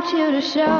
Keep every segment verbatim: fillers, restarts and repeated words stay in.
want you to show.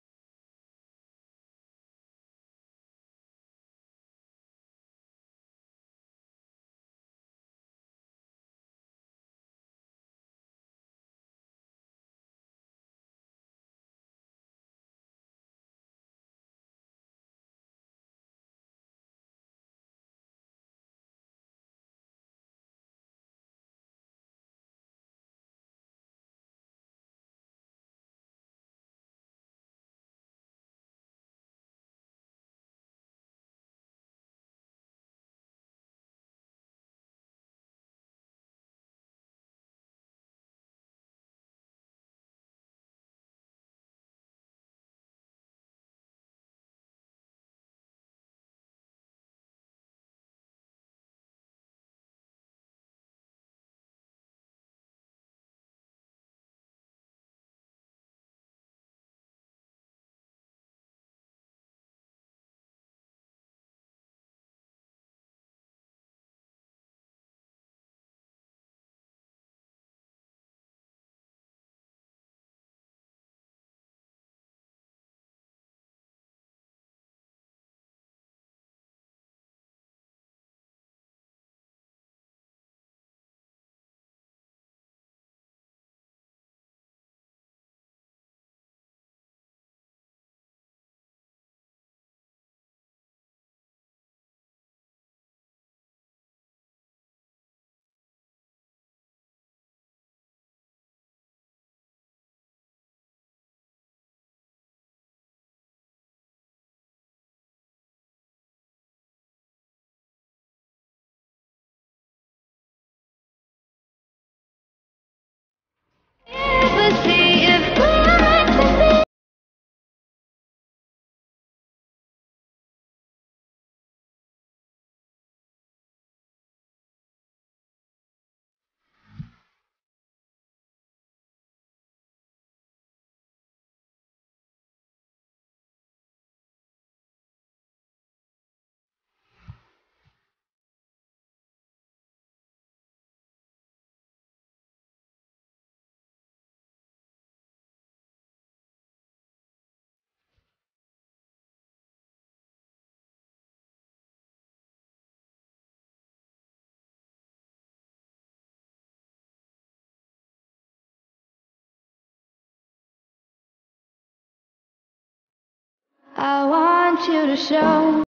I want you to show.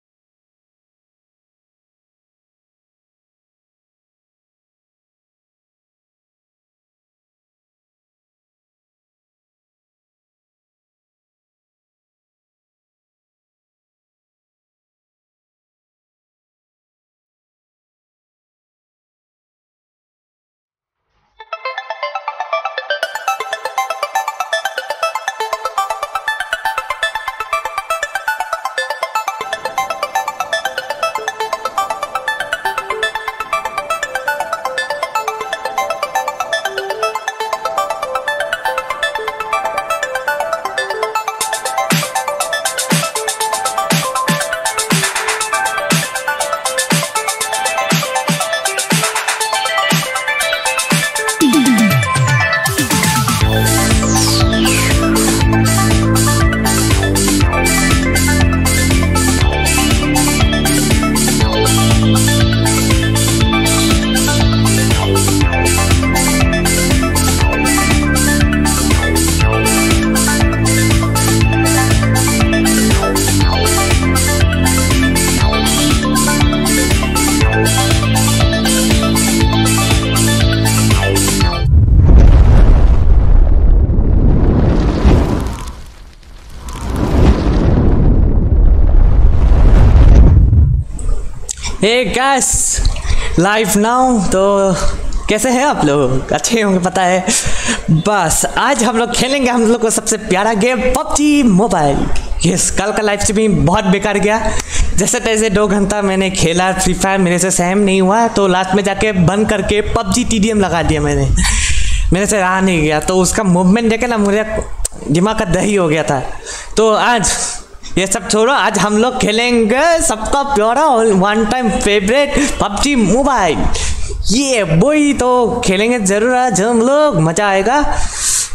Hey guys live now. तो कैसे हैं आप लोग? अच्छे होंगे पता है। बस आज हम लोग खेलेंगे हम लोग को सबसे प्यारा गेम पबजी मोबाइल। यस, कल का लाइव स्ट्रीम बहुत बेकार गया। जैसे तैसे दो घंटा मैंने खेला फ्री फायर, मेरे से सहम नहीं हुआ तो लास्ट में जाके बंद करके पबजी टीडीएम लगा दिया मैंने। मेरे से रहा नहीं गया तो उसका मूवमेंट देखे ना मुझे दिमाग का दही हो गया था। तो आज ये सब छोड़ो, आज हम लोग खेलेंगे सबका प्यारा one time favourite PUBG mobile. ये वही तो खेलेंगे जरूर आज हम लोग, मज़ा आएगा।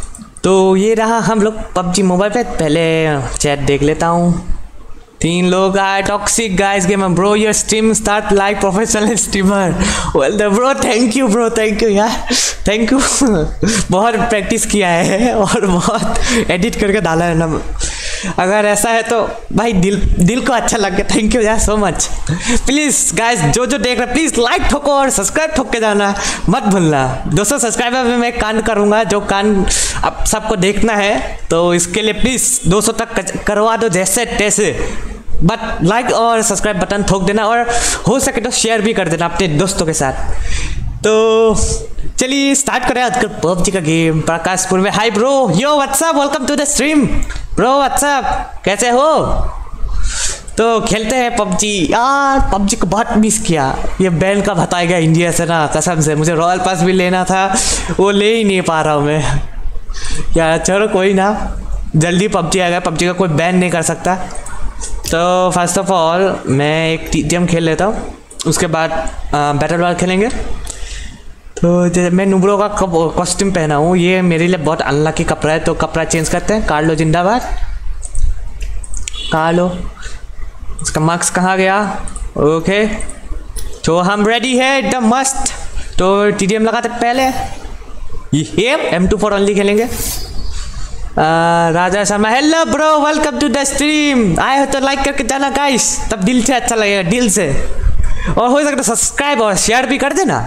तो ये रहा हम लोग पबजी मोबाइल पे। पहले चैट देख लेता हूँ। तीन लोग आए। Toxic guys gamer bro your stream start like professional streamer. Well the bro, thank you bro, thank you यार, थैंक यू। बहुत प्रैक्टिस किया है और बहुत एडिट करके डाला है ना। अगर ऐसा है तो भाई दिल दिल को अच्छा लग गया। थैंक यू यार सो मच। प्लीज़ गाइस जो जो देख रहे प्लीज़ लाइक ठोको और सब्सक्राइब ठोक के जाना मत भूलना। दो सौ सब्सक्राइबर में मैं कांड करूँगा, जो कांड अब सबको देखना है तो इसके लिए प्लीज़ दो सौ तक करवा दो जैसे तैसे। बट लाइक और सब्सक्राइब बटन ठोक देना और हो सके तो शेयर भी कर देना अपने दोस्तों के साथ। तो चलिए स्टार्ट करें आज का पबजी का गेम प्रकाशपुर में। Hi bro, yo what's up, welcome to the stream bro, what's up, कैसे हो? तो खेलते हैं पबजी। यार पबजी को बहुत मिस किया। ये बैन का बताया गया इंडिया से ना, कसम से मुझे रॉयल पास भी लेना था, वो ले ही नहीं पा रहा हूँ मैं। यार चलो कोई ना, जल्दी पबजी आ गया, पबजी का कोई बैन नहीं कर सकता। तो फर्स्ट ऑफ ऑल मैं एक टीटीएम खेल लेता हूँ, उसके बाद बैटल रॉयल खेलेंगे। तो मैं नुब्रो का कॉस्ट्यूम पहना हूँ, ये मेरे लिए बहुत अनलकी कपड़ा है, तो कपड़ा चेंज करते हैं। कार्लो जिंदाबाद, कार्लो। इसका मार्क्स कहाँ गया? ओके, तो हम रेडी है एकदम मस्त। तो टीडीएम लगाते पहले, ये एम टू फोर ओनली खेलेंगे। आ, Raja Sharma, hello bro, welcome to the stream. आए हो तो लाइक करके जाना गाइस, तब दिल से अच्छा लगेगा, दिल से। और हो सके तो सब्सक्राइब और शेयर भी कर देना।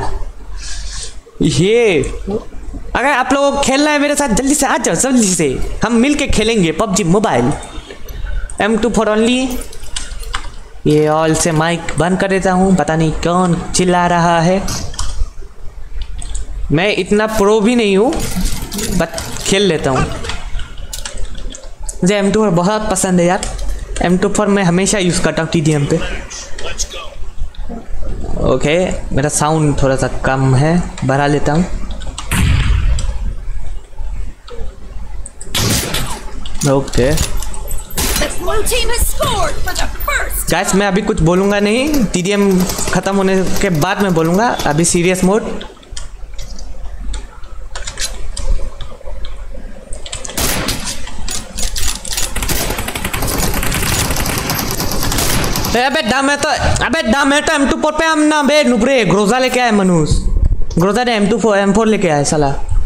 ये अगर आप लोगों को खेलना है मेरे साथ जल्दी से आ जाओ, जल्दी से हम मिल के खेलेंगे PUBG mobile M two four only. ये ऑल से माइक बंद कर देता हूँ, पता नहीं कौन चिल्ला रहा है। मैं इतना प्रो भी नहीं हूँ, बट खेल लेता हूँ। मुझे एम टू फोर बहुत पसंद है यार, एम टू फोर मैं हमेशा यूज़ करता हूँ टीडीएम पे। ओके okay, मेरा साउंड थोड़ा सा कम है, बढ़ा लेता हूँ। ओके गाइस, मैं अभी कुछ बोलूँगा नहीं, टीडीएम ख़त्म होने के बाद मैं बोलूँगा। अभी सीरियस मोड। अबे दम है तो अबे दम है तो एम टू फोर पे हम ना बे नुब्रे ग्रोजा लेके आए। मनुष ग्रोजा ने M two four M four लेके आए साला।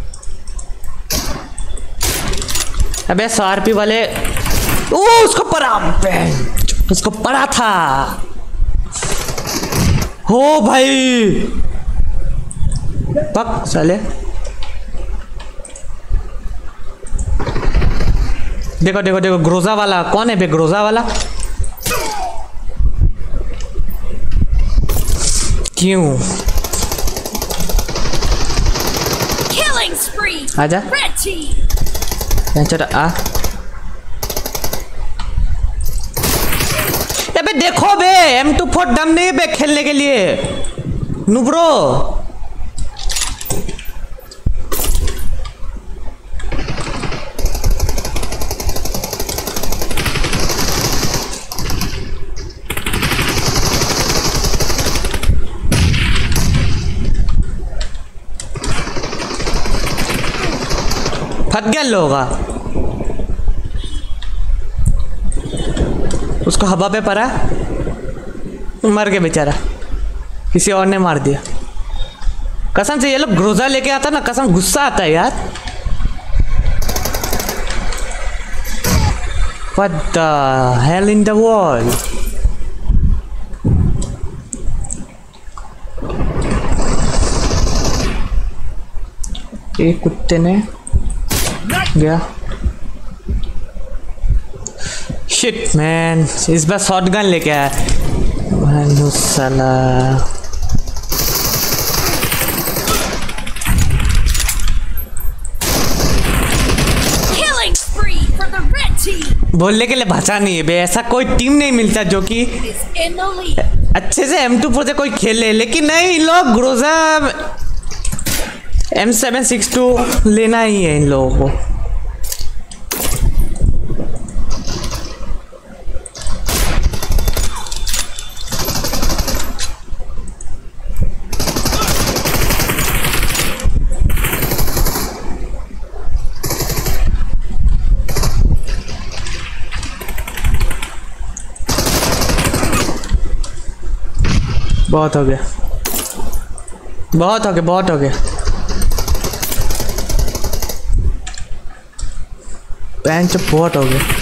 अबे सारपी वाले, ओ उसको पड़ा, उसको पड़ा था। हो भाई पक साले। देखो देखो देखो ग्रोजा वाला कौन है बे? ग्रोजा वाला क्यों? आजा चलो आ। अबे देखो बे एम टू फोर दम नहीं बे खेलने के लिए नुब्रो। फट गया लोगा, उसको हवा पे पड़ा, मर गया बेचारा, किसी और ने मार दिया। कसम से ये लोग ग्रोजा लेके आता ना, कसम गुस्सा आता है यार। What the hell in the world? एक कुत्ते ने गया। शिट मैन, इस बार शॉटगन लेके आया साला। बोलने के लिए भाषा नहीं है बे, ऐसा कोई टीम नहीं मिलता जो कि अच्छे से एम टू फोर से कोई खेले। लेकिन नहीं, लोग Groza M seven six two लेना ही है इन लोगों को। बहुत हो गया, बहुत हो गया, बहुत हो गया। बेंच बहुत हो गया।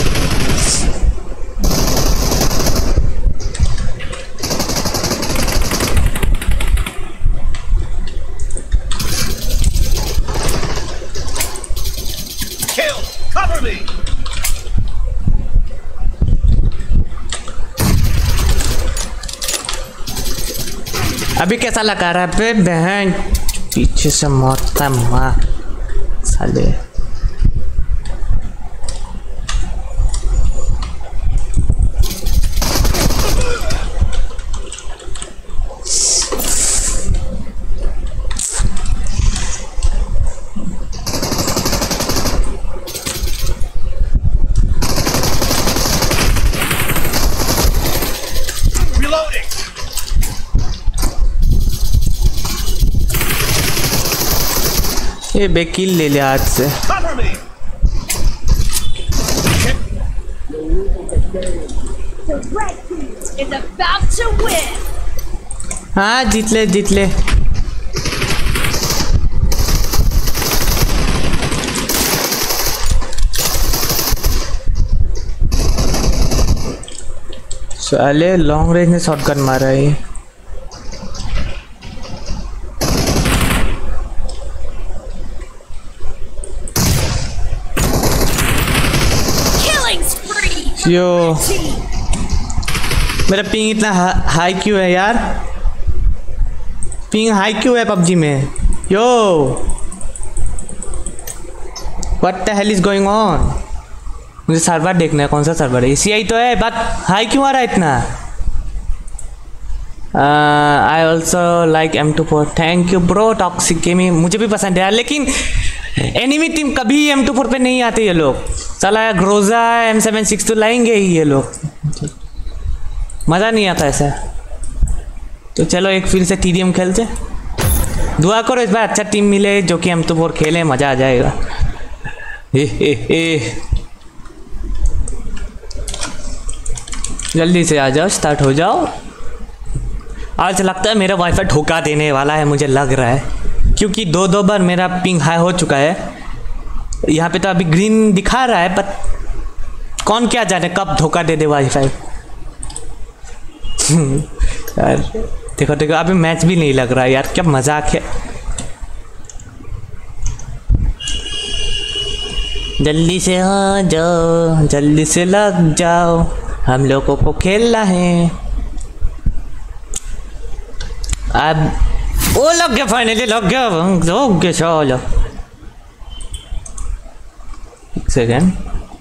अभी कैसा लगा रहा है बे बहन, पीछे से मारता मार साले। ये बेकिल ले लिया हाथ से। हाँ जीत ले जीत ले। साले लॉन्ग रेंज में शॉटगन मारा है। यो मेरा पिंग इतना हा, हाई क्यों है यार? पिंग हाई क्यों है पबजी में? Yo what the hell is going on? मुझे सर्वर देखना है, कौन सा सर्वर है? इसी आई तो है, बात हाई क्यों आ रहा है इतना? I also like M two four. Thank you bro toxic gaming. मुझे भी पसंद है यार, लेकिन एनिमी टीम कभी एम टू फोर पे नहीं आते ये लोग। चला ग्रोजा एम सेवन सिक्स तो लाएंगे ही ये लोग, मज़ा नहीं आता ऐसा। तो चलो एक फिर से टी डी एम खेलते। दुआ करो इस बार अच्छा टीम मिले जो कि एम टू फोर खेले, मज़ा आ जाएगा। ए, ए, ए। जल्दी से आ जाओ, स्टार्ट हो जाओ। आज लगता है मेरा वाईफाई ठोका देने वाला है, मुझे लग रहा है, क्योंकि दो दो बार मेरा पिंग हाई हो चुका है। यहाँ पे तो अभी ग्रीन दिखा रहा है, पर कौन क्या जाने कब धोखा दे दे वाईफाई। यार देखो देखो अभी मैच भी नहीं लग रहा है यार, क्या मजाक है। जल्दी से आ जाओ, जल्दी से लग जाओ, हम लोगों को खेलना है अब। ओ लग गया, फाइनली लग गया, लग गया। चलो एक सेकेंड।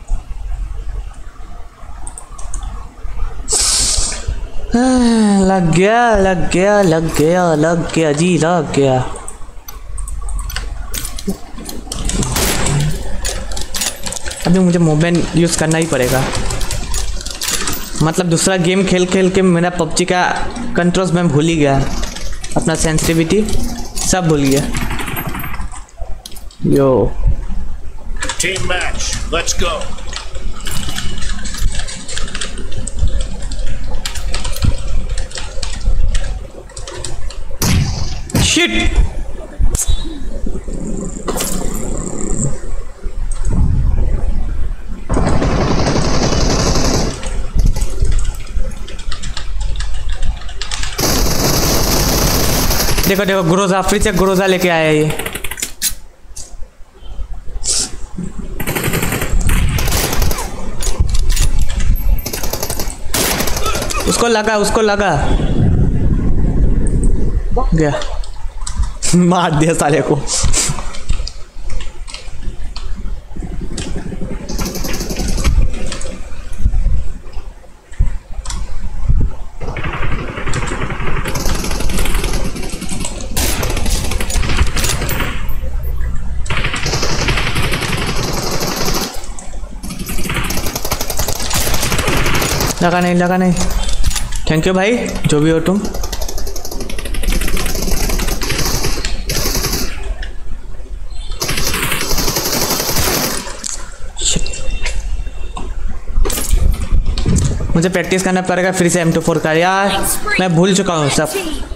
लग गया लग गया लग गया लग गया जी, लग गया। अभी मुझे मोबाइल यूज़ करना ही पड़ेगा, मतलब दूसरा गेम खेल खेल के मेरा पबजी का कंट्रोल्स में भूल ही गया, अपना सेंसिटिविटी सब भूल गया। Yo team match, let's go. Shit, देखो देखो ग्रोजा, फिर से ग्रोजा लेके आया ये। उसको लगा, उसको लगा, गया, मार दिया साले को। लगा नहीं, लगा नहीं। थैंक यू भाई, जो भी हो तुम। मुझे प्रैक्टिस करना पड़ेगा फिर से एम टू फोर का यार, मैं भूल चुका हूँ सब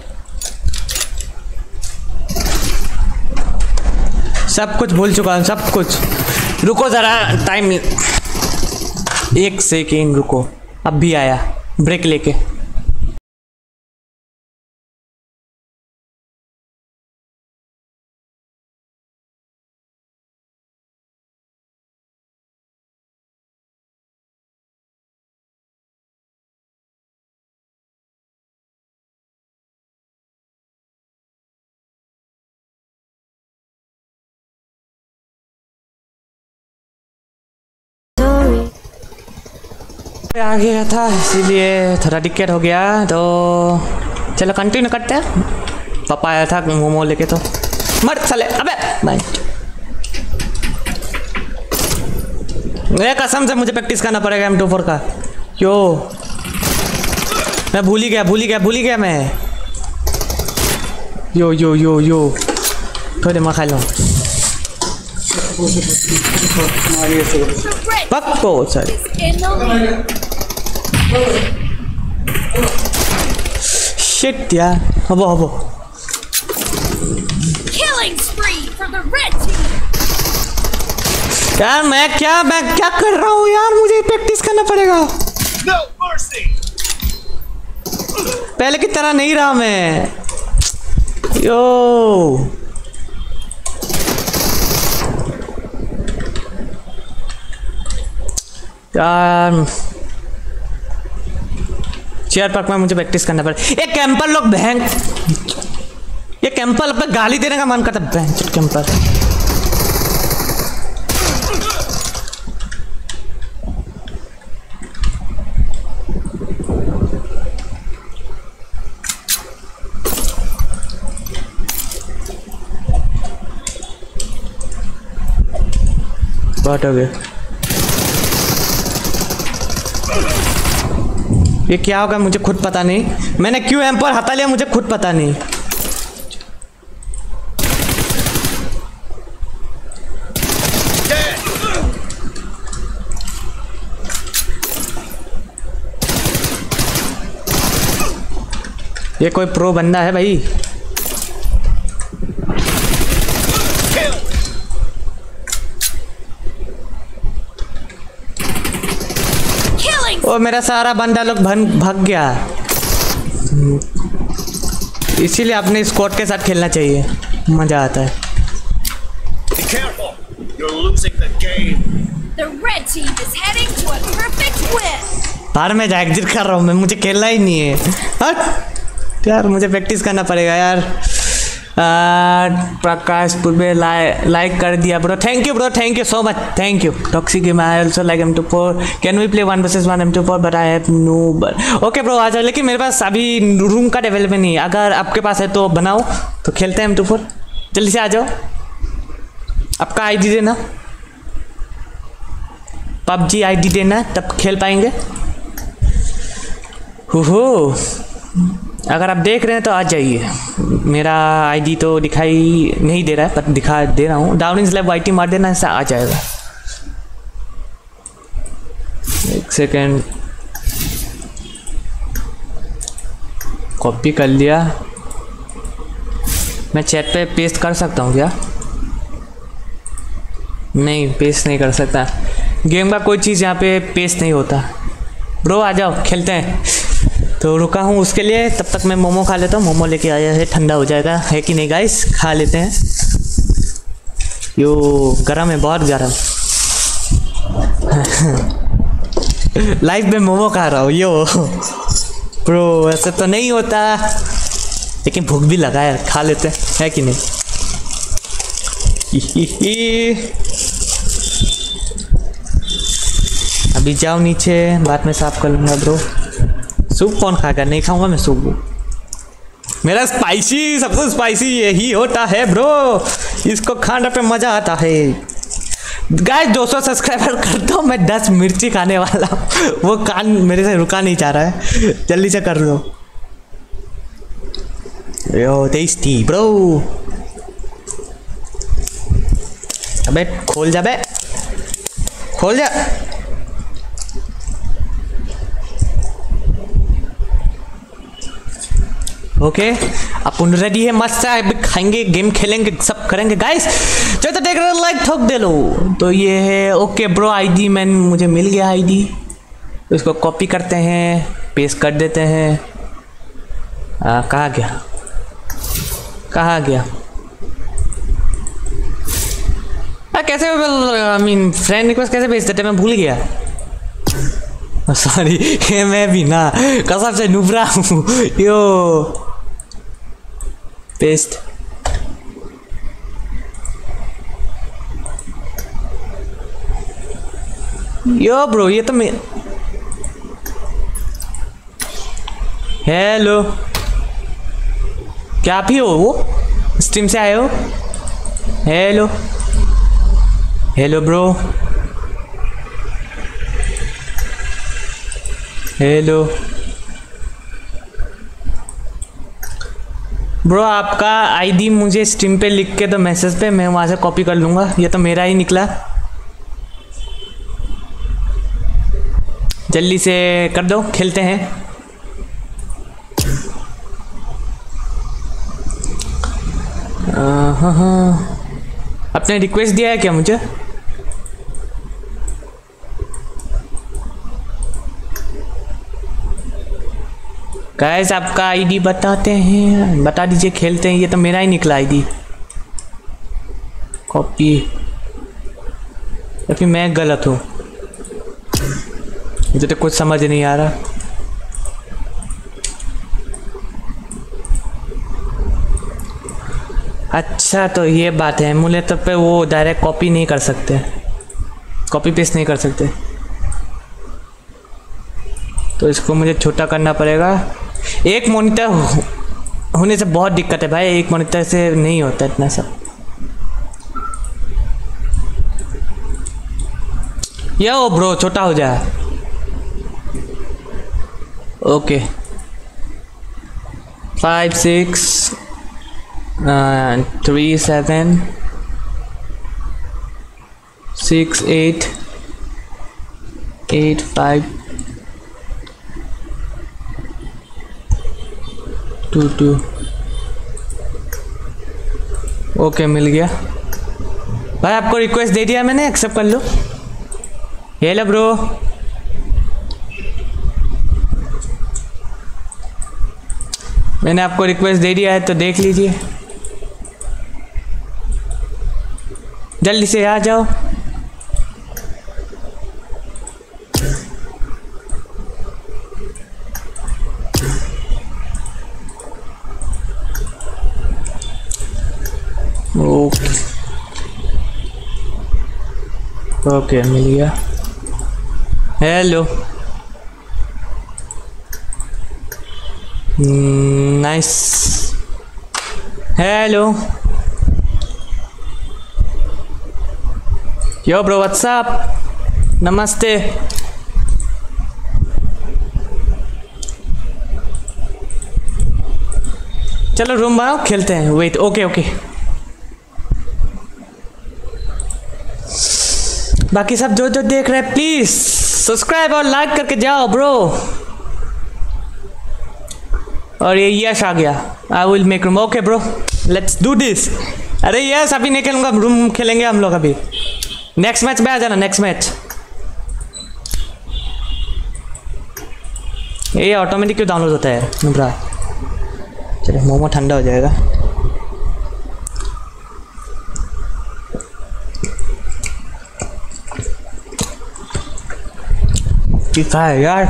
सब कुछ भूल चुका हूँ सब कुछ। रुको ज़रा टाइम, एक सेकेंड रुको, अब भी आया ब्रेक लेके। आ गया था इसीलिए थोड़ा दिक्कत हो गया, तो चलो कंटिन्यू करते हैं। पापा आया था मोमो लेके, तो मर चले। अबे भाई ये कसम से मुझे प्रैक्टिस करना पड़ेगा एम टू फोर का। यो मैं भूल ही गया भूल ही गया भूल ही गया मैं। यो यो यो यो थोड़े मैं खा लूँ पक्को सर। शिट यार, हबो हबो यार, मैं क्या मैं क्या कर रहा हूँ यार, मुझे प्रैक्टिस करना पड़ेगा। No mercy. पहले की तरह नहीं रहा मैं। यो यार, चेयर पार्क में मुझे प्रैक्टिस करना पड़े। ये कैंपर लोग बहन, ये कैंपर पे गाली देने का मन करता है बहन कैंपर। बहुत हो गया। ये क्या होगा मुझे खुद पता नहीं, मैंने क्यों एम पर हटा लिया मुझे खुद पता नहीं। ये कोई प्रो बंदा है भाई। ओ मेरा सारा बंदा लोग भाग गया, इसीलिए अपने स्क्वाड के साथ खेलना चाहिए, मजा आता है। बाहर में जा एग्जिट कर रहा हूँ मैं, मुझे खेलना ही नहीं है। हट यार, मुझे प्रैक्टिस करना पड़ेगा यार। प्रकाश पूर्वे लाइक लाइक कर दिया bro, thank you bro, thank you so much, thank you. Toxic game I also like M two four, can we play one versus one M two four but I have no but. Okay bro आ जाओ, लेकिन मेरे पास अभी room का development नहीं है, अगर आपके पास है तो बनाओ, तो खेलते हैं एम टू फोर। जल्दी से आ जाओ, आपका आईडी देना, पबजी आईडी देना, तब खेल पाएंगे। हो अगर आप देख रहे हैं तो आ जाइए। मेरा आईडी तो दिखाई नहीं दे रहा है, पर दिखा दे रहा हूँ। डाउन इन स्लैब वाईटी मार देना, ऐसा आ जाएगा। एक सेकेंड, कॉपी कर लिया। मैं चैट पे पेस्ट कर सकता हूँ क्या? नहीं, पेस्ट नहीं कर सकता। गेम का कोई चीज़ यहाँ पे पेस्ट नहीं होता। ब्रो आ जाओ खेलते हैं। तो रुका हूँ उसके लिए, तब तक मैं मोमो खा लेता हूँ। मोमो लेके आया है, ठंडा हो जाएगा, है कि नहीं गाइस? खा लेते हैं। यो गरम है, बहुत गरम। लाइव में मोमो खा रहा हूँ यो। ब्रो ऐसा तो नहीं होता, लेकिन भूख भी लगा है, खा लेते हैं, है कि नहीं? अभी जाओ नीचे, बाद में साफ कर लूँगा ब्रो। सूप कौन खाएगा? नहीं खाऊंगा मैं सूप। मेरा स्पाइसी, सबसे स्पाइसी यही होता है ब्रो, इसको खाने पे मज़ा आता है। गाइस दो सौ सब्सक्राइबर कर दो, मैं दस मिर्ची खाने वाला हूँ। वो कान मेरे से रुका नहीं जा रहा है, जल्दी से कर लो। यो टेस्टी ब्रो। अबे खोल जा बे, खोल जा। ओके अपन रेडी है, मस्त है, अभी खाएंगे, गेम खेलेंगे, सब करेंगे गाइस। चलो तो देख रहे हो, लाइक ठोक दे लो। तो ये है ओके ब्रो, आईडी मैन मुझे मिल गया आईडी। तो इसको कॉपी करते हैं, पेस्ट कर देते हैं। आ, कहाँ गया कहाँ गया आ, कैसे आई मीन फ्रेंड रिक्वेस्ट कैसे भेज देते, मैं भूल गया। सॉरी मैं भी ना कसम से नुबरा हूँ। यो पेस्ट, यो ब्रो ये तो मैं, हेलो क्या आप ही हो, वो स्ट्रीम से आए हो? Hello hello bro, hello bro, आपका आईडी मुझे स्ट्रीम पे लिख के तो मैसेज पे, मैं वहाँ से कॉपी कर लूँगा। ये तो मेरा ही निकला, जल्दी से कर दो, खेलते हैं। हाँ हाँ, आपने रिक्वेस्ट दिया है क्या मुझे? गाइस आपका आईडी बताते हैं, बता दीजिए, खेलते हैं। ये तो मेरा ही निकला आईडी, कॉपी, या फिर मैं गलत हूँ? मुझे तो कुछ समझ नहीं आ रहा। अच्छा तो ये बात है, एमुलेटर पे वो डायरेक्ट कॉपी नहीं कर सकते, कॉपी पेस्ट नहीं कर सकते, तो इसको मुझे छोटा करना पड़ेगा। एक मॉनिटर होने से बहुत दिक्कत है भाई, एक मॉनिटर से नहीं होता इतना सब। यो ब्रो छोटा हो जाए, okay five six three seven six eight eight five two two. Okay मिल गया भाई, आपको रिक्वेस्ट दे दिया मैंने, एक्सेप्ट कर लो। हेलो ब्रो, मैंने आपको रिक्वेस्ट दे दिया है तो देख लीजिए, जल्दी से आ जाओ। ओके ओके मिल गया। Hello nice, hello yo bro what's up, नमस्ते। चलो रूम बनाओ, खेलते हैं। वेट ओके ओके, बाकी सब जो जो देख रहे हैं प्लीज सब्सक्राइब और लाइक करके जाओ ब्रो। और ये यश आ गया, I will make room. Okay bro let's do this. अरे यस अभी नहीं खेलूंगा, रूम खेलेंगे हम लोग अभी। नेक्स्ट मैच में आ जाना, नेक्स्ट मैच। ये ऑटोमेटिक क्यों डाउनलोड होता है नुब्रा? चलो मोमो ठंडा हो जाएगा। तीखा है यार,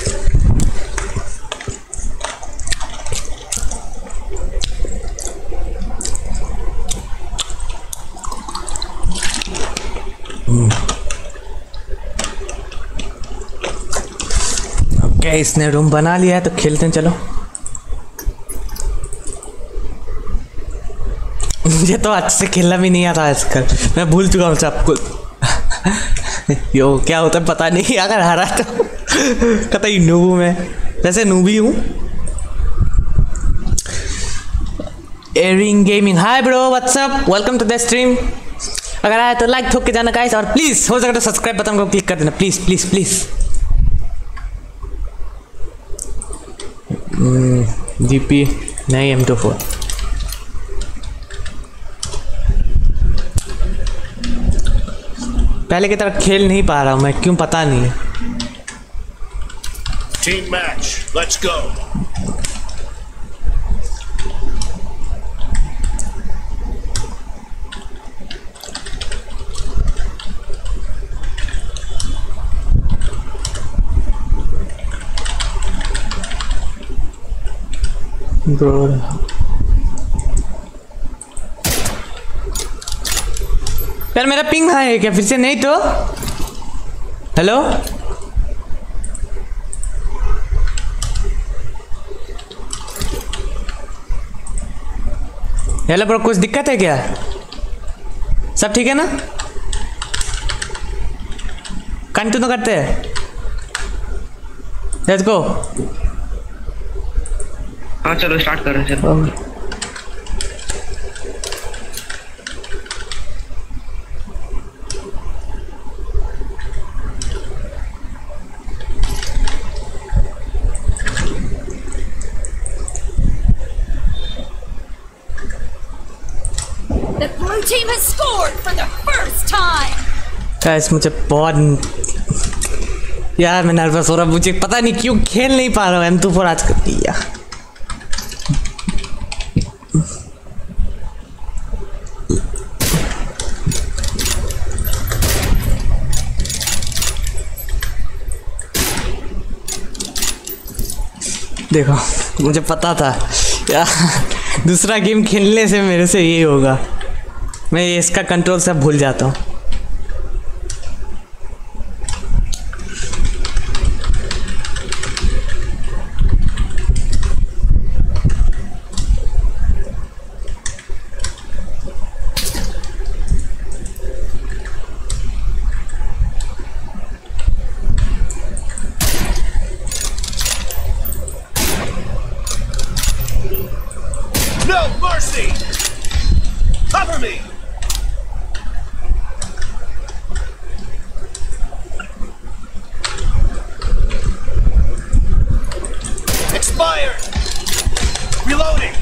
ओके इसने रूम बना लिया है तो खेलते हैं। चलो मुझे तो अच्छे से खेलना भी नहीं आता आजकल, मैं भूल चुका हूँ सब कुछ। यो क्या होता है पता नहीं, अगर हारा तो कतई नूबू मैं, वैसे नूबी हूँ। एरिंग gaming, hi bro what's up, welcome to the stream. अगर आया तो लाइक ठोक के जाना गाइस, और प्लीज हो सके तो सब्सक्राइब बटन को क्लिक कर देना प्लीज प्लीज प्लीज। जीपी नहीं एम टू फोर। पहले की तरह खेल नहीं पा रहा हूँ मैं, क्यों पता नहीं। Team match. Let's go. Bro यार मेरा पिंग हाई है क्या फिर से? नहीं तो हेलो हेलो ब्रो, कुछ दिक्कत है क्या? सब ठीक है ना? कंटिन्यू करते हैं, लेट्स गो। हाँ चलो स्टार्ट कर रहे हैं। चलो The blue team has scored for the first time. Guys मुझे बहुत यार मैं नर्वस हो रहा, मुझे पता नहीं क्यों खेल नहीं पा रहा हूँ एम टू फोर आज कर दिया। देखो मुझे पता था यार दूसरा गेम खेलने से मेरे से यही होगा, मैं इसका कंट्रोल सब भूल जाता हूँ। No mercy. Cover me. Expired. Reloading.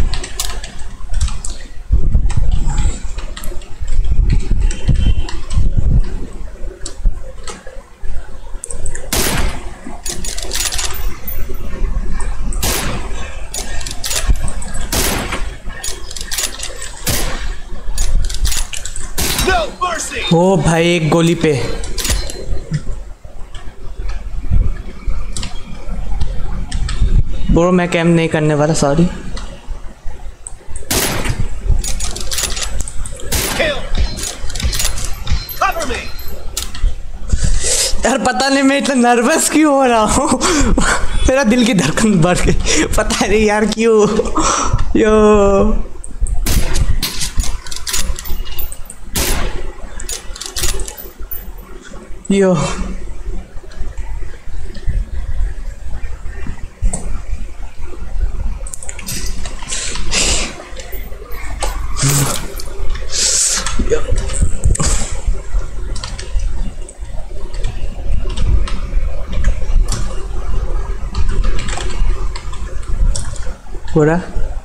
No mercy. ओ भाई एक गोली पे ब्रो मैं कैम नहीं करने वाला, सॉरी। Kill. Cover me. यार पता नहीं मैं इतना नर्वस क्यों हो रहा हूँ मेरा दिल की धड़कन बढ़ गई, पता नहीं यार क्यों। यो यो पूरा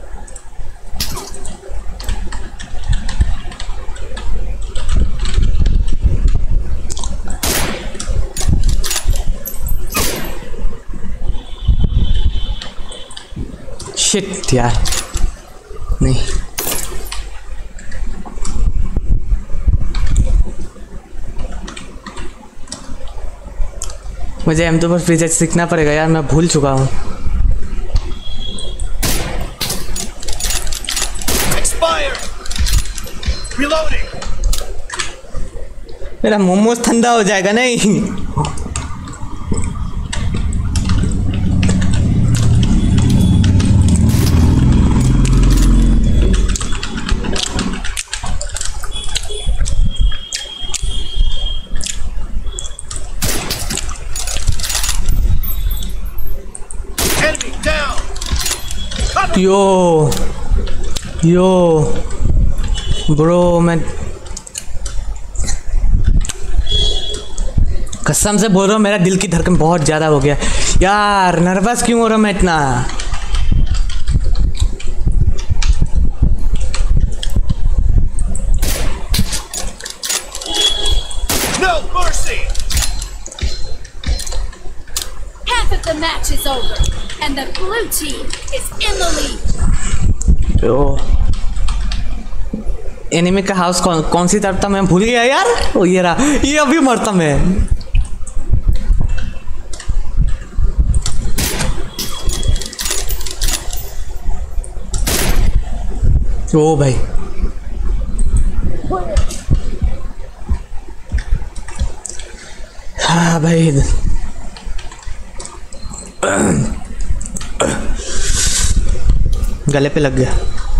शिट यार नहीं, मुझे एम टू पर फिजिक्स सीखना पड़ेगा यार, मैं भूल चुका हूँ। मेरा मोमोज ठंडा हो जाएगा नहीं। यो यो ब्रो मैं कसम से बोल रहा हूँ, मेरा दिल की धड़कन बहुत ज़्यादा हो गया यार। नर्वस क्यों हो रहा हूँ मैं इतना? The match is over, and the blue team is in the lead. तो एनिमी का हाउस कौन कौन सी तरफ था मैं भूल गया यार। ओ ये रहा, ये अभी मरता मैं। ओ भाई हाँ भाई गले पे लग गया।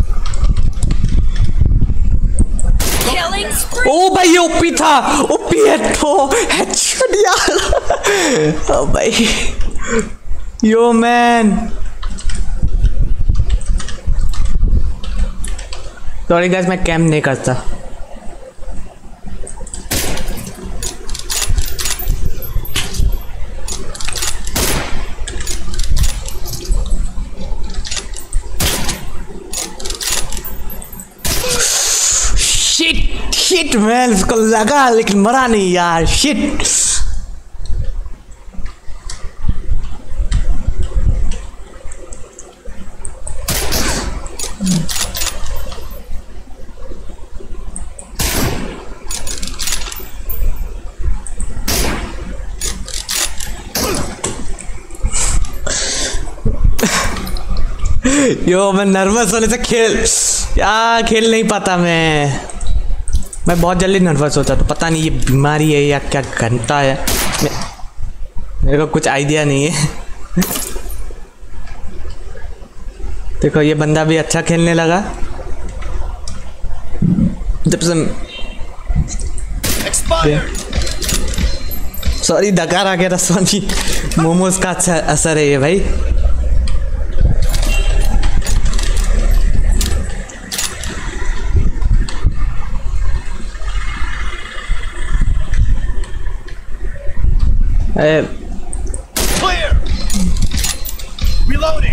Killing spree. ओ भाई ये ओपी था, ओपी है तो हेडशॉट यार। ओ भाई यो मैन सॉरी गाइस मैं कैम नहीं करता। शिट शिट मैन उसको लगा लेकिन मरा नहीं यार। शिट यो मैं नर्वस होने से खेल यार खेल नहीं पाता। मैं मैं बहुत जल्दी नर्वस होता तो पता नहीं ये बीमारी है या क्या घंटा है, मेरे को कुछ आइडिया नहीं है। देखो ये बंदा भी अच्छा खेलने लगा जब से। सॉरी डकार आ गया रसवानी। मोमोज का अच्छा असर है ये भाई। Clear. Reloading.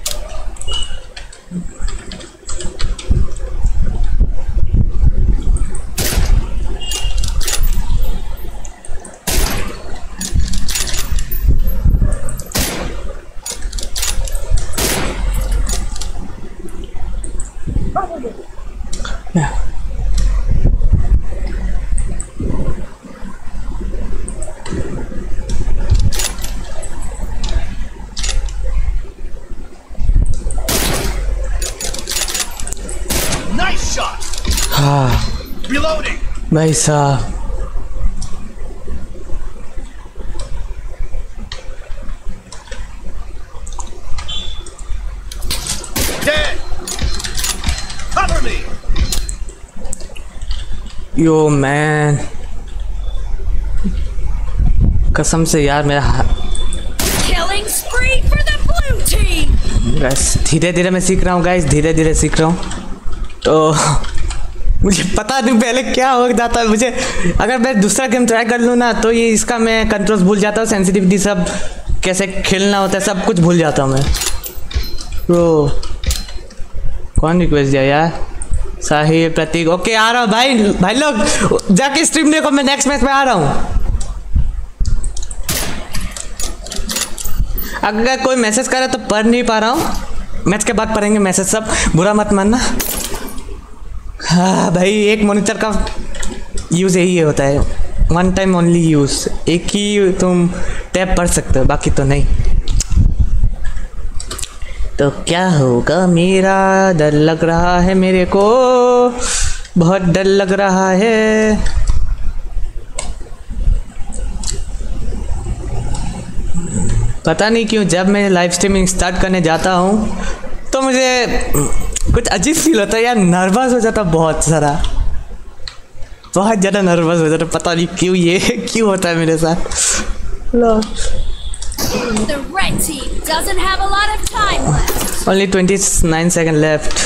Yeah. Nice shot. हाँ Reloading. भाई साहब Dead. Cover me. Yo man कसम से यार मेरा Killing spree for the blue team. बस धीरे धीरे मैं सीख रहा हूँ गाइस, धीरे धीरे सीख रहा हूँ। तो मुझे पता नहीं पहले क्या हो जाता है। मुझे अगर मैं दूसरा गेम ट्राई कर लूँ ना तो ये इसका मैं कंट्रोल्स भूल जाता हूँ, सेंसिटिविटी सब कैसे खेलना होता है सब कुछ भूल जाता हूँ मैं। तो कौन रिक्वेस्ट दिया यार? साहिल प्रतीक ओके आ रहा हूँ भाई। भाई लोग जाके स्ट्रीम देखो, मैं नेक्स्ट मैच में आ रहा हूँ। अगर कोई मैसेज करे तो पढ़ नहीं पा रहा हूँ, मैच के बाद पढ़ेंगे मैसेज सब, बुरा मत मानना। हाँ भाई एक मॉनिटर का यूज़ यही होता है, वन टाइम ओनली यूज़, एक ही तुम टैब पढ़ सकते हो बाकी तो नहीं। तो क्या होगा मेरा डर लग रहा है, मेरे को बहुत डर लग रहा है। पता नहीं क्यों जब मैं लाइव स्ट्रीमिंग स्टार्ट करने जाता हूँ तो मुझे कुछ अजीब फील होता है यार, नर्वस हो जाता बहुत सारा, बहुत ज़्यादा नर्वस हो जाता। पता नहीं क्यों ये क्यों होता है मेरे साथ। लो The red team doesn't have a lot of time left. Only twenty-nine seconds left.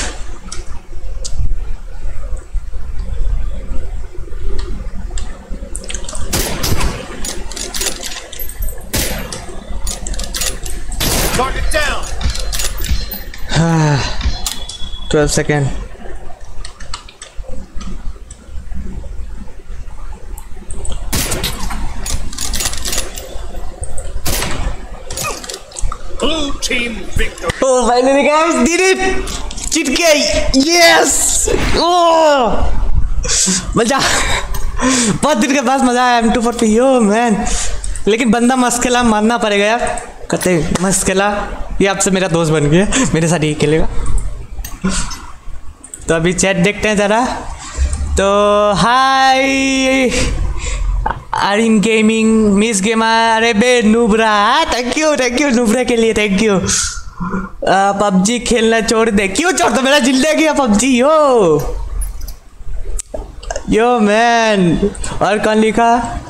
Target down. twelve seconds. Blue team victory. Oh, finally guys, did it! जीत गए! Yes! Oh! मजा! बहुत दिन के बाद मजा आया एम टू फोर पे yo man. लेकिन बंदा मस्त खेला, मानना पड़ेगा यार। कहते मस्त खेला, ये आपसे मेरा दोस्त बन गया, मेरे साथ ही खेलेगा। तो अभी चैट देखते हैं ज़रा। तो hi Arin gaming, miss gamer, अरे बे नुब्रा, थैंक यू थैंक यू नुब्रा के लिए, थैंक यू। पबजी खेलना छोड़ दे, क्यों छोड़ दो, मेरा जिंदगी है पबजी। यो यो मैन, और कौन लिखा?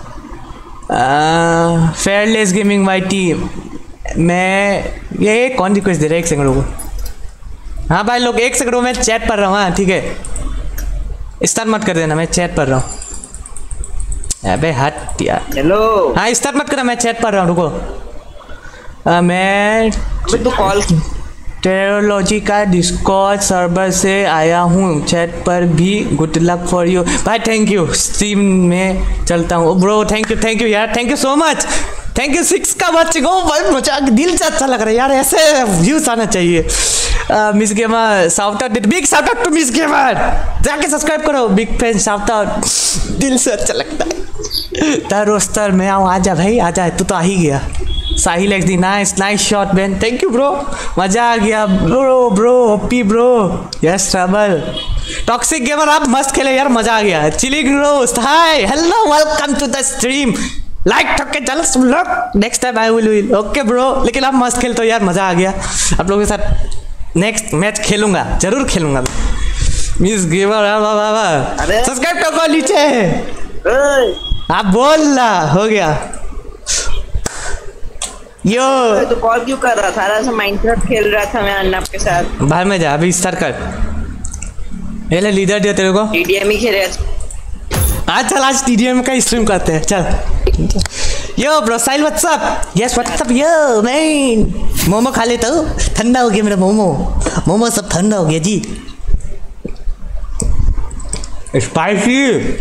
Fearless gaming Y T. मैं ये कौन रिक्वेस्ट दे रहा है? एक सेकंड रुको। हाँ भाई लोग एक सेकंड, मैं चैट पढ़ रहा हूँ। हाँ ठीक है, स्टार्ट मत कर देना, मैं चैट पढ़ रहा हूँ। अबे हट यार। हेलो। हाँ स्टार्ट मत करना, मैं चैट पढ़ रहा हूँ, रुको। आ, मैं तो कॉल टेरोलॉजी का डिस्कॉर्ड सर्वर से आया हूँ, चैट पर भी गुड लक फॉर यू भाई। थैंक यू, स्ट्रीम में चलता हूँ bro. Thank you thank you यार, thank you so much, thank you. Six का बच्चे को भाई मजा, दिल से अच्छा लग रहा है यार, ऐसे व्यूज आना चाहिए। Miss gamer shout out, big shout out to miss gamer, जाके सब्सक्राइब करो, बिग फैन शाउट आउट, दिल से अच्छा लगता है। तर रोस्टर मैं आऊँ, आजा भाई आजा, तू तो आ ही गया। साहिल एक्स दी, nice nice shot man, thank you bro, मजा आ गया bro bro OP bro. Yes trouble toxic gamer, आप मस्त खेले यार, मजा आ गया। Chilling roast, hi hello welcome to the stream, like ठोक के चलो तुम लोग, next time I will will okay bro. लेकिन आप मस्त खेलते हो यार, मजा आ गया। आप लोगों के साथ नेक्स्ट मैच खेलूंगा, जरूर खेलूंगा। मिस गेमर सब्सक्राइब करो नीचे, आप बोल ना, हो गया। यो तो कॉल क्यों कर रहा था? रहा माइनक्राफ्ट खेल रहा था मैं अन्ना के साथ। बाहर में जा, अभी स्टार्ट कर। ये ले लीडर दिया तेरे को, टीडीएम ही खेल। आज चल, आज टीडीएम का स्ट्रीम करते हैं, चल। Yo bro Sahil what's up, yes what's up yo man. Momo खा लेता हूँ, ठंडा हो गया मेरा मोमो, मोमो सब ठंडा हो गया जी। स्पाइसी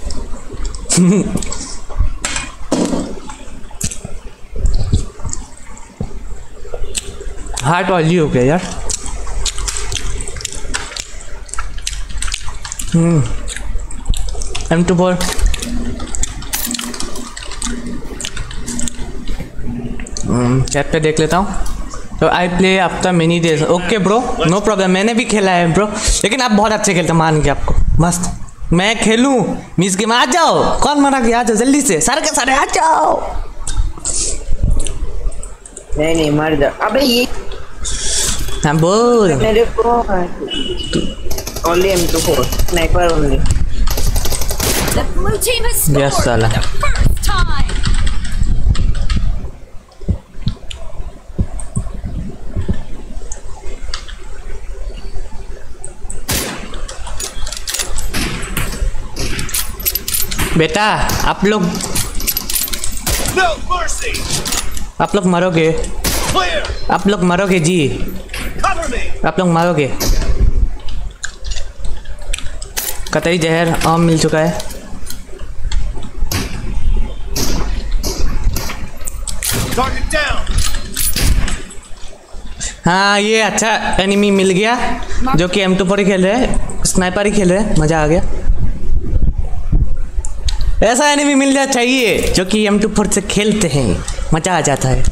हार्ट ऑयली हो गया यार। Hmm M two four chat पे देख लेता हूँ। तो I play after many days, okay bro no problem, मैंने भी खेला है ब्रो, लेकिन आप बहुत अच्छे खेलते, मान गया आपको, मस्त। मैं खेलूँ मिस गेम, आ जाओ, कौन मना के, आ जाओ जल्दी से, सारे के सारे आ जाओ। नहीं नहीं मर जा, अबे ये हाँ बोल। मेरे को only M two four sniper only. The blue team has scored Yes, for Salah. the first time. बेटा आप लोग No mercy. आप लोग मरोगे, Clear. आप लोग मरोगे जी, Cover me. आप लोग मरोगे। कतई जहर आम मिल चुका है। Target down. हाँ ये अच्छा एनिमी मिल गया, जो कि एम टू फोर ही खेल रहे हैं, स्नाइपर ही खेल रहे हैं, मज़ा आ गया। ऐसा एनिमी मिल जाना चाहिए जो कि एम टू फोर से खेलते हैं, मज़ा आ जाता है।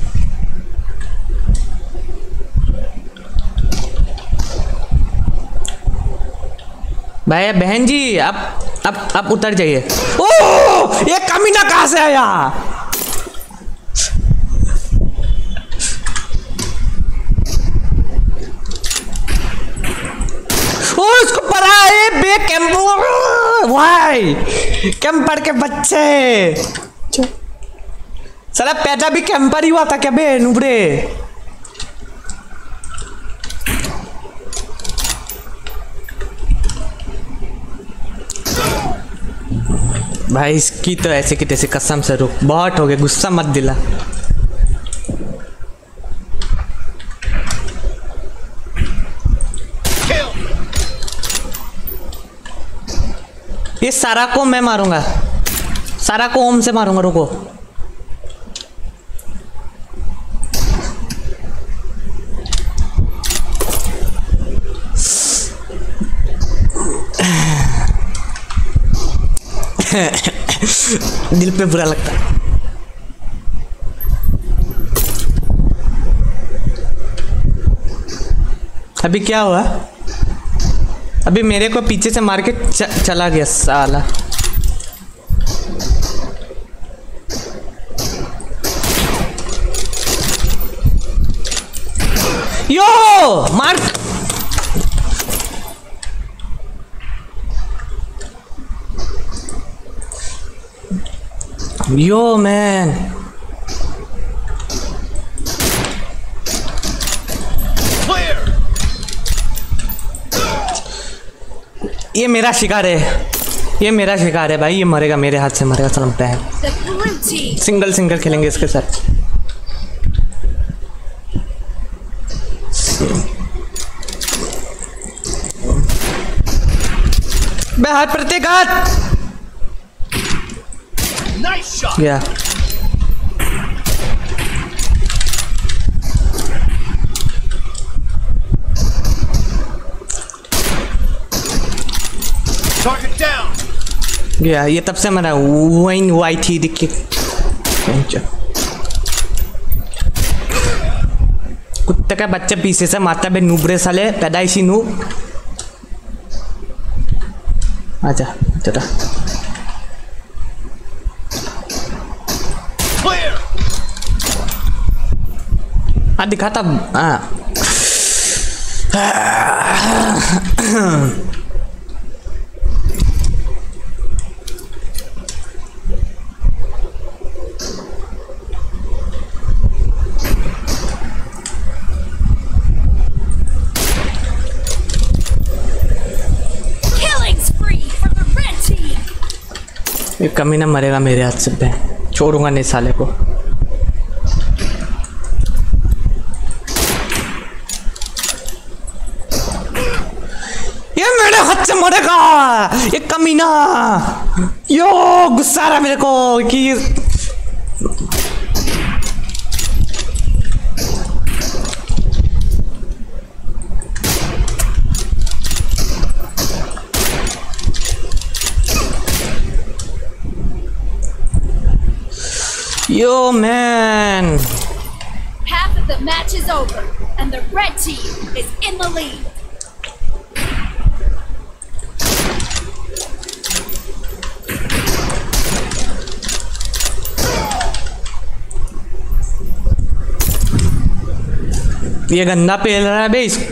भाई बहन जी आप अब अब उतर जाइए। ओह ये कमीना कहाँ से आया? ओ इसको पढ़ा है बे कैंपर, वाई कैंपर के बच्चे, साला पैदा भी कैंपर ही हुआ था क्या बे नुबड़े? भाई इसकी तो ऐसे की तैसे कसम से रुक, बहुत हो गया, गुस्सा मत दिला। ये सारा को मैं मारूंगा, सारा को ओम से मारूंगा, रुको। दिल पे बुरा लगता है। अभी क्या हुआ? अभी मेरे को पीछे से मार के च, चला गया साला। यो मार। यो मैन, ये मेरा शिकार है, ये मेरा शिकार है भाई, ये मरेगा मेरे हाथ से, मरेगा सलाम पे। सिंगल सिंगल खेलेंगे इसके साथ। बे हाथ प्रत्येक हाथ या गया। ये तब से मरा वाइन वाई थी दिखी। कुत्ते का बच्चा पीछे से मारता बे, नूबरे साले, पैदाइशी नूब। आजा चला। हाँ दिखाता। हाँ ये कमीना मरेगा मेरे हाथ से, मैं छोड़ूंगा नहीं साले को। ये मेरे हाथ से मरेगा ये कमीना। यो गुस्सा आ रहा मेरे को कि Yo, man! Half of the match is over, and the red team is in the lead. ये गंदा पेल रहा है बे इस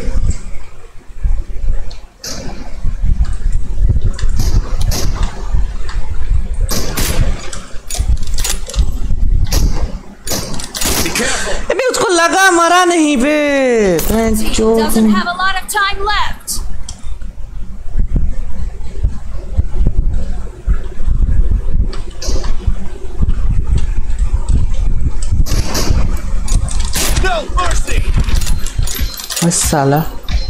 लगा, मरा नहीं बे। Doesn't have a lot of time left. No mercy. बस साला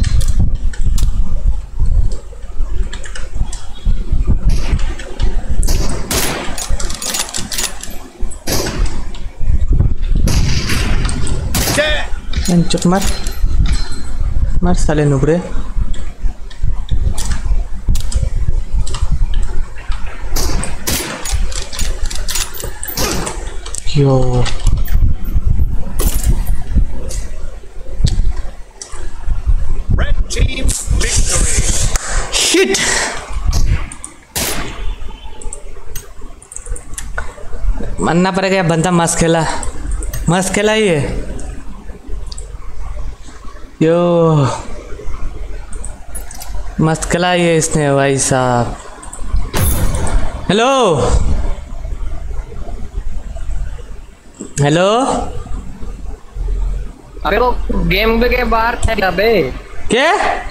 चुप मर मर साले नुबरे। Yo Red team victory. Shit मानना पड़ेगा, बंदा मस्त खेला, मस्त खेला ये। यो मस्त खेला ये इसने भाई साहब। हेलो हेलो अबे वो गेम के बाहर था बे। क्या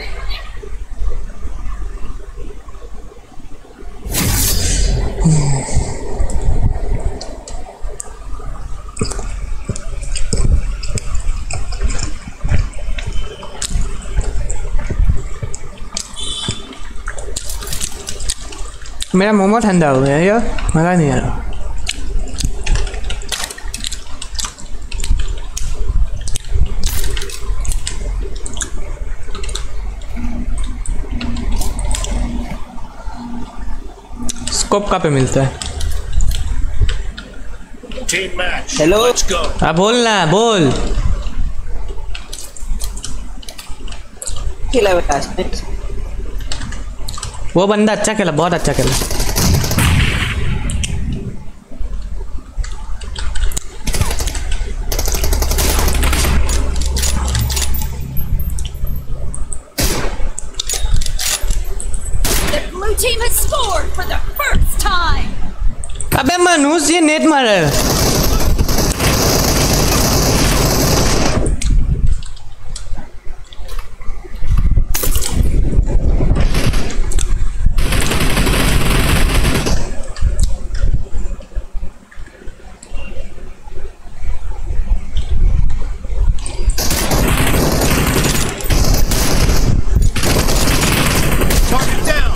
मेरा मोमो ठंडा हो गया यार, मज़ा नहीं आ रहा। स्कोप कहाँ पे मिलता है? Team match. Hello? Let's go. हाँ बोल ना बोल। खेला बेटा इसने। वो बंदा अच्छा खेला, बहुत अच्छा खेला। The blue team has scored for the first time. अबे मनुष्य ये नेट मार रहा है। Target down.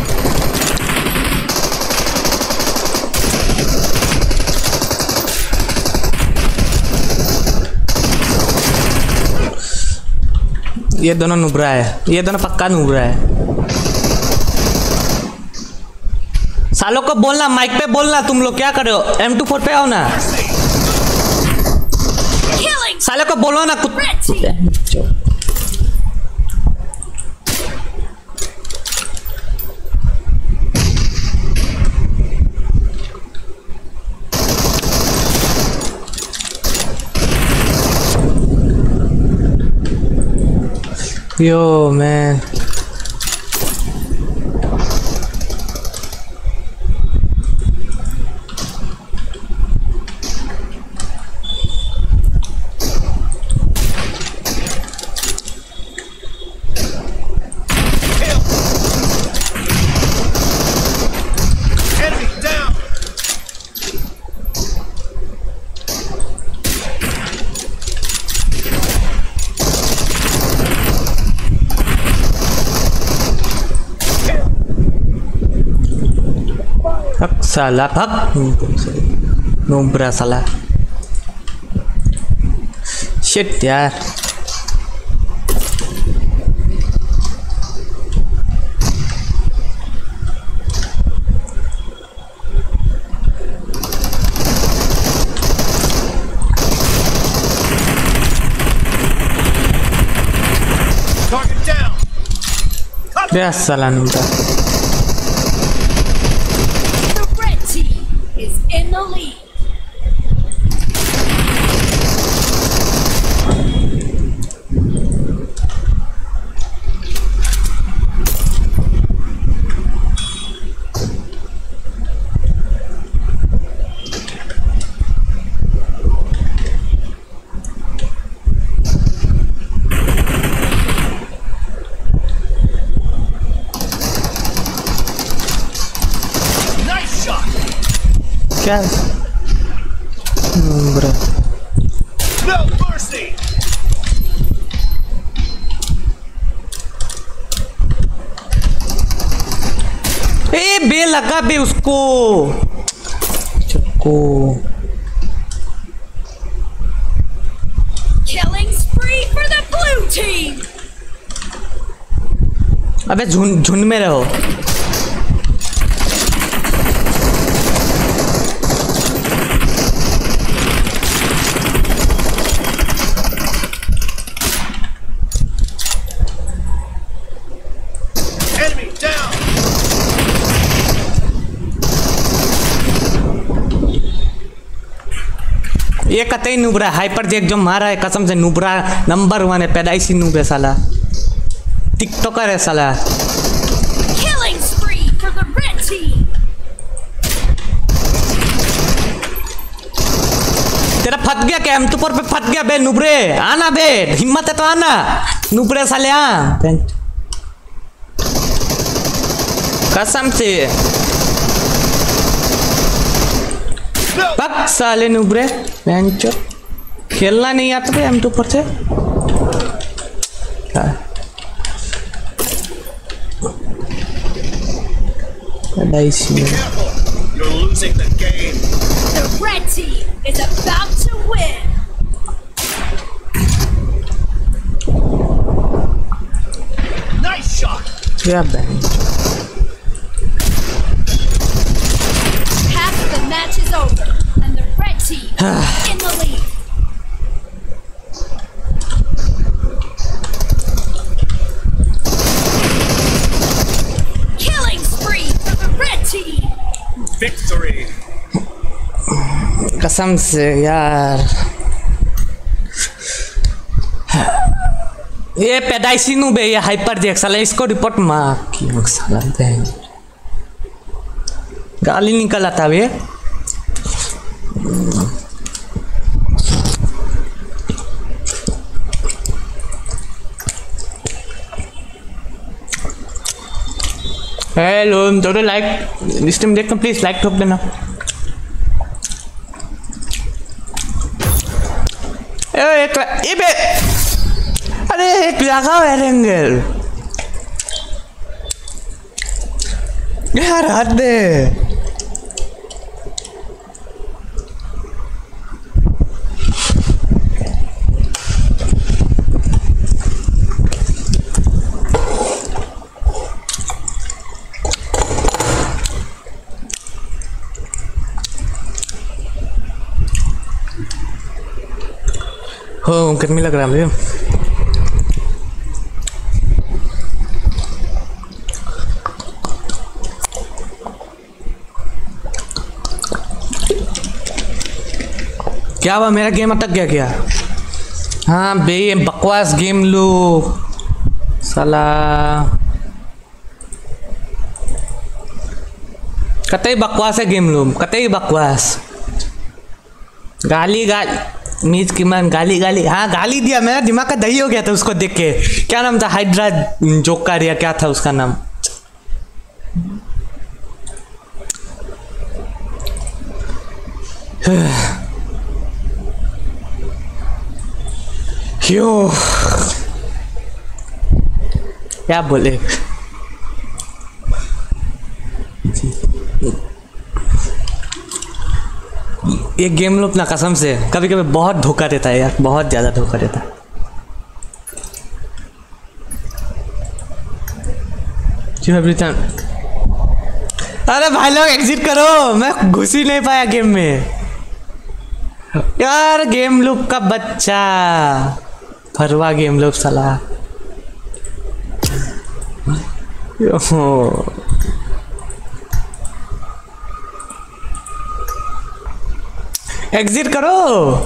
ये दोनों नुबरा है, ये दोनों पक्का नुबरा है। सालों को बोलना, माइक पे बोलना, तुम लोग क्या कर रहे हो? एम टू फोर पे आओ ना। Killing सालों को बोलो ना कुछ। red team. Yo, man. Kill. Enemy down. Hak salah, hak. Numbra salah. Shit यार। Target down. Ya salah numbra। The red team is in the lead. Nice shot. क्या? Numbra। No mercy. ए बे लगा बे उसको। चक्को। Killing spree for the blue team. अबे झुंड झुंड में रहो। Enemy down. ये कतई नुबरा हाइपर जैक जो मारा है कसम से नुबरा नंबर वन है, पैदाइशी नूब है साला, टिकटॉकर है साला। Killing spree for the red team. तेरा फट गया क्या? एम टू फोर पे फट गया बे नुबरे, आना बे, हिम्मत है तो आना नुबरे साले। आ कसम से No. पक साले नुबरे बेंचो, खेलना नहीं आता बे एम टू फोर से। क्या? पैदाइशी है। Careful. You're losing the game. The red team is about to win. Nice shot. क्या बेंचो। कसम से यार ये पैदाइशी नूब है ये हाइपर जैक साला इसको रिपोर्ट मार क्यों साला बहन गाली निकल आता है हेलो थोड़े लाइक स्ट्रीम देखकर प्लीज लाइक ठोक देना ए एक ये बे अरे एक लगा है एंगल यार हद दे हो गर्मी लग रहा है मुझे क्या हुआ मेरा गेम अटक गया क्या हाँ बे ये बकवास गेम लो साला कतई बकवास है गेम लो कतई बकवास गाली गाली मीज की मन गाली गाली हाँ गाली दिया मेरा दिमाग का दही हो गया था उसको देख के क्या नाम था हाइड्रा जोकर या क्या था उसका नाम क्यों क्या बोले ये गेम लोग ना कसम से कभी कभी बहुत धोखा देता है यार बहुत ज़्यादा धोखा देता है अरे भाई लोग एग्जिट करो मैं घुस ही नहीं पाया गेम में यार गेम लूप का बच्चा फरवा गेम लूप साला एग्जिट करो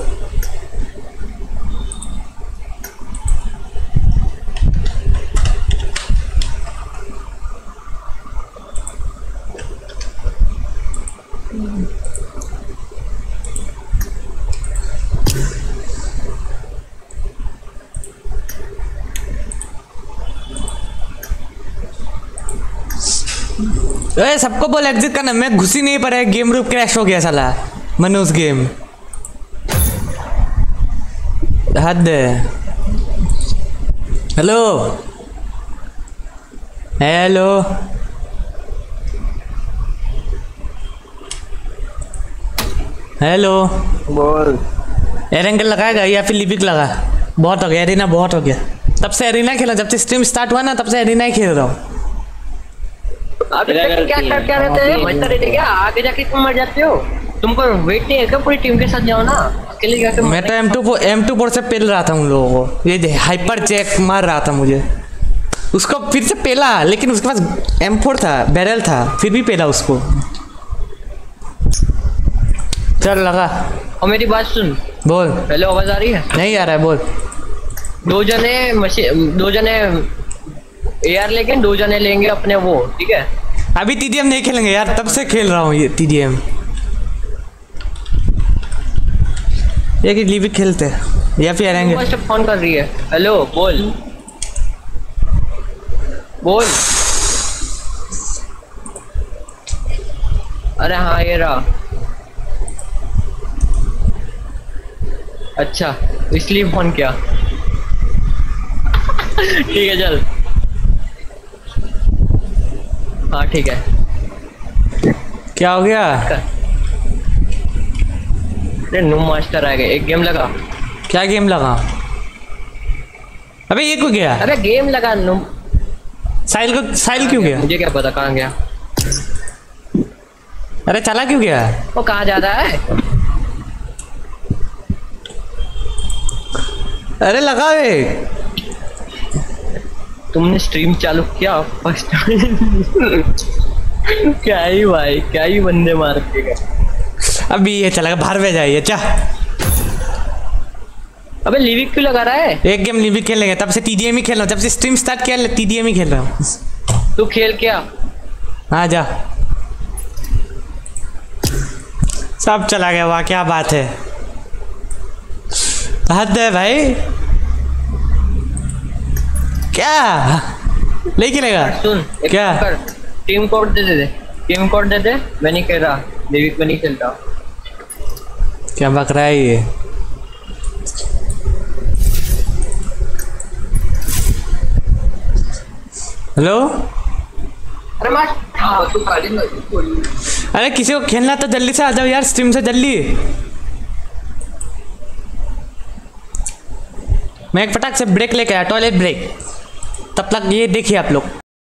ए सबको बोल एग्जिट करना मैं घुस ही नहीं पाया गेम रूप क्रैश हो गया साला मनोज गेम हद हेलो हेलो हेलो बोल एरेंगल लगाएगा या फिर लिपिक लगा बहुत हो गया एरिना बहुत हो गया तब से एरिना खेला जब से स्ट्रीम स्टार्ट हुआ ना तब से एरिना ही खेल रहा हूँ अभी तक क्या कर क्या रहते हैं मरते रहते क्या आगे जाके तुम मर जाते हो तुमको वेट नहीं है क्या पूरी टीम के साथ जाओ ना अकेले जाके मैं तो M two M two four से पेल रहा था उन लोगों को ये हाइपर चेक मार रहा था मुझे उसको फिर से पेला लेकिन उसके पास एम फोर था बैरल था फिर भी पेला उसको चल लगा और मेरी बात सुन बोल हेलो आवाज आ रही है नहीं आ रहा है बोल दो जने मशीन दो जने एआर लेके दो जने लेंगे अपने वो ठीक है अभी टीडीएम नहीं खेलेंगे यार तब से खेल रहा हूँ ये टीडीएम ये कि लीवी खेलते हैं या फिर आएंगे बस फोन कर रही है हेलो बोल बोल अरे हाँ ये रहा अच्छा इसलिए फोन किया ठीक है चल हाँ ठीक है क्या हो गया अरे नो मास्टर आ गए एक गेम लगा क्या गेम लगा अबे ये क्यों गया अबे गेम लगा नो साहिल को साहिल क्यों गया मुझे क्या पता कहाँ गया अरे चला क्यों गया वो कहाँ जा रहा है अरे लगा वे तुमने स्ट्रीम चालू किया फर्स्ट टाइम क्या ही भाई क्या ही बंदे मार के गए अभी ये चलेगा, बाहर में जाइए चा। अबे लिविक क्यों लगा रहा है? एक गेम लिविक खेलेंगे, तब से टीडीएम ही खेल रहा हूँ, जब से स्ट्रीम स्टार्ट किया टीडीएम ही खेल रहा हूँ। तू खेल क्या? हाँ जा, सब चला गया वहाँ, क्या बात है, हद है भाई। क्या नहीं खेलेगा? सुन क्या कर, टीम कोड दे दे, टीम कोड दे दे। मैं नहीं खेल रहा लिविक में, नहीं खेलता। क्या बक रहा है ये? हेलो, अरे मार, हाँ तू खा ले। अरे किसी को खेलना तो जल्दी से आ जाओ यार, स्ट्रीम से जल्दी। मैं एक फटाक से ब्रेक लेके आया, टॉयलेट ब्रेक, तब तक ये देखिए आप लोग।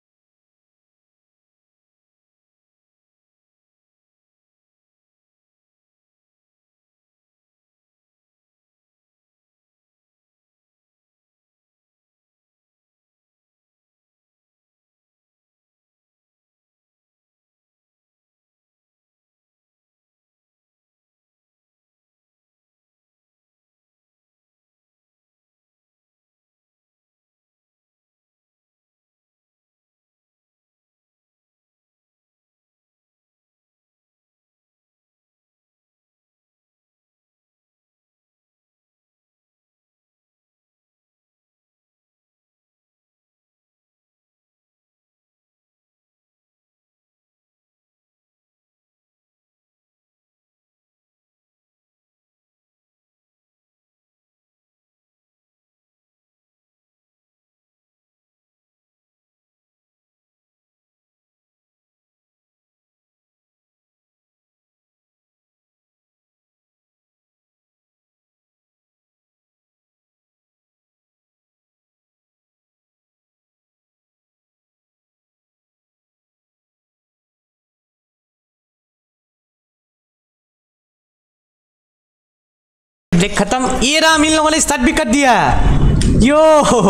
ब्रेक खत्म, ये राम इन लोगों ने स्टार्ट भी कर दिया। यो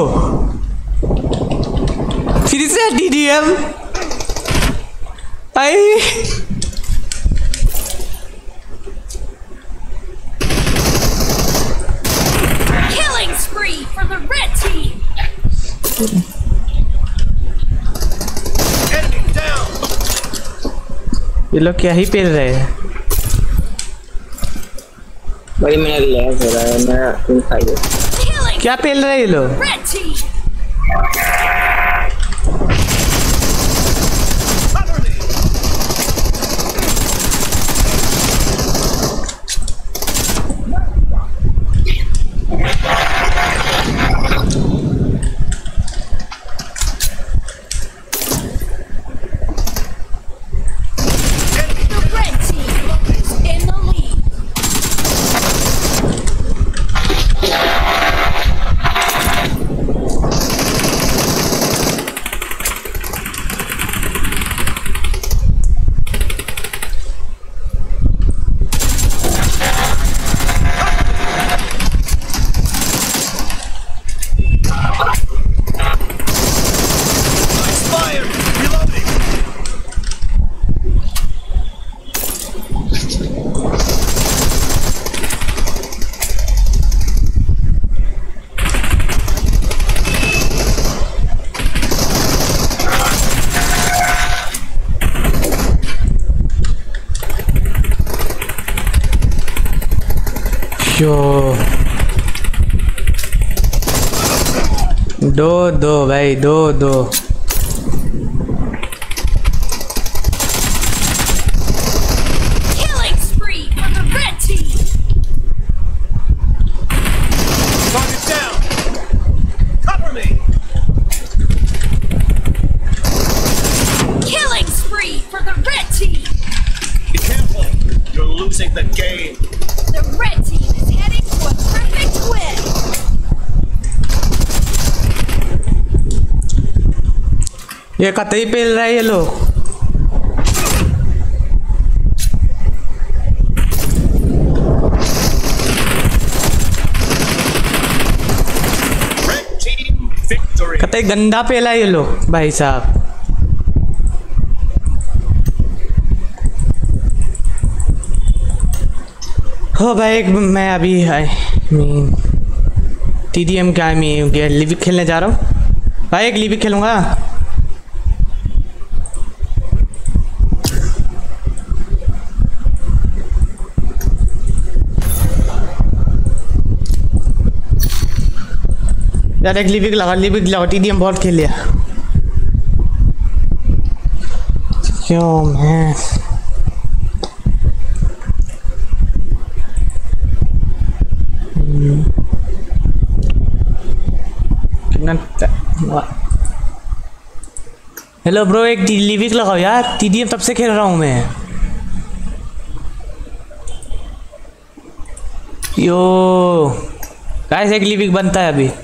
फिर से टीडीएम आई। Killing spree for the red team. Enemy down. ये लोग क्या ही पेल रहे हैं भाई? मैंने लैग हो रहा है, मैं तुम खाई दे। क्या पेल रहे हैं ये लोग? Red team. Cover me. The red team is in the lead. Expired. Reloading. यो दो दो भाई, दो दो। Killing spree for the red team. Target down. Cover me. Killing spree for the red team. Be careful. You're losing the game. The red team is heading to a perfect win. ये कतई पेल रहा है ये लोग। Red team victory. कतई गंदा पेला है ये लोग भाई साहब। हो भाई मैं अभी I mean T D M का मैं लिविक खेलने जा रहा हूँ भाई। एक लिविक खेलूँगा। यार एक लिविक लगा लिविक लगा टी डी एम बहुत खेल लिया क्यों मैं हेलो ब्रो एक लिविक लगाओ यार। टी डी एम तब से खेल रहा हूँ मैं। यो गाइस एक लिविक बनता है अभी।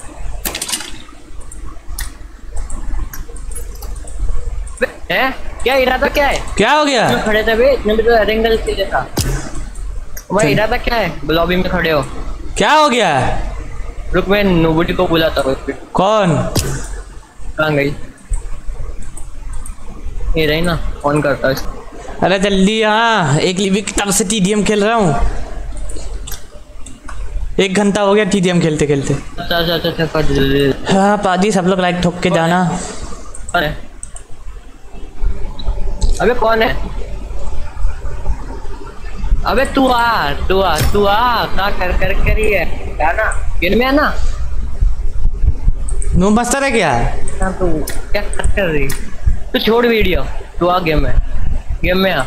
है क्या इरादा क्या है? क्या हो गया? क्यों खड़े थे बे इतने भी तो एंगल से देखा। तुम्हारा इरादा क्या है? लॉबी में खड़े हो। क्या हो गया? रुक मैं नोबडी को बुलाता हूँ। कौन? कहाँ गई? ये रही ना ऑन करता है। अरे जल्दी हाँ एक लिविक तब से टी डी एम खेल रहा हूँ। एक घंटा हो गया टी डी एम खेलते खेलते। अच्छा अच्छा अच्छा अच्छा जल्दी। हाँ पाजी सब लोग लाइक ठोक के जाना। अरे अबे कौन है? अबे तू आ तू आ तू आ क्या कर कर करी है क्या ना गेम में आना। नो मास्टर है क्या? ना तू क्या कर रही? तू छोड़ वीडियो तू आ गेम में गेम में आ।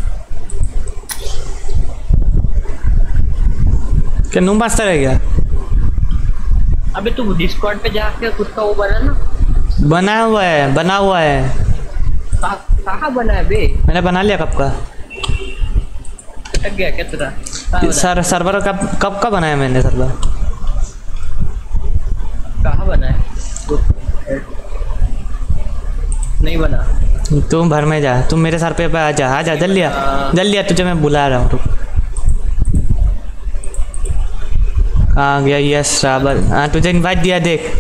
क्या नो मास्टर है क्या? अबे तू डिस्कॉर्ड पे जाके खुद का वो बना ना। बना हुआ है बना हुआ है। कहाँ बना है बे? मैंने बना लिया कब का। अटक गया क्या तेरा? सर सर्वर कब कब का बनाया मैंने सर्वर? कहाँ बना है? नहीं बना। तुम भर में जा तुम मेरे सर पे आ जा आ जा जल्दी आ जल्दी आ तुझे मैं बुला रहा हूँ। रुक कहाँ गया? यस राबर हाँ तुझे इनवाइट दिया देख।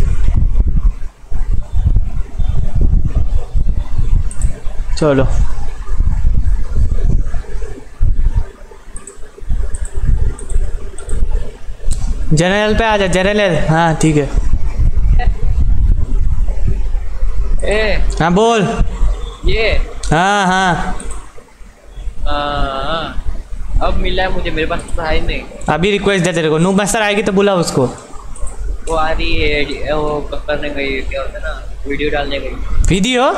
चलो जनरल पे आ जा जनरल। हाँ ठीक है। ए हाँ बोल। ये हाँ हाँ हाँ अब मिला है मुझे। मेरे पास तो है ही नहीं। अभी रिक्वेस्ट दे तेरे को। नूब मास्टर आएगी तो बुला उसको। वो आ रही है वो करने गई क्या होता है ना वीडियो डालने गई। वीडियो?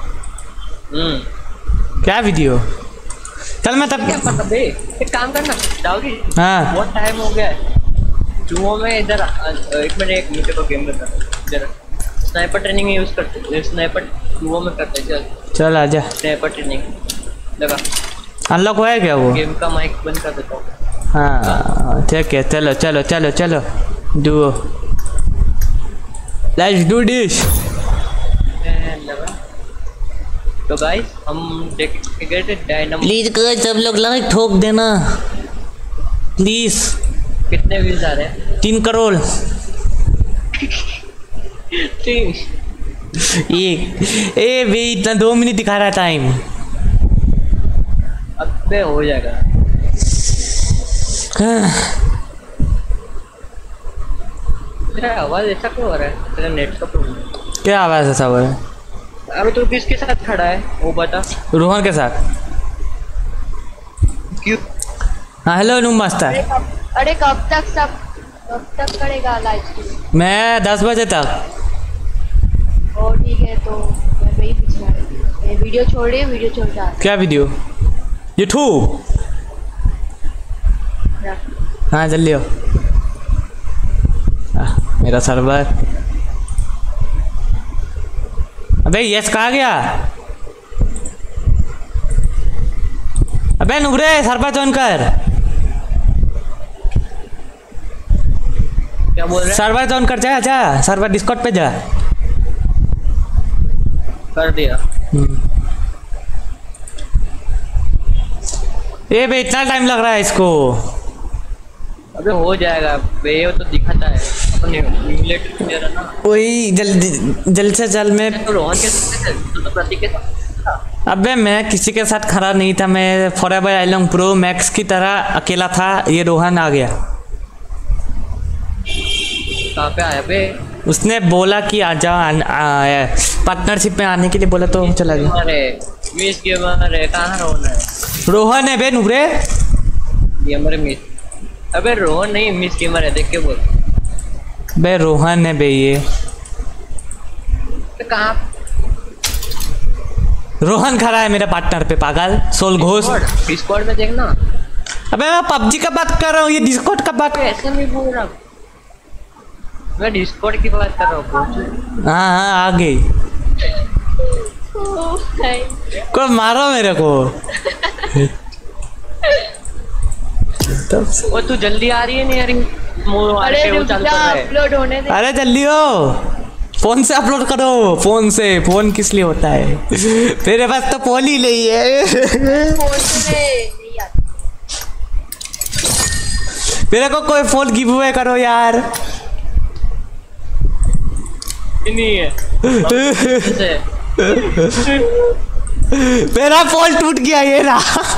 हम्म क्या वीडियो? चल मैं तब क्या पता बे एक काम करना डाउरी। हाँ बहुत टाइम हो गया है। जुओ में इधर एक मिनट एक मिनट को गेम करता इधर स्नाइपर ट्रेनिंग यूज करते स्नाइपर जुओ में करते। चल चल आजा। स्नाइपर ट्रेनिंग लगा। अनलॉक हुआ है क्या वो? गेम का माइक बंद कर देता हूँ। हाँ ठीक है चलो चलो चलो चलो डुओ लेट्स डू दिस। तो गाइस हम देख गए थे डायनामो। प्लीज गाइस सब लोग लाइक ठोक देना प्लीज। कितने व्यूज आ रहे हैं? तीन करोड़। तीन एक ए वे इतना दो मिनट दिखा रहा है टाइम। अबे हो जाएगा। हाँ। तेरा आवाज ऐसा क्यों हो रहा है? तेरा नेट का प्रॉब्लम। क्या आवाज ऐसा हो रहा है? अबे तू किसके साथ खड़ा है वो बता। रोहन के साथ। क्यों? हाँ हेलो नूब मास्टर। अरे कब तक सब कब तक करेगा लाइव स्ट्रीम? मैं दस बजे तक। ओ ठीक है तो मैं वही पूछना है। वीडियो छोड़ रही है वीडियो छोड़ जा। क्या वीडियो? यूट्यूब। हाँ जल्दी हो। आ, मेरा सर्वर। अबे यस कहाँ गया? अबे नुबरे सर्वर ज्वाइन कर। क्या बोल रहे हैं? सर्वर ज्वाइन कर जा जा सर्वर डिस्कॉर्ड पे जा। कर दिया। ए बे इतना टाइम लग रहा है इसको। अबे हो जाएगा बे ये तो दिखाता है अपने इंग्लिश दे रहा ना। वही जल्दी जल्द से जल्द में। तो रोहन के साथ तो प्रतीक के साथ अबे मैं किसी के साथ खड़ा नहीं था, मैं फॉरएवर आइलॉन्ग प्रो मैक्स की तरह अकेला था। ये रोहन आ गया। कहाँ पे आया बे? उसने बोला कि आ जा, पार्टनरशिप में आने के लिए बोला तो चला गया। अरे मिस गेमर है, कहाँ रोहन है? रोहन है बे नुबरे। गेमर मिस, अबे रोहन नहीं मिस गेमर है, देख के बोल। बे रोहन है बे ये। तो कहाँ? रोहन खड़ा है मेरे पार्टनर पे, पागल सोल घोष। डिस्कॉर्ड में देखना। अबे मैं पबजी का बात कर रहा हूँ, ये डिस्कॉर्ड का बात। ऐसे नहीं बोल रहा, मैं डिस्कॉर्ड की बात कर रहा हूँ। हाँ हाँ आ गई। कोई मारो मेरे को। वो तू जल्दी आ रही है नहीं आ रही? अरे रुक जा, अपलोड होने दे। अरे जल्दी हो, फोन से अपलोड करो। फोन से, फोन किस लिए होता है? मेरे पास तो फोन ही नहीं है। फोन से नहीं आता। मेरे को कोई फोन गिव अवे करो यार। नहीं है। मेरा फोन टूट गया ये ना।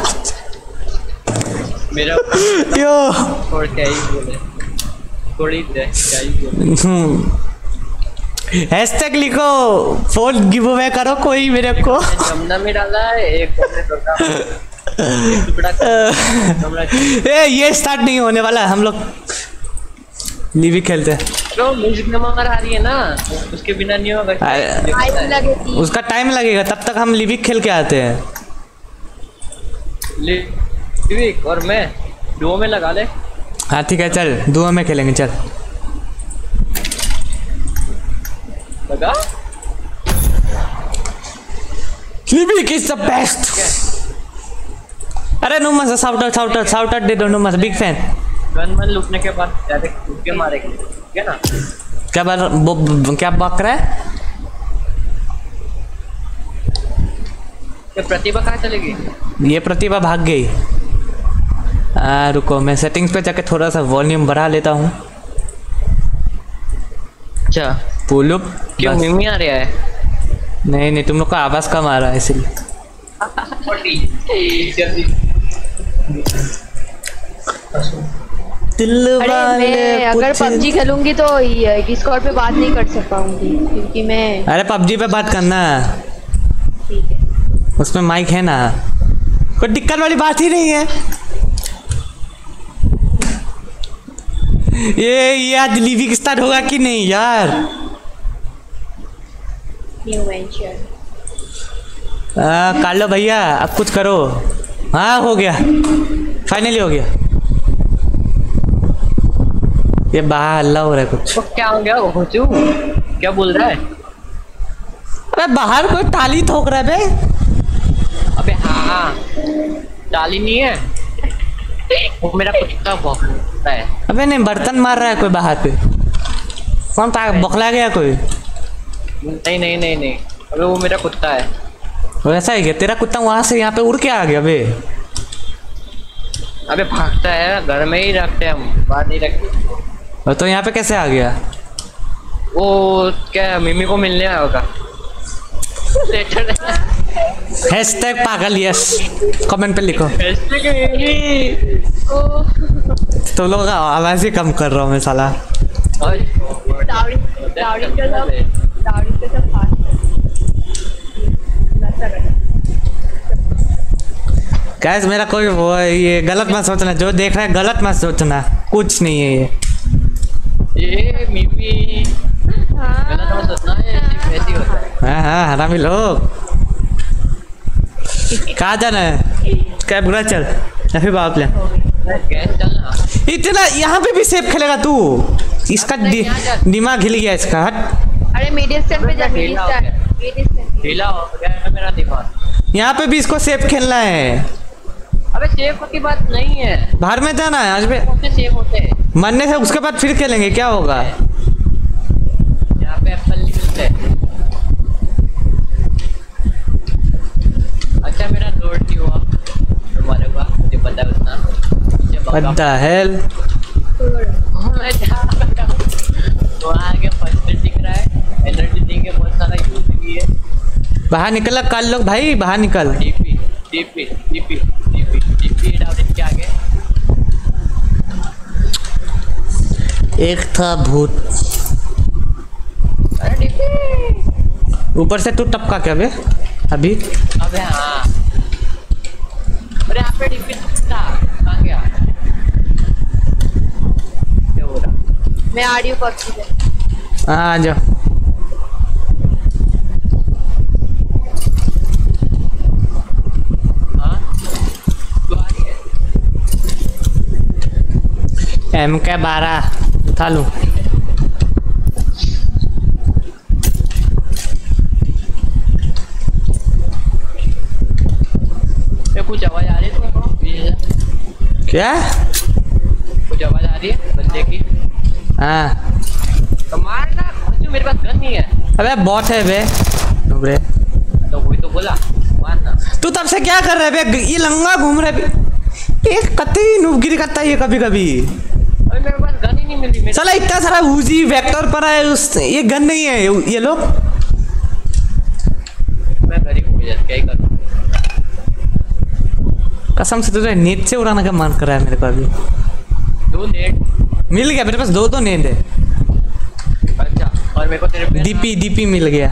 मेरा यो और क्या ही बोले, थोड़ी दे क्या ही बोले। हैशटैग लिखो, फोन गिव अवे करो कोई मेरे को। जमुना में डाला है एक टुकड़ा। ए ये स्टार्ट नहीं होने वाला, हम लोग लिवी खेलते हैं। तो म्यूजिक नंबर आ रही है ना, उसके बिना नहीं होगा। टाइम लगेगी, उसका टाइम लगेगा, तब तक हम लिविक खेल के आते हैं। लिविक और मैं डुओ में लगा ले। हाँ ठीक है, चल डुओ में खेलेंगे। चल लगा। Livik is the best. अरे नुमस शाउट शाउट शाउट दे दो नुमस, बिग फैन। गन मन लूटने के बाद डायरेक्ट लूट के मारेंगे, ठीक है ना? क्या बात क्या बात कर रहा है? ये प्रतिभा कहाँ चलेगी? ये प्रतिभा भाग गई। आ, रुको मैं सेटिंग्स पे जाके थोड़ा सा वॉल्यूम बढ़ा लेता हूँ। अच्छा पुलुप क्यों मिमी आ रहा है? नहीं नहीं, तुम लोग का आवाज कम आ रहा है इसलिए। दिल अरे मैं अगर पबजी खेलूंगी तो डिस्कॉर्ड पे बात नहीं कर सकता पाऊंगी क्योंकि मैं। अरे पबजी पे बात करना, ठीक है, उसमें माइक है ना, कोई दिक्कत वाली बात ही नहीं है। ये ये आज लिविंग स्टार्ट होगा कि नहीं यार? New venture. कालो भैया अब कुछ करो। हाँ हो गया, फाइनली हो गया। ये बाहर हल्ला हो रहा है कुछ। तो क्या हो गया? घोचू क्या बोल रहा है? अबे बाहर कोई ताली ठोक रहा है बे। अबे हाँ ताली नहीं है, वो मेरा कुत्ता भौंकता है। अबे नहीं, बर्तन मार रहा है कोई बाहर पे। कौन बौखला गया कोई? नहीं नहीं नहीं नहीं, अबे वो मेरा कुत्ता है। वैसा ही क्या? तेरा कुत्ता वहां से यहाँ पे उड़ के आ गया बे। अबे भागता है, घर में ही रखते हैं हम, बाहर नहीं रखते। और तो यहाँ पे कैसे आ गया? वो क्या मिमी को मिलने आया होगा। हैशटैग पागल यस कमेंट पे लिखो। तो लोग आवाज ही कम कर रहा हूँ मैं साला। दावड़ी दावड़ी का सब दावड़ी का सब फास्ट गैस मेरा कोई वो ये गलत मत सोचना, जो देख रहा है गलत मत सोचना, कुछ नहीं है ये। ये मिमी गलत मत सोचना है, ऐसी होता है। हाँ हाँ हरामी लोग। कहाँ जाना है? क्या बुरा चल या फिर बाप ले चलना। इतना यहाँ पे भी सेफ खेलेगा तू? इसका दि, दिमाग हिल गया इसका। हट। अरे मीडियम पे जा, मीडियम ढीला हो गया मेरा दिमाग। यहाँ पे भी इसको सेफ खेलना है। अबे सेफ की बात नहीं है, बाहर में जाना है आज पे। सेफ होते हैं मरने से उसके बाद फिर खेलेंगे, क्या होगा? यहाँ पे एप्पल नहीं मिलते। अच्छा मेरा लोड नहीं हुआ, तुम्हारे हुआ मुझे पता है उतना। What the hell? मैं जा रहा हूँ, तो आगे फर्स्ट दिख रहा है, एनर्जी ड्रिंक के बहुत सारा यूज भी है। बाहर निकल कल लोग भाई, बाहर निकल। DP DP DP DP DP down के आगे एक था भूत। अरे डीपी ऊपर से तू टपका क्या बे अभी? अबे हाँ, अरे यहाँ पे डीपी था, कहाँ गया? क्या हो रहा? मैं आ रही हूँ पर्ची पे। हाँ आ जाओ। हाँ तू आ रही है? एम के बारह उठा लूँ। कुछ आवाज आ रही है तुमको? क्या कुछ आवाज आ रही है बंदे की? हाँ तो मारना, जो मेरे पास गन नहीं है। अबे बॉट है बे नुबरे। तो वही तो बोला मारना। तू तब से क्या कर रहा है बे? ये लंगा घूम रहा है बे। एक कतई नुबगिरी करता है ये कभी कभी। अरे मेरे पास गन ही नहीं मिली। मेरे साला इतना सारा उजी वेक्टर पर है उस, ये गन नहीं है ये लोग। मैं गरीब हूँ यार, क्या ही करूँ? कसम से तुझे नेट से उड़ाने का मन कर रहा है मेरे को अभी। दो नेट मिल गया मेरे पास, दो दो नेट है। अच्छा, और मेरे को तेरे पे डीपी डीपी मिल गया।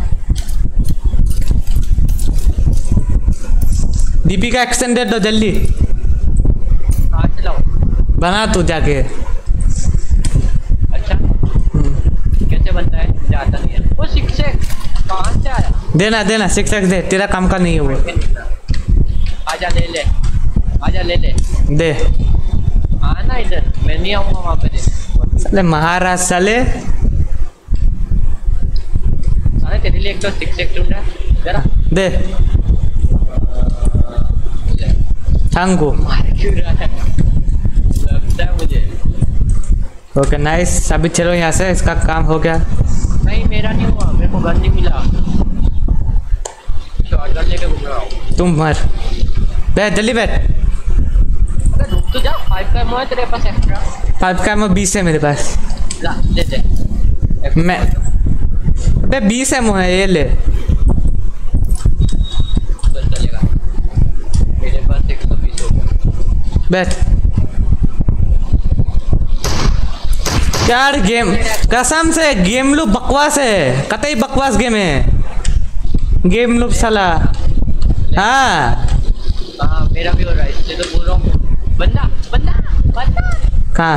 डीपी का एक्सटेंडेड दो जल्दी। हाँ चलाओ। बना तू जाके। अच्छा कैसे बनता है? मुझे आता नहीं है। वो सिक्स कहाँ से आया? देना देना सिक्स एक्स दे, तेरा काम का नहीं है वो। आजा ले ले, आजा ले ले। दे आना इधर, मैं नहीं आऊँगा वहाँ पे। साले महाराज साले। साले तेरे लिए एक तो सिक्स एक्स ढूंढ रहा है जरा। दे थैंक यू। मार क्यों रहा है? लगता है मुझे। ओके नाइस, अभी चलो यहाँ से, इसका काम हो गया। नहीं मेरा नहीं हुआ, मेरे को गन नहीं मिला। शॉटगन लेके घूम रहा हूँ। तुम मर, बैठ जल्दी बैठ। अरे रुक तो जा, फाइव का एमओ है तेरे पास एक्स्ट्रा? फाइव का एमओ बीस है मेरे पास। ला ले दे। मैं बे बीस एमओ है, ये ले। चल चलेगा, मेरे पास एक सौ बीस हो गया। बैठ। यार गेम कसम से गेम लूप बकवास है, कतई बकवास गेम है गेम लूप साला। हाँ हाँ मेरा भी हो रहा है, इसलिए तो बोल रहा हूँ। बंदा बंदा बंदा कहाँ?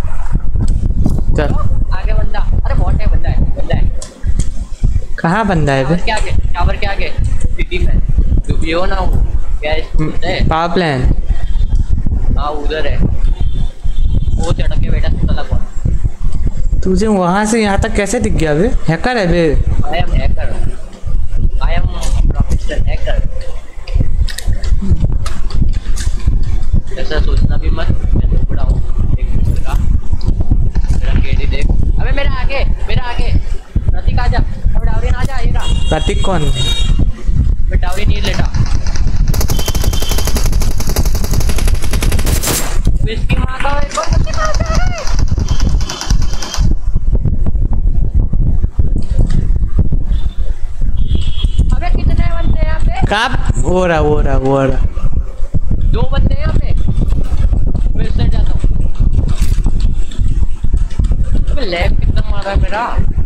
चल आगे बंदा। अरे बहुत है, बंदा है बंदा है। कहाँ बंदा है बे? टावर के आगे, टावर के आगे सिटी में जो भी हो ना, वो क्या है? Power plan. हाँ उधर है, वो चढ़ के बैठा साला कौन? तुझे वहां से यहाँ तक कैसे दिख गया बे? हैकर है बे। I am hacker, I am professional hacker. ऐसा सोचना भी मत, मैं तो बड़ा हूँ एक नंबर का। मेरा केडी देख। अबे मेरा आगे, मेरा आगे। प्रतीक आजा, अब डावरी ना जा। ये रहा प्रतीक। कौन? मैं डावरी नहीं लेटा। इसकी माँ का है, कौन इसकी माँ का है? अबे कितने बंदे हैं यहाँ पे? कब हो रहा हो रहा हो रहा दो बंदे हैं यहाँ पे। मैं इस साइड जाता हूँ। अबे लैग कितना मार रहा है मेरा?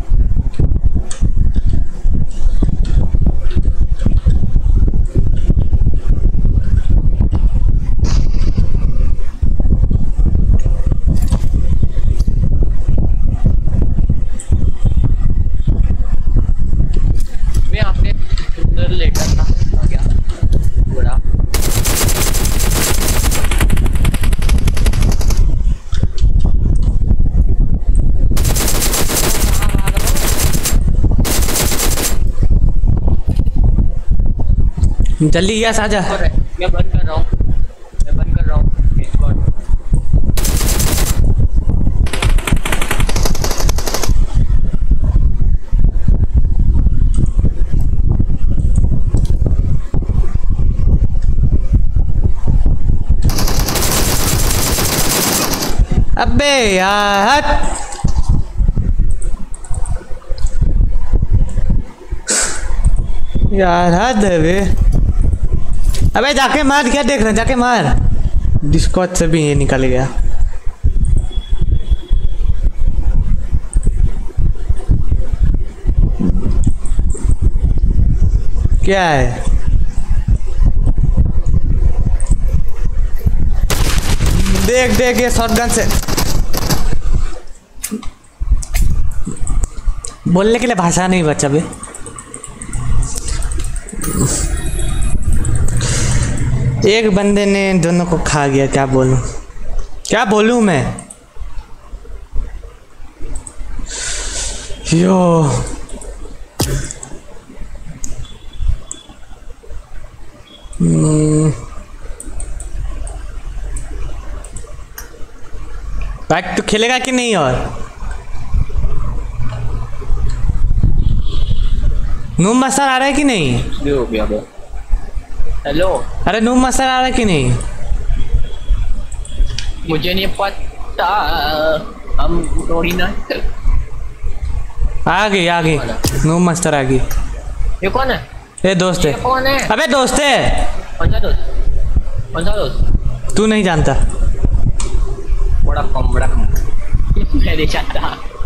मैं यहाँ पे उधर लेटा था, आ गया थोड़ा। जल्दी यस आजा। मैं बंद कर रहा हूँ, मैं बंद कर रहा हूँ। अबे यार यार हद है बे। अबे जाके मार, क्या देख रहे हैं, जाके मार। डिस्कॉर्ड से भी ये निकल गया। क्या है? देख देख ये शॉटगन से बोलने के लिए भाषा नहीं बचा बे। एक बंदे ने दोनों को खा गया। क्या बोलूं, क्या बोलूं मैं। यो हम्म बैक तो खेलेगा कि नहीं? और नूम मास्टर आ रहा है कि नहीं? हो गया बे। हेलो, अरे नूम मास्टर आ रहा है कि नहीं? मुझे नहीं पता, हम थोड़ी ना। आ गई आ गई नूम मास्टर आ गई। ये कौन है? ये दोस्त है। ये कौन है? अबे दोस्त है। कौन सा दोस्त? कौन सा दोस्त? तू नहीं जानता। बड़ा कम, बड़ा कम। मैं नहीं जानता।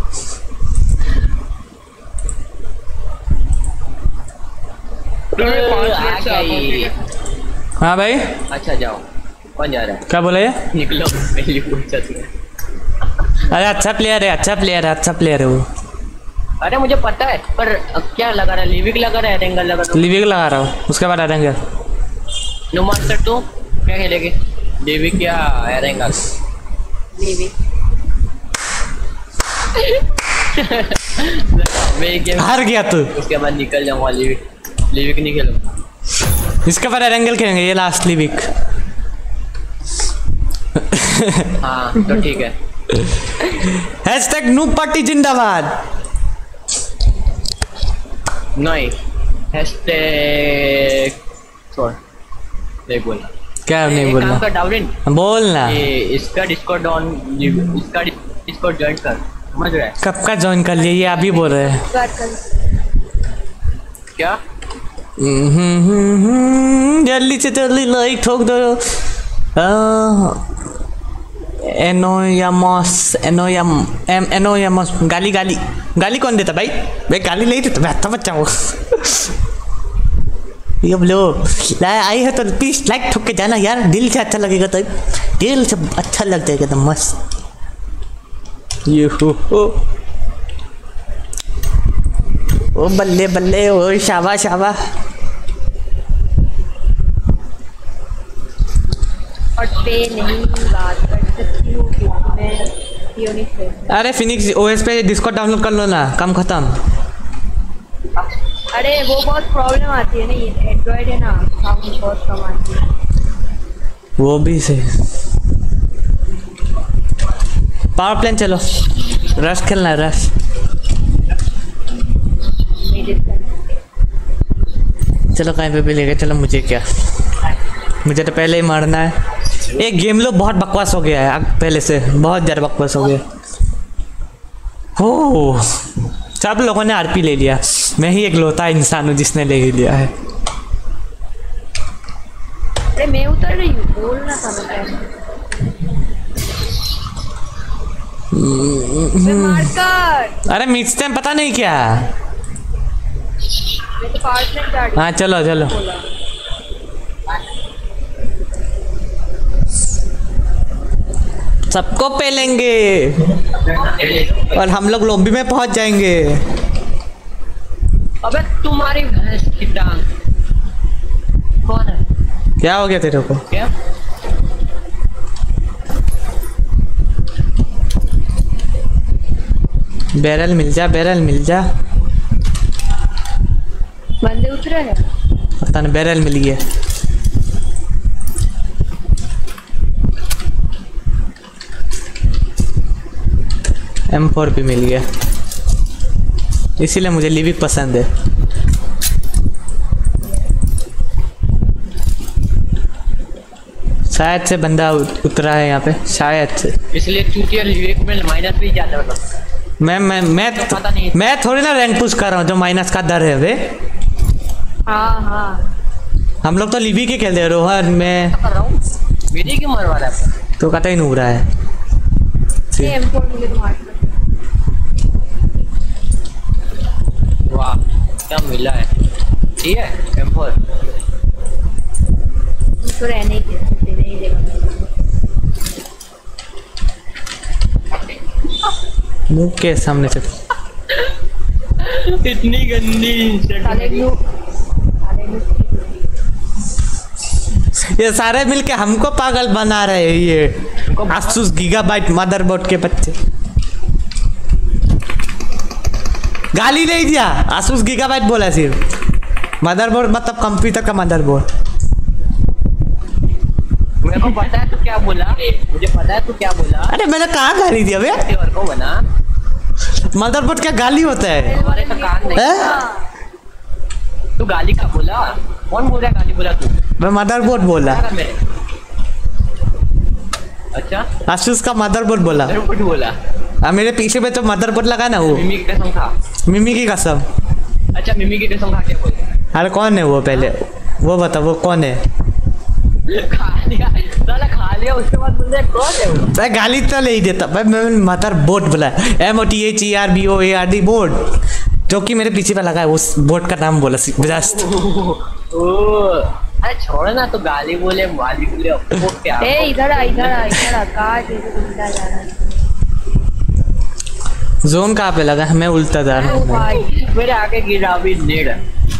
आ गई। हाँ भाई। अच्छा जाओ। कौन जा रहा है? क्या बोले? निकलो, पहली पूछा तुमने। अरे अच्छा प्लेयर है, अच्छा प्लेयर है, अच्छा प्लेयर है वो। अरे मुझे पता है, पर क्या लगा रहा है? लिविक लगा रहा है, एरेंगल लगा रहा है। लिविक लगा रहा हूँ, उसके बाद एरेंगल। नो मास्टर तू क्या खेलेगी? लिविक या एरेंगल? लिविक। मैं एक गेम हार गया तू। उसके बाद निकल जाऊंगा। लिविक लिविक नहीं खेलूंगा। इसके बाद एरेंगल खेलेंगे, ये लास्ट लिविक। हाँ तो ठीक है। हैशटैग नूब पार्टी जिंदाबाद। नहीं, हैशटैग छोड़, नहीं बोलना। क्या नहीं बोलना? काम कर डाउरिन, बोलना। ये इसका डिस्कॉर्ड ऑन, इसका डिस्कॉर्ड ज्वाइन कर, समझ रहा है? कब का ज्वाइन कर लिए? ये अभी बोल रहे हैं। क्या? जल्दी से जल्दी लाइक ठोक दो। एनोयामस एनोयम एम एनोयामस गाली गाली गाली कौन देता भाई? भाई गाली नहीं देता, बैठता बच्चा वो। ये लो आई है तो प्लीज लाइक ठोक के जाना यार, दिल से अच्छा लगेगा तो, दिल से अच्छा लग जाएगा तो मस्त। ये हो हो ओ बल्ले बल्ले, ओ शाबा शाबा। और पे नहीं बात कर सकती हूँ क्योंकि मैं यूनिक हूँ। अरे फिनिक्स ओएस पे डिस्कॉर्ड डाउनलोड कर लो ना, काम खत्म। अरे वो बहुत प्रॉब्लम आती है ना, ये एंड्रॉइड है ना, साउंड बहुत कम आती है। वो भी सही। पावर प्लेन चलो, रश खेलना है, रश। चलो कहीं पे भी लेके चलो, मुझे क्या, मुझे तो पहले ही मारना है। एक गेम लो बहुत बकवास हो गया है पहले से, बहुत ज़्यादा बकवास हो गया। हो सब लोगों ने आरपी ले लिया, मैं ही एक लौता इंसान हूँ जिसने ले ही लिया है। अरे मैं उतर रही हूँ, बोलना था मैं मारकर। अरे मिक्स टाइम पता नहीं क्या। मैं तो पार्ट में जा रही हूँ। हाँ चलो चलो। सबको पेलेंगे और हम लोग लॉबी में पहुंच जाएंगे। अबे तुम्हारी भैंस की टांग कौन है? क्या हो गया तेरे को? क्या? बैरल मिल जा, बैरल मिल जा। बंदे उतरे हैं। पता नहीं, बैरल मिल गया। एम फोर भी मिल गया, इसीलिए मुझे लिविक पसंद है। शायद से बंदा उतरा है यहाँ पे, शायद से। इसलिए चूतिया लिविक में माइनस भी जाता है। मतलब मैं मैं मैं पता नहीं। मैं थोड़ी ना रैंक पुश कर रहा हूँ जो माइनस का दर है वे। हाँ हाँ हम लोग तो लिवी के खेलते हैं रोहन में। कर रहा हूँ मेरी क्यों मरवा रहा है तो कतई नहीं हो रहा है। ये एम फोर मुझे तो मार वाह क्या मिला है ठीक है एम फोर तो रहने ही दे दे नहीं देगा मुंह के सामने से इतनी गंदी साले न्यू साले न्यू ये सारे मिलके हमको पागल बना रहे हैं ये आसूस गीगाबाइट मदरबोर्ड के बच्चे। गाली नहीं दिया, आसूस गीगाबाइट बोला सिर्फ। मदरबोर्ड मतलब कंप्यूटर का मदरबोर्ड। मेरे को पता है तू क्या बोला, मुझे पता है तू क्या बोला। अरे मैंने कहाँ गाली दिया बे? और को बना मदरबोर्ड क्या गाली होता है? हमारे का कान नहीं है? तू गाली का बोला, कौन बोल रहा गाली बोला तू? मैं मदरबोर्ड बोला। क्या कर मेरे? अच्छा आसूस का मदरबोर्ड बोला। मेरे को बोला अब मेरे पीछे पे तो मदरबोर्ड लगा ना वो मिमी की कसम खा। मिमी की कसम। अच्छा मिमी की कसम खा क्या बोल? अरे कौन है वो पहले वो बता वो कौन है? खा लिया साला खा लिया उसके बाद बोलते कौन है वो? मैं गाली तो नहीं देता भाई, मैं मदरबोर्ड बोला। M O T H E R B O A R D board जो कि मेरे पीछे पे लगा है उस बोर्ड का नाम बोला जस्ट। ओ अरे छोड़ ना तो गाली बोले गाली बोले वो क्या? ए इधर आ इधर आ इधर आ कहाँ तेरे को उल्टा जा रहा है? जोन कहाँ पे लगा? मैं उल्टा जा रहा ओ हूँ। भाई मेरे आगे गिरा भी नेड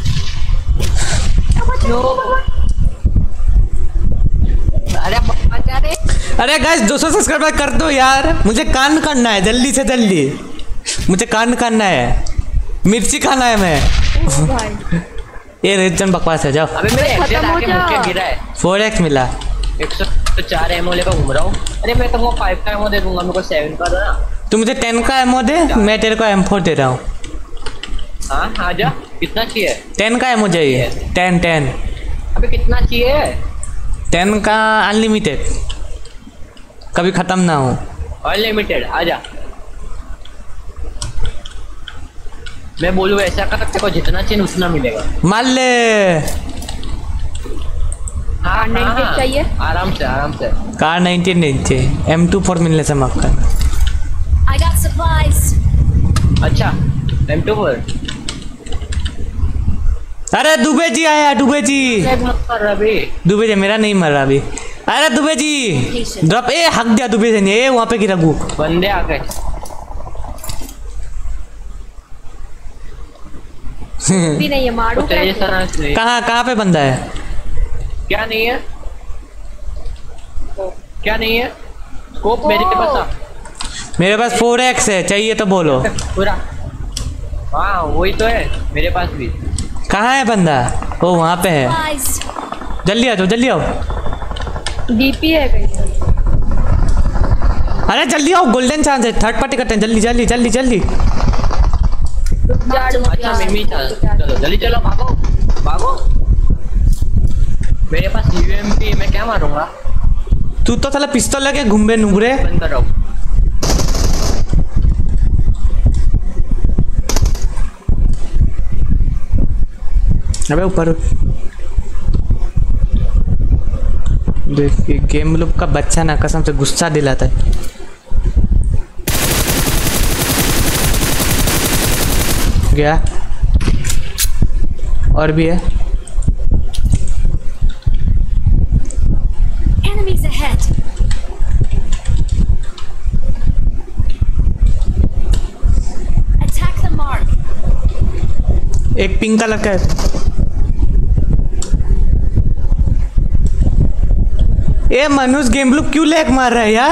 अरे बचा रे। अरे गाइस दो सौ सब्सक्राइबर कर दो यार, मुझे कांड करना है जल्दी से जल्दी। मुझे कांड करना है, मिर्ची खाना है मैं। ओ भाई ये रेजन बकवास है। जाओ अबे मेरे खत्म एक्सेल हो आके जा। मुझे गिरा है फोर एक्स मिला। एक सौ चार एमओ लेकर घूम रहा हूँ। अरे मैं तुमको फाइव का एमओ दे दूंगा, मेरे को सेवन का दो ना। तू मुझे टेन का एमओ दे, मैं तेरे को एम फोर दे रहा हूँ। हाँ आजा कितना चाहिए? टेन का एमओ चाहिए। टेन टेन अबे कितना चाहिए? टेन का अनलिमिटेड, कभी खत्म ना हो। अनलिमिटेड आजा। मैं बोलूँ ऐसा कर तेरे को जितना चाहिए उतना मिलेगा। मान ले। हाँ नाइनटी हाँ, चाहिए? आराम से आराम से। कार नाइनटीन नहीं चाहिए, एम टू फोर मिलने से मत करना। I got supplies. अच्छा एम टू फोर। अरे दुबे जी आया, दुबे जी मत कर अभी। दुबे जी मेरा नहीं मर रहा अभी। अरे दुबे जी ड्रॉप ए हक दिया दुबे से नहीं, ए वहाँ पे गिरा गु। बंदे आ गए। भी नहीं है मारू तो तेरे तरह से कहाँ कहाँ पे बंदा है? क्या नहीं है? क्या नहीं है? स्कोप मेरे के पास आ। मेरे पास फोर एक्स है, चाहिए तो बोलो। पूरा हाँ वही तो है मेरे पास भी। कहाँ है बंदा? ओ वहाँ पे है। Supplies. जल्दी आ जाओ जल्दी आओ। डीपी है कहीं। अरे जल्दी आओ, गोल्डन चांस है, थर्ड पार्टी करते हैं। जल्दी जल्दी जल्दी जल्दी। अच्छा मिमी चल चलो जल्दी चलो भागो भागो। मेरे पास यूएमपी मैं क्या मारूंगा? तू तो साला पिस्तौल लेके घूमे नुबरे। बंद कर रहा हूँ। अबे ऊपर देखिए गेम लूप का बच्चा ना कसम से गुस्सा दिलाता है। गया और भी है। Enemies ahead. Attack the mark. एक पिंक कलर का है। ए मनुष्य गेम लूप क्यों लैग मार रहा है यार?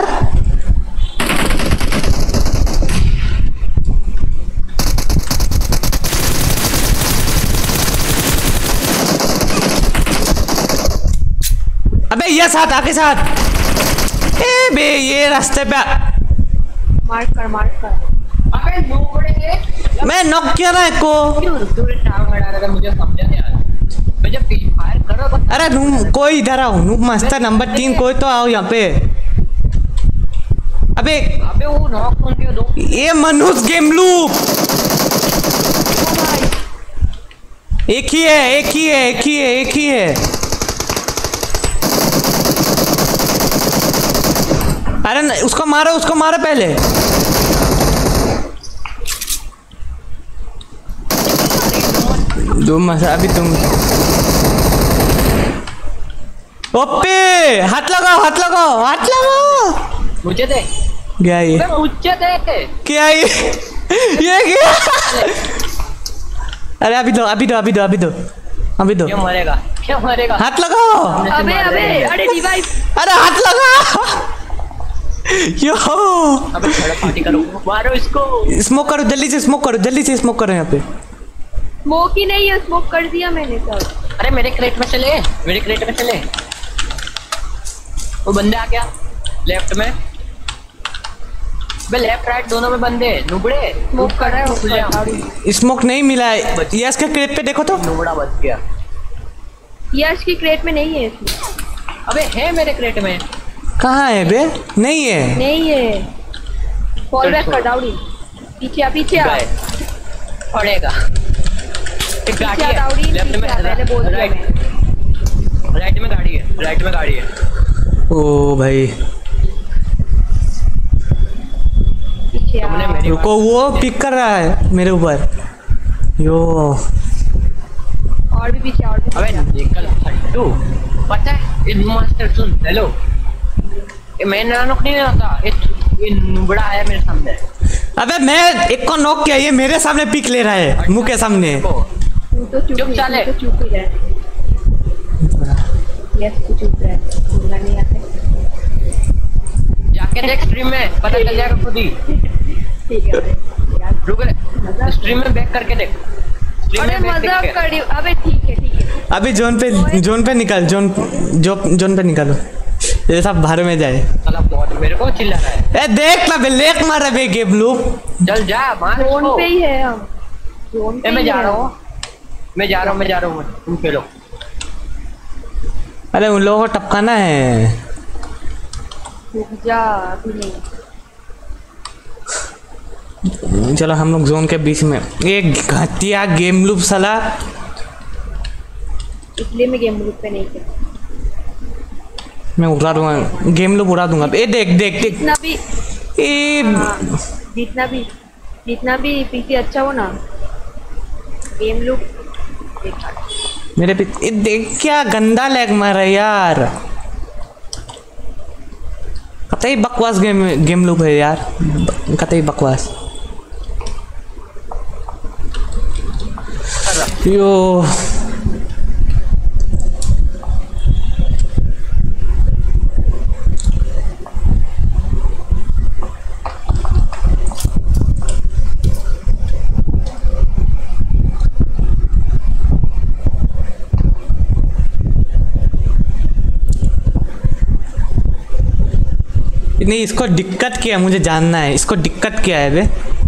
अबे ये साथ आके साथ। ए बे ये रास्ते पे मार्क कर मार्क कर। अबे नूबड़े मैं नॉक किया ना एक को। क्यों तूने टांग अड़ा रहा था मुझे समझा नहीं आ रहा। मैं जब फायर कर रहा था। अरे नूम कोई इधर आओ, नूम मास्टर नंबर तीन कोई तो आओ यहाँ पे। अबे अबे वो नॉक कौन किया दो? ये मनुष्य गेम लूप। एक ही है, एक ही है, एक ही है, एक ही है। अरे नहीं, उसको मारो, उसको मारो पहले। दो मसा अभी तुम ओपे हाथ लगाओ, हाथ लगाओ, हाथ लगाओ। मुझे दे क्या ये? मुझे दे। क्या ये? ये क्या? अरे अभी दो, अभी दो, अभी दो, अभी दो, अभी दो। क्यों मरेगा? क्यों मरेगा? हाथ लगाओ। अबे अबे अरे डिवाइस। अरे हाथ लगाओ। यो अबे थोड़ा पार्टी करो, मारो इसको। स्मोक करो, जल्दी से स्मोक करो, जल्दी से स्मोक करो यहाँ पे। स्मोक ही नहीं है, स्मोक कर दिया मैंने सब। अरे मेरे क्रेट में चले, मेरे क्रेट में चले। वो बंदे आ गया लेफ्ट में। बे लेफ्ट राइट दोनों में बंदे नुबड़े स्मोक कर रहा है। स्मोक नहीं मिला है। यस के क्रेट पे देखो तो। नुबड़ा बच गया। यश की क्रेट में नहीं है इसमें। अबे है मेरे क्रेट में। कहाँ है बे? नहीं है, नहीं है। फॉल बैक कर डाउडी। पीछे आ, पीछे आ। पड़ेगा। एक गाड़ी है डाउडी लेफ्ट में, पहले बोल दिया राइट मैं। राइट में गाड़ी है, राइट में गाड़ी है। ओ भाई पीछे आ। तुमने मेरी रुको, वो पिक कर रहा है मेरे ऊपर। यो और भी पीछे, और भी अबे निकल फट्टू। पता है इन मास्टर सुन, हेलो ये मैं ना नॉक नहीं होता, ये नुबड़ा आया मेरे सामने। अबे मैं एक को नॉक किया, ये मेरे सामने पिक ले रहा है, मुंह के सामने। तू तो चुप चुप चाले। तू तो चुप ही रह। यस तू चुप रह, बोलना नहीं आता। जाके देख स्ट्रीम में, पता चल जाएगा खुद ही। ठीक है यार, रुक रे, स्ट्रीम में बैक करके देख। स्ट्रीम अरे में बैक मजाक करके। कर रही हूँ। अबे ठीक है ठीक है। अभी जोन पे, जोन पे निकल, जोन जो जोन पे निकालो, ये सब बाहर में जाए। साला बॉट मेरे को चिल्ला रहा है। ए देख ना बे, लेक मार बे गेम लूप। चल जा मार जोन इसको। पे ही है हम। जोन पे ए, मैं ही जा है। रहा हूँ, मैं जा रहा हूँ, मैं जा रहा हूँ, तुम खेलो। अरे उन लोगों को टपकाना है। रुक जा, अभी नहीं। चलो हम लोग जोन के बीच में। एक घटिया गेम लूप साला। इसलिए मैं गेम लूप पे नहीं खेलता। मैं उड़ा दूंगा, गेम लूप उड़ा दूंगा। ए देख देख देख जितना भी ए हाँ, जितना भी जितना भी पीसी अच्छा हो ना, गेम लूप बेकार। मेरे पे ए देख क्या गंदा लैग मारा यार। कतई बकवास गेम गेम लूप है यार, कतई बकवास। यो नहीं, इसको दिक्कत क्या है मुझे जानना है, इसको दिक्कत क्या है बे?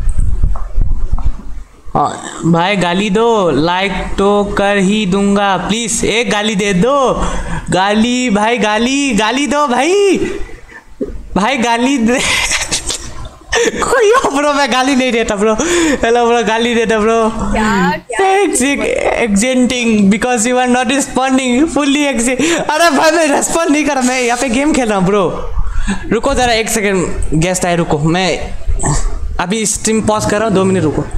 हाँ भाई गाली दो, लाइक तो कर ही दूंगा, प्लीज एक गाली दे दो। गाली भाई, गाली गाली दो भाई, भाई गाली दे। कोई हो ब्रो, मैं गाली नहीं देता ब्रो। हेलो ब्रो, गाली देता ब्रो। क्या क्या एग्जेंटिंग because you are not responding fully एग्जेंट। अरे भाई मैं रेस्पॉन्ड नहीं कर रहा, मैं यहाँ पे गेम खेल रहा हूँ ब्रो। रुको जरा एक सेकंड, गेस्ट आए, रुको मैं अभी स्ट्रीम पॉज कर रहा हूँ, दो मिनट रुको।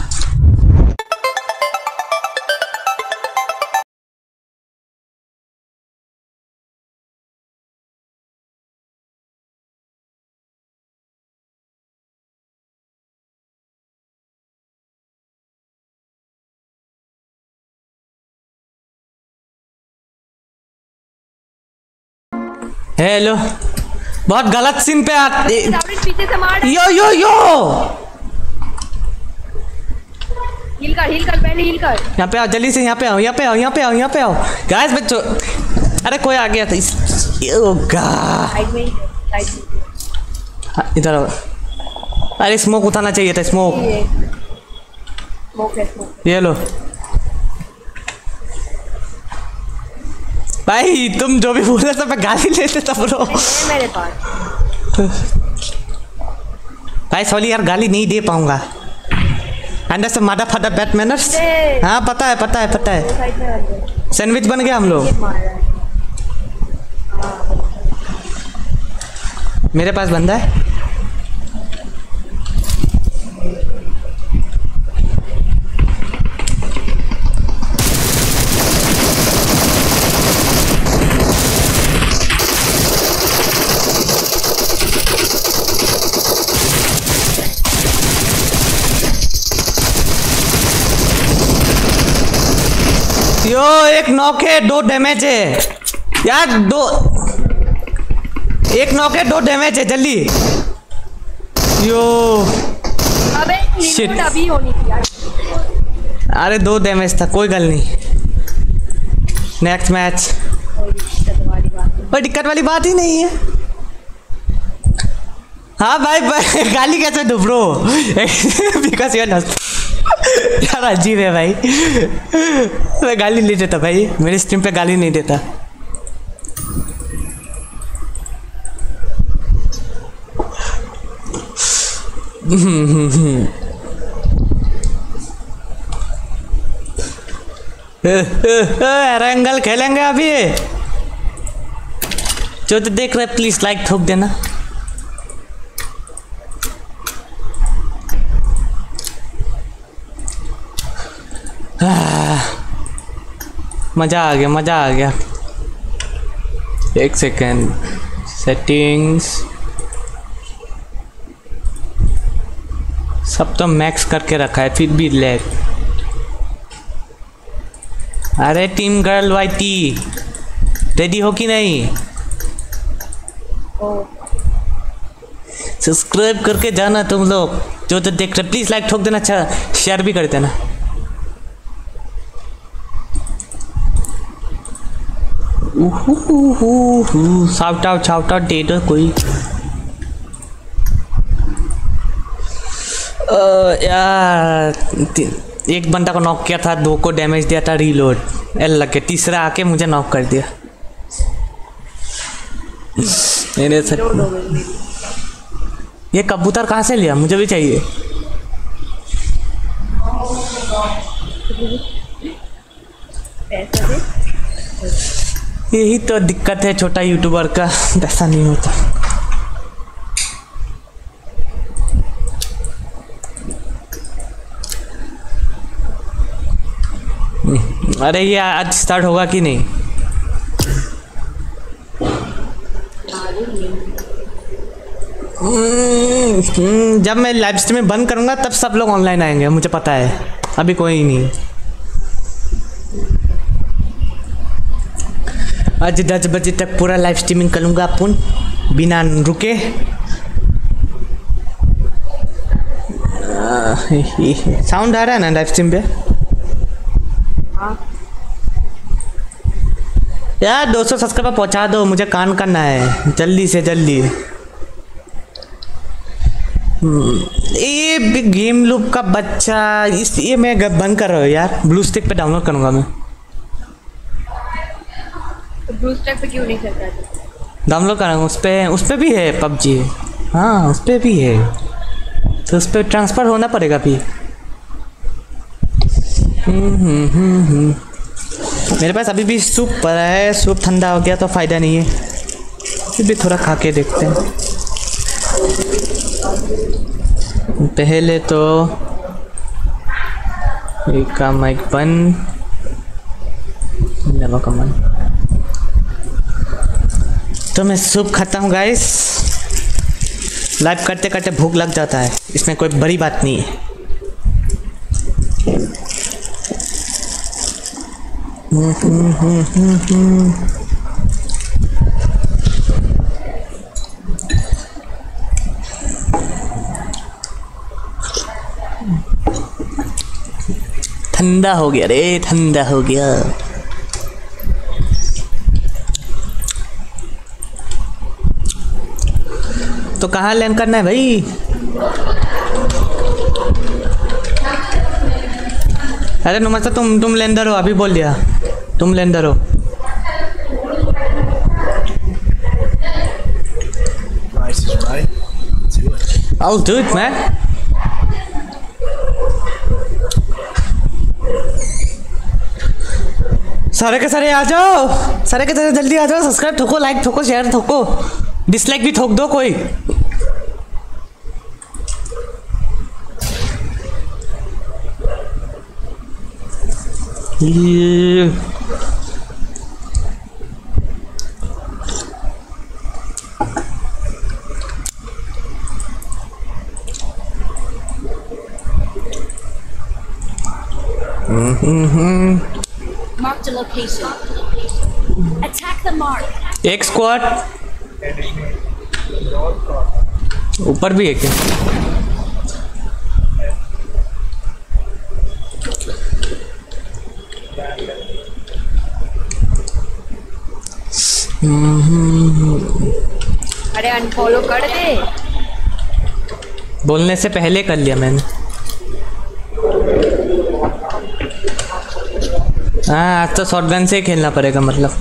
हेलो, बहुत गलत सीन पे आते। पीछे से मार। यो यो यो हील कर, हील कर, पहले हील कर। यहाँ पे आओ जल्दी से, यहाँ पे आओ, यहाँ पे आओ, यहाँ पे आओ, यहाँ पे आओ गाइस बच्चों। अरे कोई आ गया था इस साइड में, साइड में। हाँ, इधर आओ। अरे स्मोक उठाना चाहिए था, स्मोक। स्मोक है, स्मोक। ये लो भाई, तुम जो भी बोल रहे थे मैं गाली लेते था ब्रो। मेरे पास भाई सॉरी यार, गाली नहीं दे पाऊंगा। अंडर से मादा फादा बैट मैनर्स। अरे। हाँ पता है पता है पता है। साइड में वाले सैंडविच बन गया हम लोग। ये मार रहा है। मेरे पास बंदा है। यो एक नॉक है, दो डैमेज है यार। दो एक नॉक है, दो डैमेज है, जल्दी। यो अबे Shit. रिलोड अभी होनी थी यार। अरे दो डैमेज था, कोई गल नहीं। Next match. कोई दिक्कत वाली बात नहीं। कोई दिक्कत वाली बात ही नहीं है। हाँ भाई, भाई गाली कैसे दो ब्रो? बिकॉज यू आर यार अजीब है भाई। मैं गाली नहीं देता भाई, मेरे स्ट्रीम पे गाली नहीं देता। रंगल खेलेंगे अभी। जो तो देख रहे प्लीज लाइक ठोक देना। मजा आ गया, मजा आ गया। एक सेकेंड, सेटिंग्स सब तो मैक्स करके रखा है, फिर भी लैग। अरे team girl Y T ready हो कि नहीं? सब्सक्राइब करके जाना तुम लोग जो तो देख रहे, प्लीज लाइक ठोक देना, अच्छा शेयर भी कर देना। शाउट आउट शाउट आउट दे दो कोई। यार एक बंदा को नॉक किया था, दो को डैमेज दिया था, रीलोड एल लग के, तीसरा आके मुझे नॉक कर दिया। मेरे से ये कबूतर कहाँ से लिया? मुझे भी चाहिए। पैसा दे। यही तो दिक्कत है छोटा यूट्यूबर का, पैसा नहीं होता। अरे ये आज स्टार्ट होगा कि नहीं? जब मैं लाइव स्ट्रीम बंद करूंगा तब सब लोग ऑनलाइन आएंगे, मुझे पता है। अभी कोई नहीं। आज दस बजे तक पूरा लाइव स्ट्रीमिंग करूंगा अपन बिना रुके। साउंड आ रहा है ना लाइव स्ट्रीम पे? यार दो सौ सब्सक्राइबर पहुंचा दो, मुझे कान करना है जल्दी से जल्दी। ये गेम लूप का बच्चा, इस ये मैं बंद कर रहा हूँ यार। ब्लू स्टिक पे डाउनलोड करूंगा मैं। ब्लू स्टैक पे क्यों नहीं चलता है? डाउनलोड करूँगा उस पर, उस पर भी है पबजी। हाँ उस पर भी है, तो उस पर ट्रांसफ़र होना पड़ेगा भी। हम्म हम्म हम्म हम्म मेरे पास अभी भी सूप पड़ा है, सूप ठंडा हो गया तो फ़ायदा नहीं है, फिर भी थोड़ा खा के देखते हैं। पहले तो एक का माइक बंद, नवा का मन। तो मैं सूप खाता हूँ गाइस। लाइव करते करते भूख लग जाता है, इसमें कोई बड़ी बात नहीं है। हम्म हम्म हम्म हम्म हम्म ठंडा हो गया रे, ठंडा हो गया। तो कहाँ लैंड करना है भाई? अरे नमस्ते, तुम तुम लेंडर हो, अभी बोल दिया तुम लेंडर हो। Price is right. Do it. I'll do it, man. सारे के सारे आ जाओ, सारे के सारे जल्दी आ जाओ। सब्सक्राइब ठोको, लाइक ठोको, शेयर ठोको, डिसलाइक भी ठोक दो कोई। ये Marked a location. Attack the mark. एक स्क्वाड ऊपर भी एक है। अरे अनफॉलो कर दे। बोलने से पहले कर लिया मैंने। हाँ आज तो शॉटगन से ही खेलना पड़ेगा मतलब।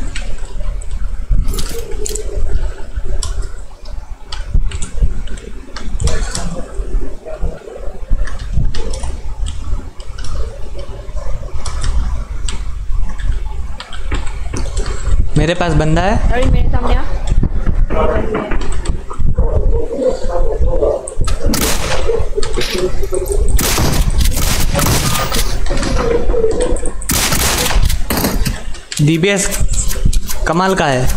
मेरे पास बंदा है। अरे मेरे सामने आ। डीबीएस कमाल का है।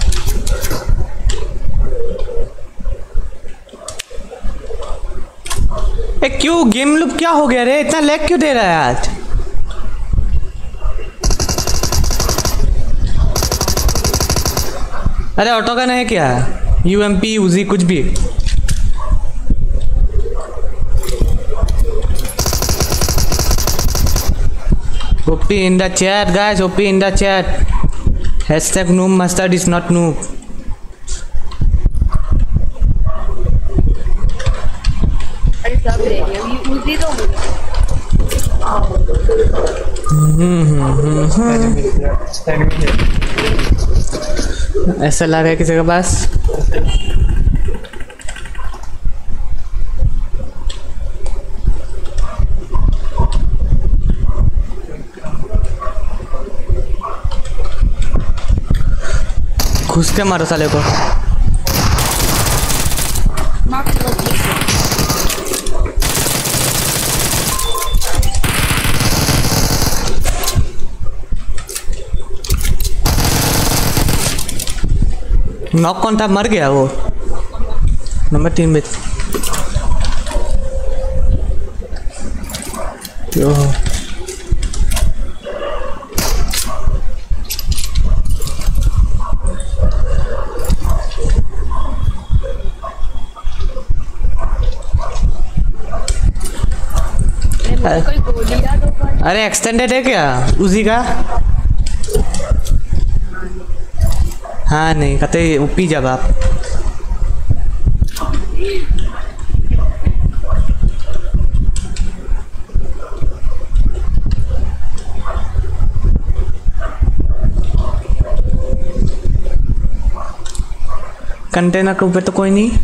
ए क्यों गेम लूप क्या हो गया रे, इतना लैग क्यों दे रहा है आज? अरे ऑटो गन है क्या? यूएमपी यूजी कुछ भी। OP in the chat guys, OP in the chat. Hashtag noob mustard is not noob. अरे सब ले लिया, ये उसी तो ऐसा लग रहा है किसी के पास। घुस के मारो साले को। Marked a location. नॉक कौन था? मर गया वो नंबर तीन में। यो कोई गोलियां तो कर। अरे एक्सटेंडेड है क्या उसी का? हाँ नहीं कहते ऊपी जब आप कंटेनर के ऊपर तो कोई नहीं।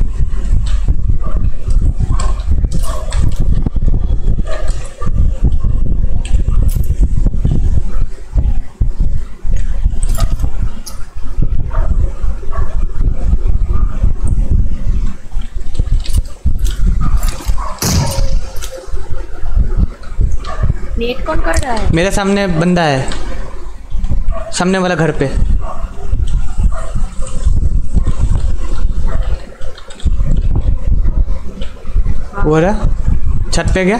नेट कौन कर रहा है? मेरे सामने बंदा है, सामने वाला घर पे। वो रहा छत पे। गया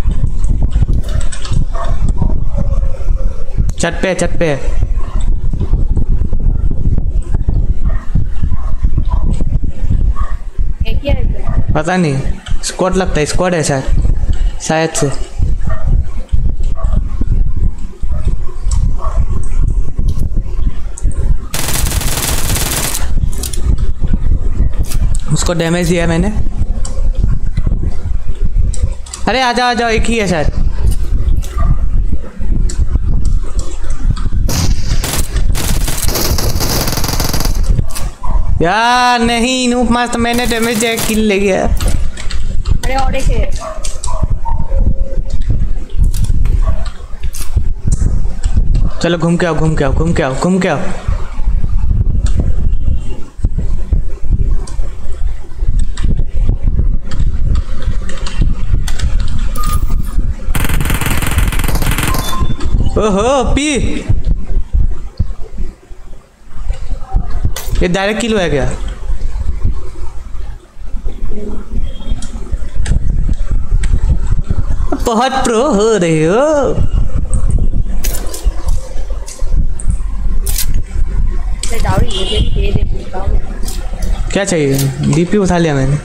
छत पे, छत पे है। एक ही है। पता नहीं, स्क्वाड लगता है, स्क्वाड है शायद, शायद से। उसको डैमेज दिया मैंने। अरे आ जाओ आ जाओ, एक ही है शायद। यार नहीं, नूप मार तो मैंने डैमेज दिया, किल ले गया। अरे और एक है। चलो घूम के आओ घूम के आओ घूम के आओ घूम के आओ। ओहो पी, ये डायरेक्ट किल है क्या? बहुत प्रो हो रहे हो। दावड़ी मुझे भी दे दे पूछता हूँ। क्या चाहिए? डीपी उठा लिया मैंने।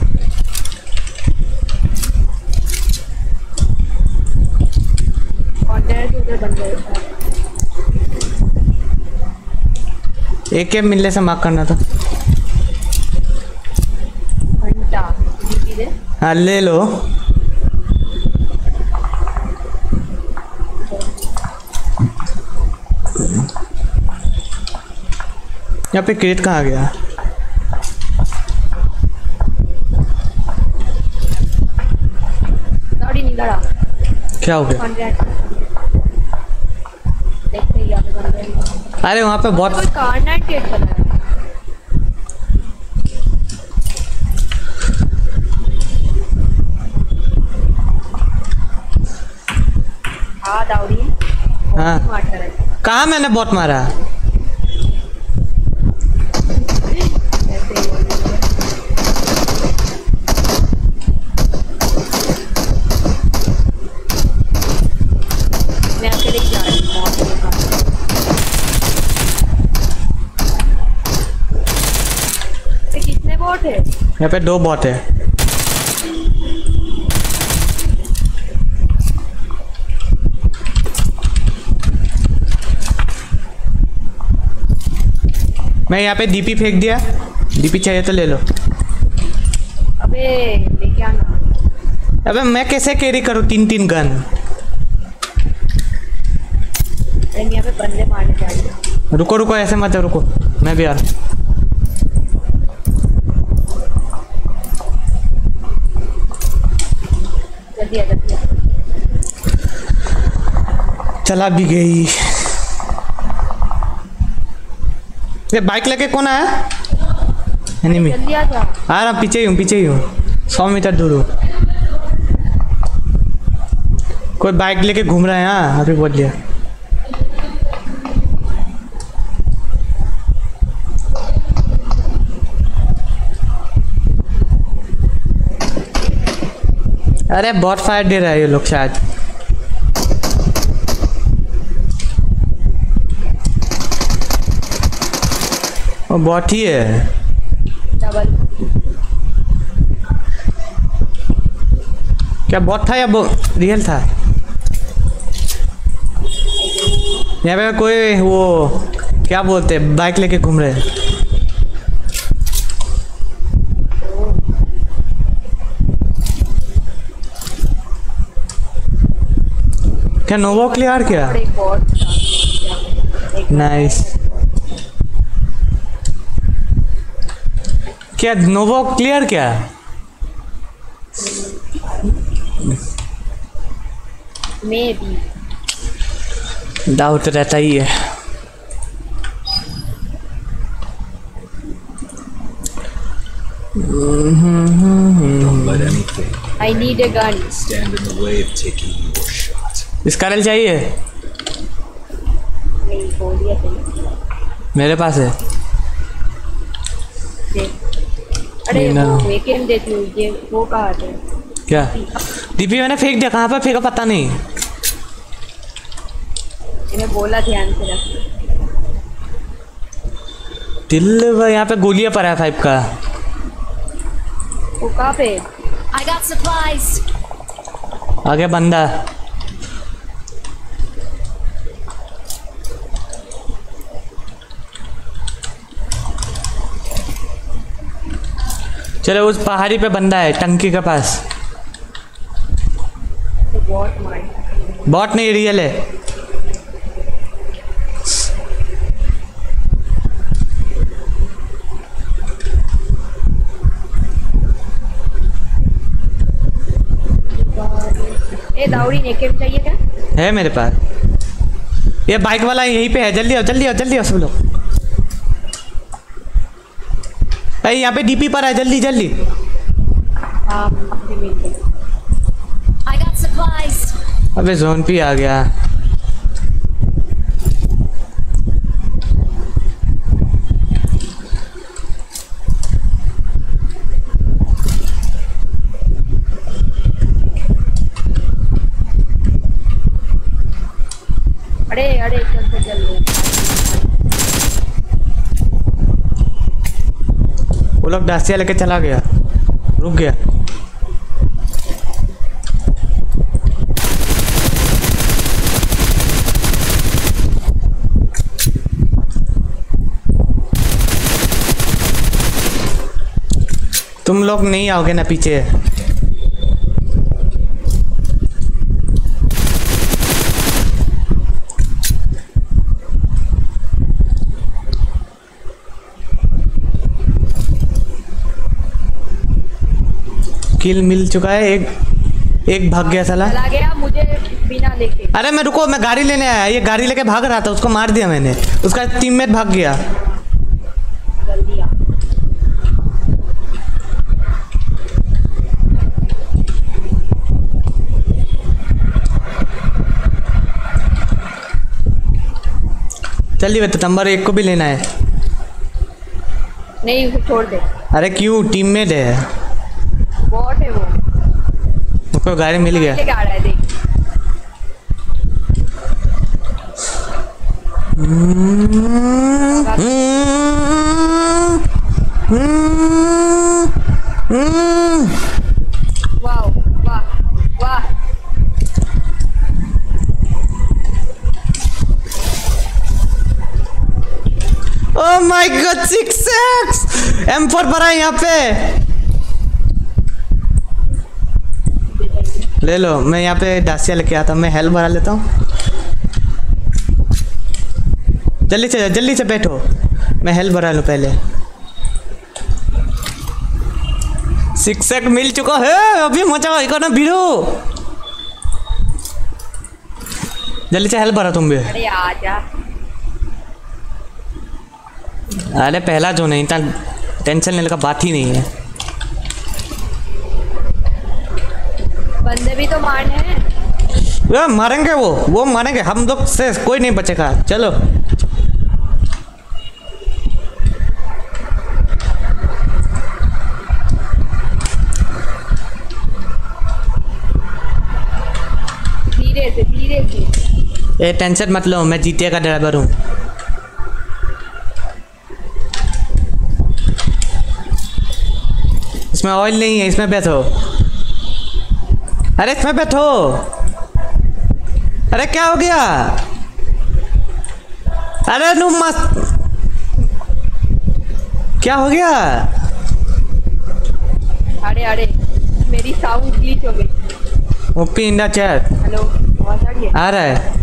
कंटेनर के उधर बन गए। एक के मिलने से मार्क करना था। घंटा डीपी दे। हाँ ले लो। यहाँ पे क्रेट कहाँ गया? दावड़ी नहीं लड़ा। क्या हो गया? देखते ही यहाँ पे बन गए। अरे वहाँ पे बहुत कोई कार्नर गेट बना है। हाँ दावड़ी। हाँ। मार कर रहा है। कहाँ मैंने बॉट मारा? ऐसे ही बोल रही है। मैं अकेले ही जा रही हूँ मौत के पास। ये कितने बोट है? यहाँ पे दो बॉट है। मैं यहाँ पे डीपी फेंक दिया। डीपी चाहिए तो ले लो। अबे लेके आना। अबे मैं कैसे कैरी करूँ तीन तीन गन? अरे मैं यहाँ पे बंदे मारने जा रही हूँ। रुको रुको ऐसे मत रुको, मैं भी आ रहा। जल्दी आ जल्दी आ। चला भी गई। ये बाइक लेके कौन आया? एनिमी। जल्दी आ जा। आ रहा, पीछे ही हूँ पीछे ही हूँ, सौ मीटर दूर हूँ। कोई बाइक लेके घूम रहा है। हाँ अभी बोल लिया। अरे बॉट फायर दे रहा है ये लोग शायद। वो बॉट ही है। डबल। क्या बॉट था या रियल था? यहाँ पे कोई वो क्या बोलते हैं बाइक लेके घूम रहे हैं। क्या नोवो क्लियर किया? और एक बॉट था। एक नाइस। क्या नोवो क्लियर किया? में भी डाउट रहता ही है। Let anything I need a gun. stand in the way of taking your shot. SCAR L चाहिए? नहीं बोल दिया तुमने। मेरे पास है। दे। अरे ना। वो वेकेंड देती हूँ ये वो कहा थे। क्या डीपी मैंने फेंक दिया। कहाँ पर फेंका पता नहीं। मैंने बोला ध्यान से रख। दिल वो यहाँ पे गोलियां पड़ा है फाइव का। वो कहाँ पे? I got supplies. आगे बंदा। चलो उस पहाड़ी पे बंदा है टंकी के पास। तो बॉट मार। बॉट नहीं रियल है। ए दावड़ी नेकेड चाहिए क्या? है मेरे पास। ये बाइक वाला यहीं पे है, जल्दी आओ जल्दी आओ जल्दी आओ सब लोग। भाई यहाँ पे डीपी पर है, जल्दी जल्दी। हाँ मुझे मिल गया। I got supplies. अबे जोन पे आ गया। अरे अरे चल चल चल। वो लोग डासिया लेके चला गया, रुक गया। तुम लोग नहीं आओगे ना पीछे? किल मिल चुका है, एक एक भाग गया साला। चला गया मुझे बिना लेके। अरे मैं रुको, मैं गाड़ी लेने आया, ये गाड़ी लेके भाग रहा था, उसको मार दिया मैंने, उसका टीममेट भाग गया। जल्दी आ। जल्दी बता, नंबर एक को भी लेना है। नहीं उसे छोड़ दे। अरे क्यों, टीममेट है, बॉट है वो। उसको गाड़ी मिल गया। लेके आ रहा है देख। वाह वाह वाह। Oh my god, six X M four पर है यहाँ पे। ले लो, मैं यहाँ पे डासिया लेके आता हूँ, मैं हेल्प भरा लेता हूँ। जल्दी से जल्दी से बैठो, मैं हेल्प भरा लूँ पहले। सिक्स एक्स मिल चुका है, अभी मजा आएगा ना बीरो। जल्दी से हेल्प भरा तुम भी। अरे आजा। अरे पहला जो नहीं था, टेंशन लेने का बात ही नहीं है। बंदे भी तो मारने हैं। वो मारेंगे, वो वो मारेंगे, हम लोग से कोई नहीं बचेगा। चलो धीरे से धीरे से। ये टेंशन मत लो, मैं जीटीए का ड्राइवर हूँ। इसमें ऑयल नहीं है, इसमें बैठो। अरे इसमें बैठो। अरे क्या हो गया? अरे नू मस्त, क्या हो गया? अरे अरे मेरी साउंड ग्लिच हो गई। OP इंडा chat. हेलो आवाज आ रही है? आ रहा है।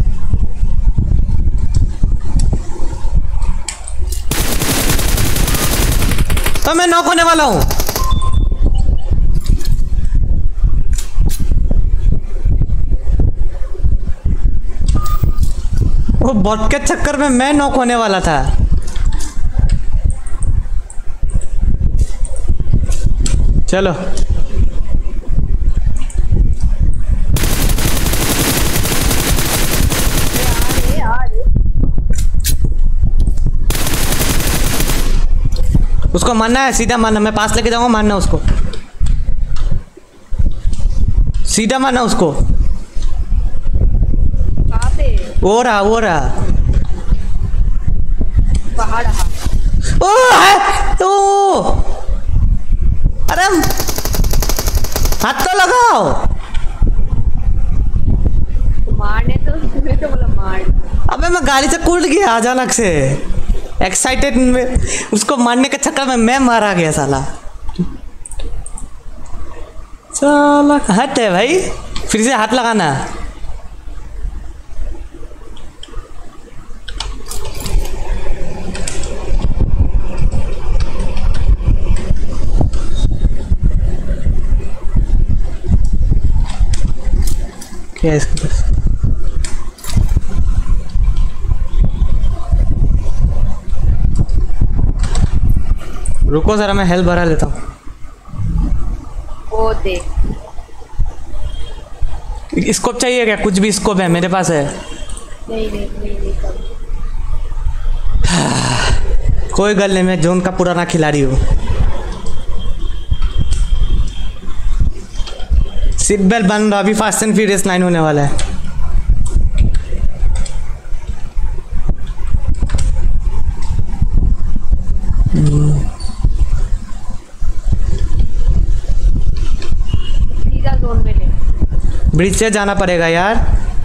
तो मैं नॉक होने वाला हूँ। वो बॉट के चक्कर में मैं नॉक होने वाला था। चलो उसको मारना है, सीधा मारना। मैं पास लेके जाऊंगा, मारना उसको, सीधा मारना उसको। कहाँ पे? वो रहा वो रहा बाहर रहा। ओ है ओ, अरे हाथ तो लगाओ। तो मारने तो तुम्हें तो बोला मार। अबे मैं गाड़ी से कूद गया अचानक से, एक्साइटेड में उसको मारने के चक्कर में मैं मारा गया साला। साला हट है भाई, फिर से हाथ लगाना। क्या है इसके पास? रुको जरा, मैं हेल्थ भरा लेता हूँ। वो देख, स्कोप चाहिए क्या? कुछ भी स्कोप है मेरे पास है। नहीं नहीं नहीं नहीं कर। कोई गल नहीं, मैं जोन का पुराना खिलाड़ी हूँ। सीट बेल्ट बन रहा, अभी फास्ट एंड फ्यूरियस नाइन होने वाला है। सीधा जोन में ले। ब्रिज से जाना पड़ेगा यार।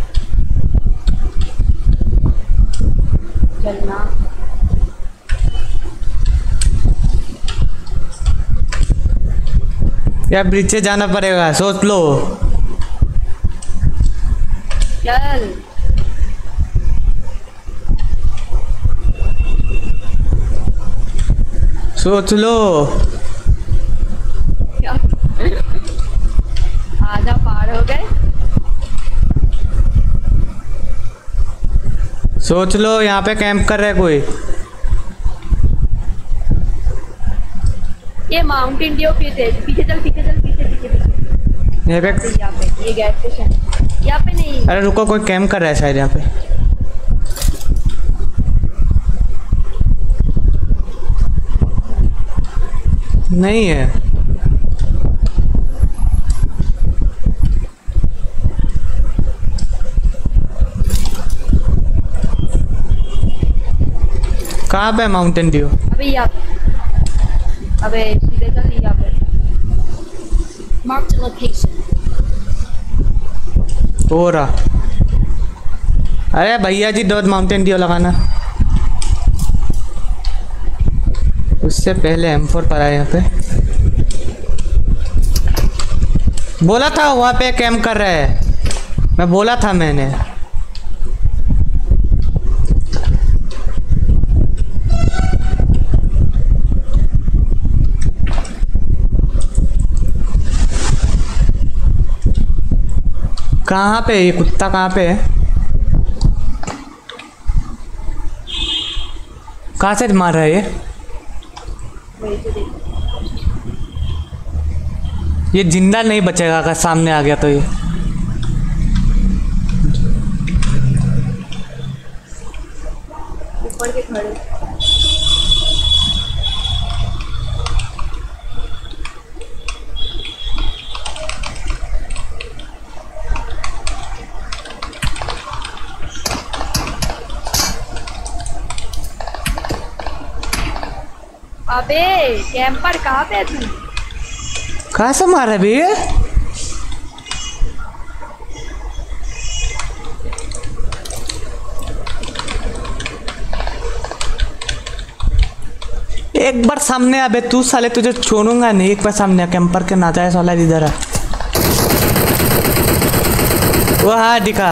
चलना यार, ब्रिज से जाना पड़ेगा, सोच लो। चल। सोच लो। क्या? आधा पार हो गए। सोच लो, यहाँ पे कैंप कर रहा है कोई। ये माउंटेन ड्यू पीछे पीछे चल पीछे चल पीछे पीछे पीछे यहाँ पे यहाँ पे ये गैस स्टेशन यहाँ पे नहीं। अरे रुको, कोई कैंप कर रहा है शायद यहाँ पे। नहीं है। कहाँ पे माउंटेन ड्यू? अबे यहाँ, अबे सीधे चल यहाँ पे। Marked a location. हो रहा। अरे भैया जी, दो माउंटेन ड्यू लगाना। उससे पहले एम फोर पर आए यहाँ पे। बोला था वहाँ पे कैंप कर रहा है, मैं बोला था मैंने। कहाँ पे ये कुत्ता, कहाँ पे है? कहाँ से मार रहा है ये? वही तो देख। ये जिंदा नहीं बचेगा अगर सामने आ गया तो। ये ऊपर के खड़े। अबे कैंपर कहाँ पे है तू? कहाँ से मार रहा है भैया? एक बार सामने अबे तू साले, तुझे छोड़ूंगा नहीं। एक बार सामने कैंपर के नाजायज वाला इधर है। वो हाँ दिखा।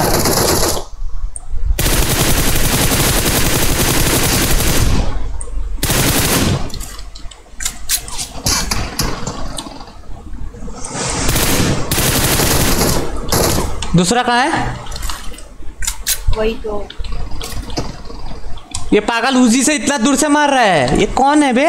दूसरा कहाँ है? वही तो। ये पागल उजी से इतना दूर से मार रहा है। ये कौन है बे?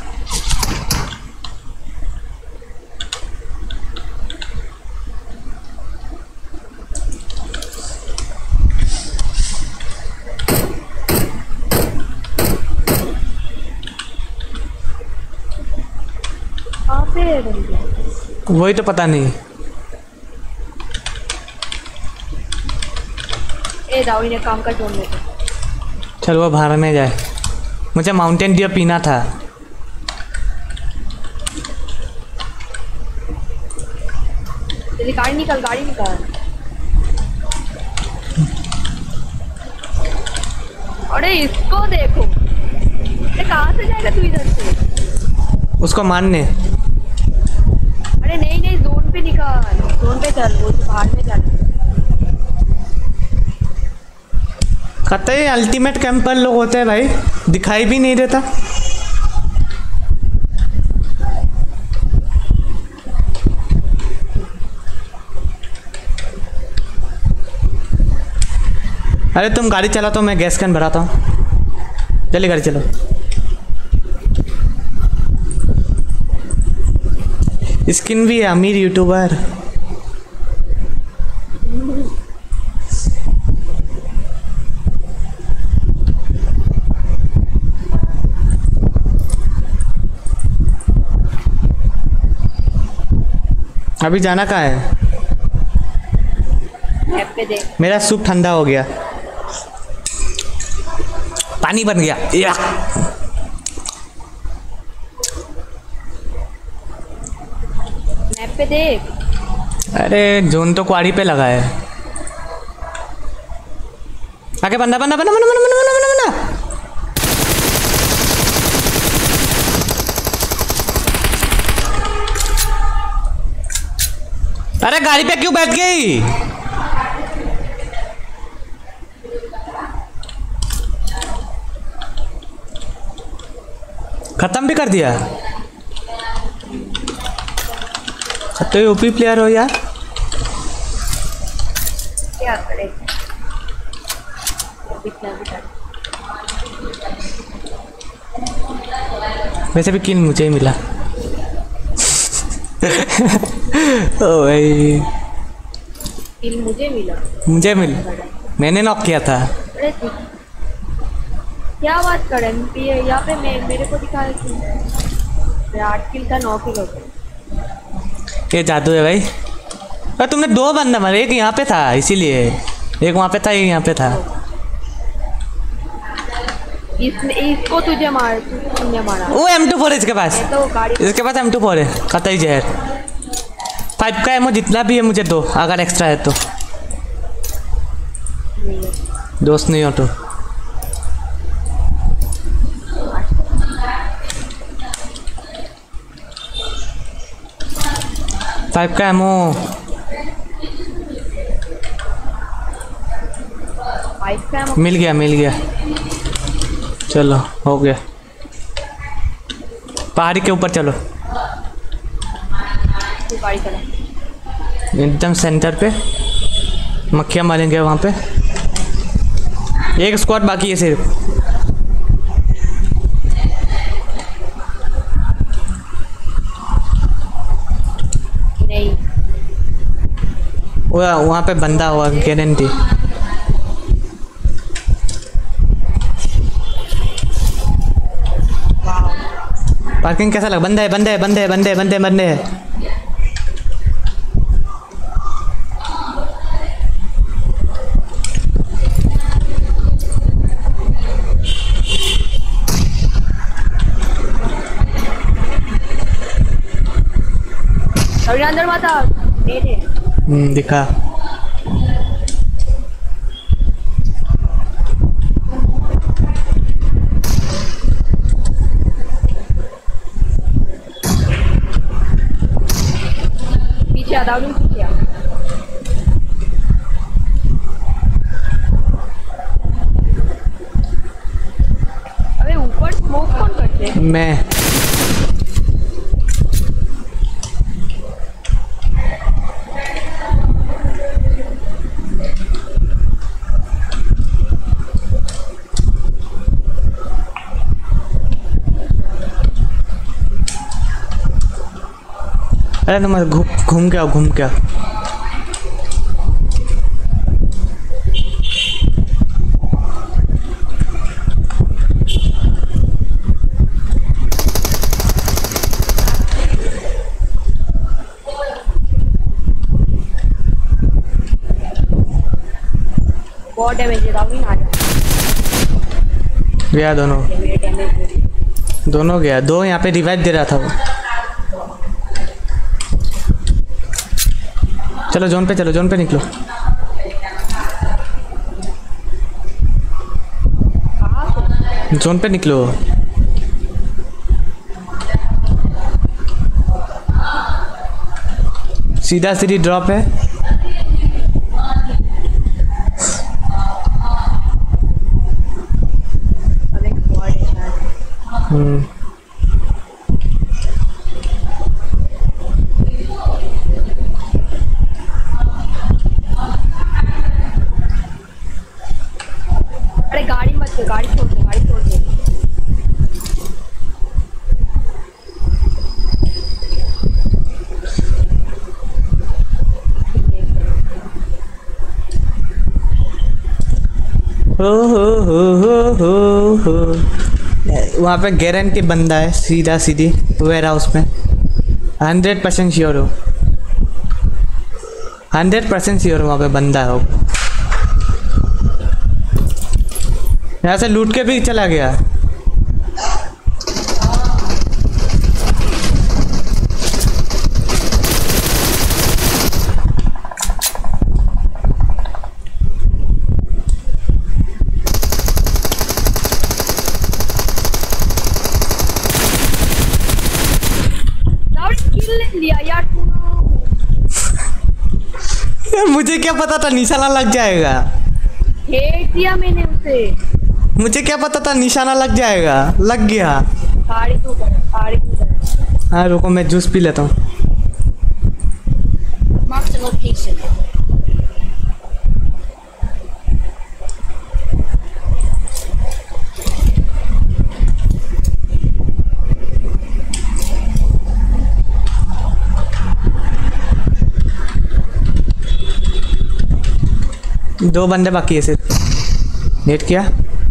कहाँ पे है बंदे? वही तो पता नहीं। ए दावी ने काम का छोड़ लेते। चल वो बाहर में जाए, मुझे माउंटेन ड्यू पीना था। तेरी गाड़ी निकल, गाड़ी निकाल। अरे इसको देखो, ये कहाँ से जाएगा तू इधर से? उसको मारने। अरे नहीं नहीं, जोन पे निकाल, जोन पे चल, वो तो बाहर में चल। कतई अल्टीमेट कैंपर लोग होते हैं भाई, दिखाई भी नहीं देता। अरे तुम गाड़ी चला तो मैं गैस कैन भराता हूँ। चलिए गाड़ी चलो। स्किन भी है, अमीर यूट्यूबर। अभी जाना कहाँ है? ऐप पे देख। मेरा सूप ठंडा हो गया, पानी बन गया। या मैप पे देख। अरे जोन तो क्वारी पे लगा है। आगे बंदा बंदा बंदा बंदा बंदा बंदा बंदा बंदा। अरे गाड़ी पे क्यों बैठ गई? खत्म भी कर दिया। तो यूपी प्लेयर हो यार। क्या करे? इतना भी कर। वैसे भी किल मुझे ही मिला। ओ भाई, किल मुझे मिला। मुझे मिल मैंने नॉक किया था। अरे तू क्या बात कर एम पी है यहाँ पे? मैं मेरे को दिखा रही थी मेरा आठ किल था, नौ किल हो गए। ये जादू है भाई। अरे तुमने दो बंदा मारे, एक यहाँ पे था इसीलिए, एक वहाँ पे था, एक यहाँ पे था। इसने इसको तुझे मार तुझे मारा। वो एम टू फोर है इसके पास, मैं तो गाड़ी इसके पास एम टू फोर है। कतई जहर। फाइव का एमो जितना भी है मुझे दो, अगर एक्स्ट्रा है तो। नहीं है। दोस्त नहीं हो तो। फाइव का एमो फाइव का मिल गया मिल गया। चलो हो गया। पहाड़ी के ऊपर चलो, तू गाड़ी चला। एकदम सेंटर पे मक्खियाँ मारेंगे वहाँ पे। एक स्क्वाड बाकी है सिर्फ। नहीं वो वहाँ पे बंदा हुआ गारंटी। पार्किंग कैसा लगा? बंदे है बंदे है बंदे है बंदे है बंदे बंदे है। अभी अंदर मत आ। दे दे। हम्म, दिखा। पीछे आ दाऊद पीछे आ। अबे ऊपर स्मोक कौन करते हैं? मैं अरे तुम घूम घूम के आओ घूम के आओ। बहुत डैमेज है दाऊद। आ जा। गया दोनों मेरे डैमेज दोनों गया। दो यहाँ पे रिवाइव दे रहा था वो। चलो जोन पे चलो, जोन पे निकलो। जोन पे निकलो। सीधा सीधी ड्रॉप है। अब एक स्क्वाड है शायद। हम्म अरे गाड़ी मत दे, गाड़ी छोड़ दे, गाड़ी छोड़ दे। हो हो हो हो हो हो। वहाँ पे गारंटी बंदा है सीधा सीधी वेयर हाउस में, हंड्रेड परसेंट श्योर हो, हंड्रेड परसेंट श्योर वहाँ पे बंदा हो। यहाँ से लूट के भी चला गया। लिया यार यार मुझे क्या पता था निशाना लग जाएगा, हेट दिया मैंने उसे। मुझे क्या पता था निशाना लग जाएगा, लग गया। गाड़ी तो कर, गाड़ी तो कर। हाँ रुको मैं जूस पी लेता हूँ। Mark the location. दो बंदे बाकी है सिर्फ। नेट किया।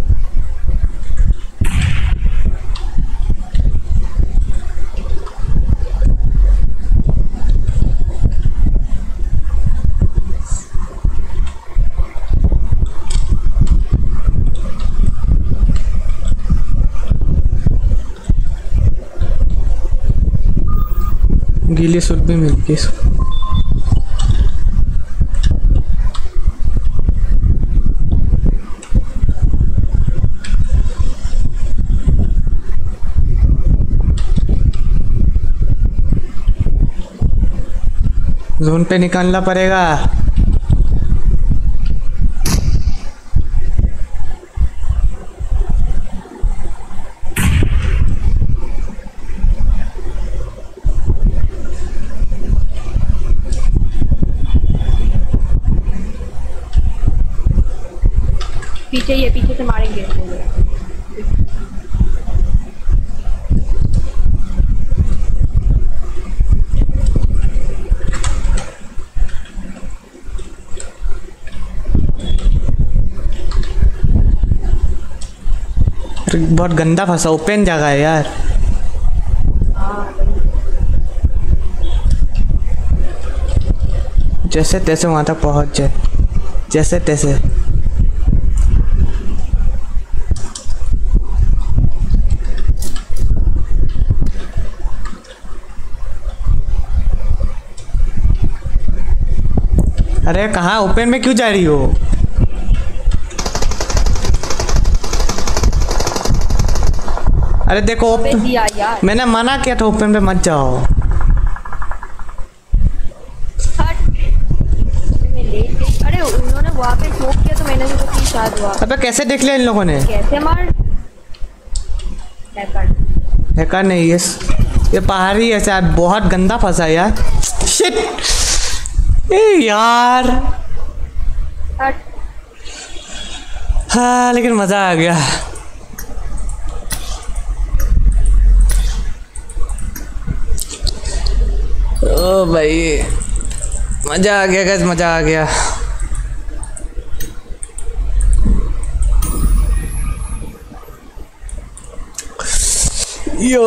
गीली सूट भी मिल गई। जोन पे निकालना पड़ेगा। पीछे ये पीछे से मारेंगे। बहुत गंदा फंसा, ओपन जगह है यार। जैसे तैसे वहां तक पहुंच जाए, जैसे तैसे। अरे कहाँ ओपन में क्यों जा रही हो? अरे देखो दिया यार। मैंने मना किया था ओपन पे मत जाओ। अरे उन्होंने वहाँ पे शोक किया तो मैंने तो की शायद हुआ। अबे कैसे देख लिया इन लोगों ने? कैसे मार? हैकर हैकर नहीं, ये ये पहाड़ी है शायद। बहुत गंदा फंसा यार। शिट ए यार। हाँ लेकिन मजा आ गया। ओ भाई मजा आ गया गाइस, मजा आ गया। यो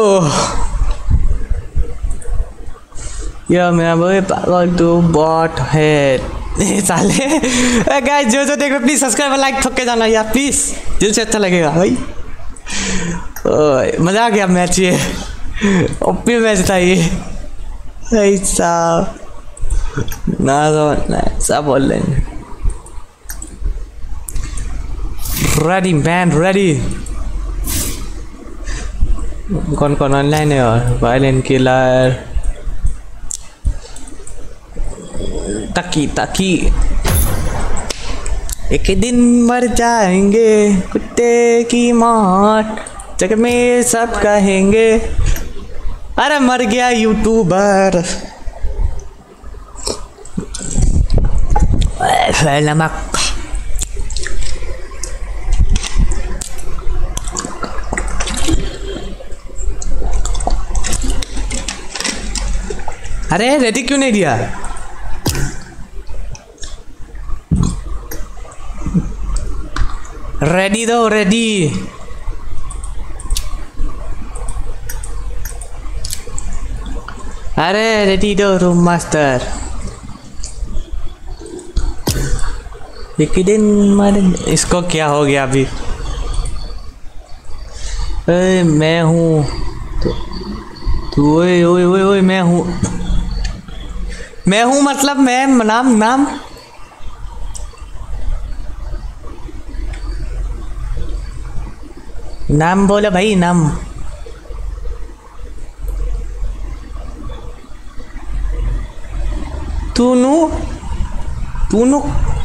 यो मेरा भाई पागल तो बॉट है साले। गाइस जो जो देख रहे प्लीज सब्सक्राइब और लाइक ठोक के जाना यार प्लीज, दिल से अच्छा लगेगा भाई। मजा आ गया मैच, ये ओपी मैच था ये। ऐसा ना समझना ऐसा बोल लेंगे। Ready man ready. कौन कौन ऑनलाइन है? और वायलेंट किलर, तकी तकी। एक दिन मर जाएंगे कुत्ते की मौत, जग में सब कहेंगे अरे मर गया यूट्यूबर। नमक अरे रेडी क्यों नहीं दिया? रेडी दो रेडी। अरे रेडी दो रूम मास्टर। एक दिन मारे इसको क्या हो गया अभी? ए, मैं हूँ तू। ओए ओए ओए ओए मैं हूँ मैं हूँ मतलब मैं नाम नाम नाम बोले भाई नाम। तू नु तू नु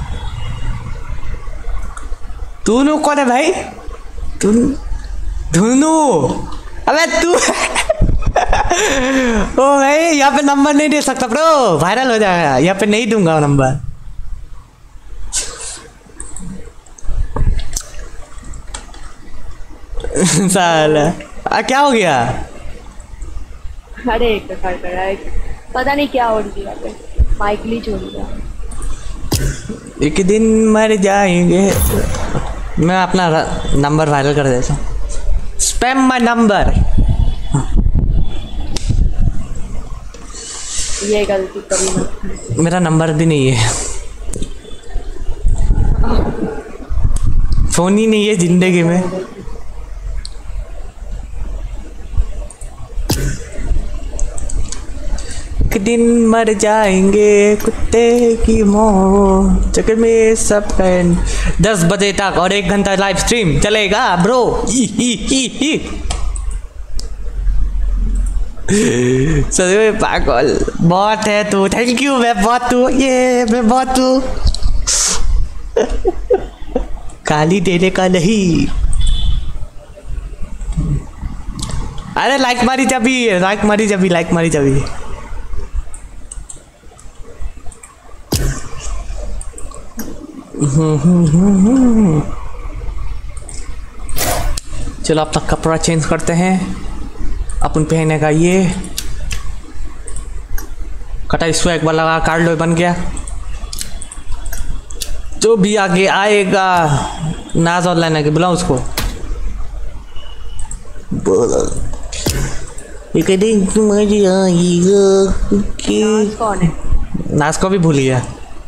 तू नु कौन है भाई? तू धुनू। अबे तू ओ भाई यहाँ पे नंबर नहीं दे सकता ब्रो, वायरल हो जाएगा। यहाँ पे नहीं दूंगा नंबर। साला आ, क्या हो गया? अरे एक कर कर रहा है, पता नहीं क्या हो रही है, माइक ग्लिच हो रही है। एक दिन मर जाएंगे। मैं अपना नंबर वायरल कर देता हूँ। Spam my number. ये गलती कभी ना। मेरा नंबर भी नहीं है, फोन ही नहीं है जिंदगी में। एक दिन मर जाएंगे कुत्ते की मौत, चक्कर में सब फैन। दस बजे तक और एक घंटा लाइव स्ट्रीम चलेगा ब्रो। ई, ई, ई, ई। सही पागल बहुत है तू। Thank you. मैं बहुत हूँ, ये मैं बहुत हूँ। गाली देने का नहीं। अरे लाइक मारी जबी, लाइक मारी जबी, लाइक मारी जबी। चलो अब तक कपड़ा चेंज करते हैं। अपन पहने का ये कटा, इसको एक बार लगा काट लो, बन गया। जो भी आगे आएगा नाज ऑनलाइन आके बुलाओ उसको। एक दिन तुम्हारी आएगा कि कौन है? नाज को भी भूल गया।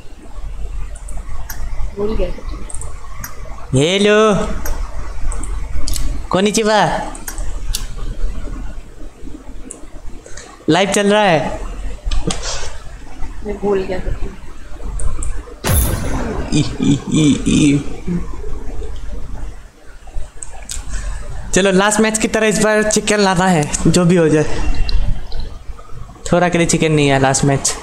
भूल गया। हेलो कोनिचिवा, लाइव चल रहा है। मैं भूल गया। ई, ई, ई, ई। चलो लास्ट मैच की तरह इस बार चिकन लाना है, जो भी हो जाए। थोड़ा के लिए चिकन नहीं है लास्ट मैच।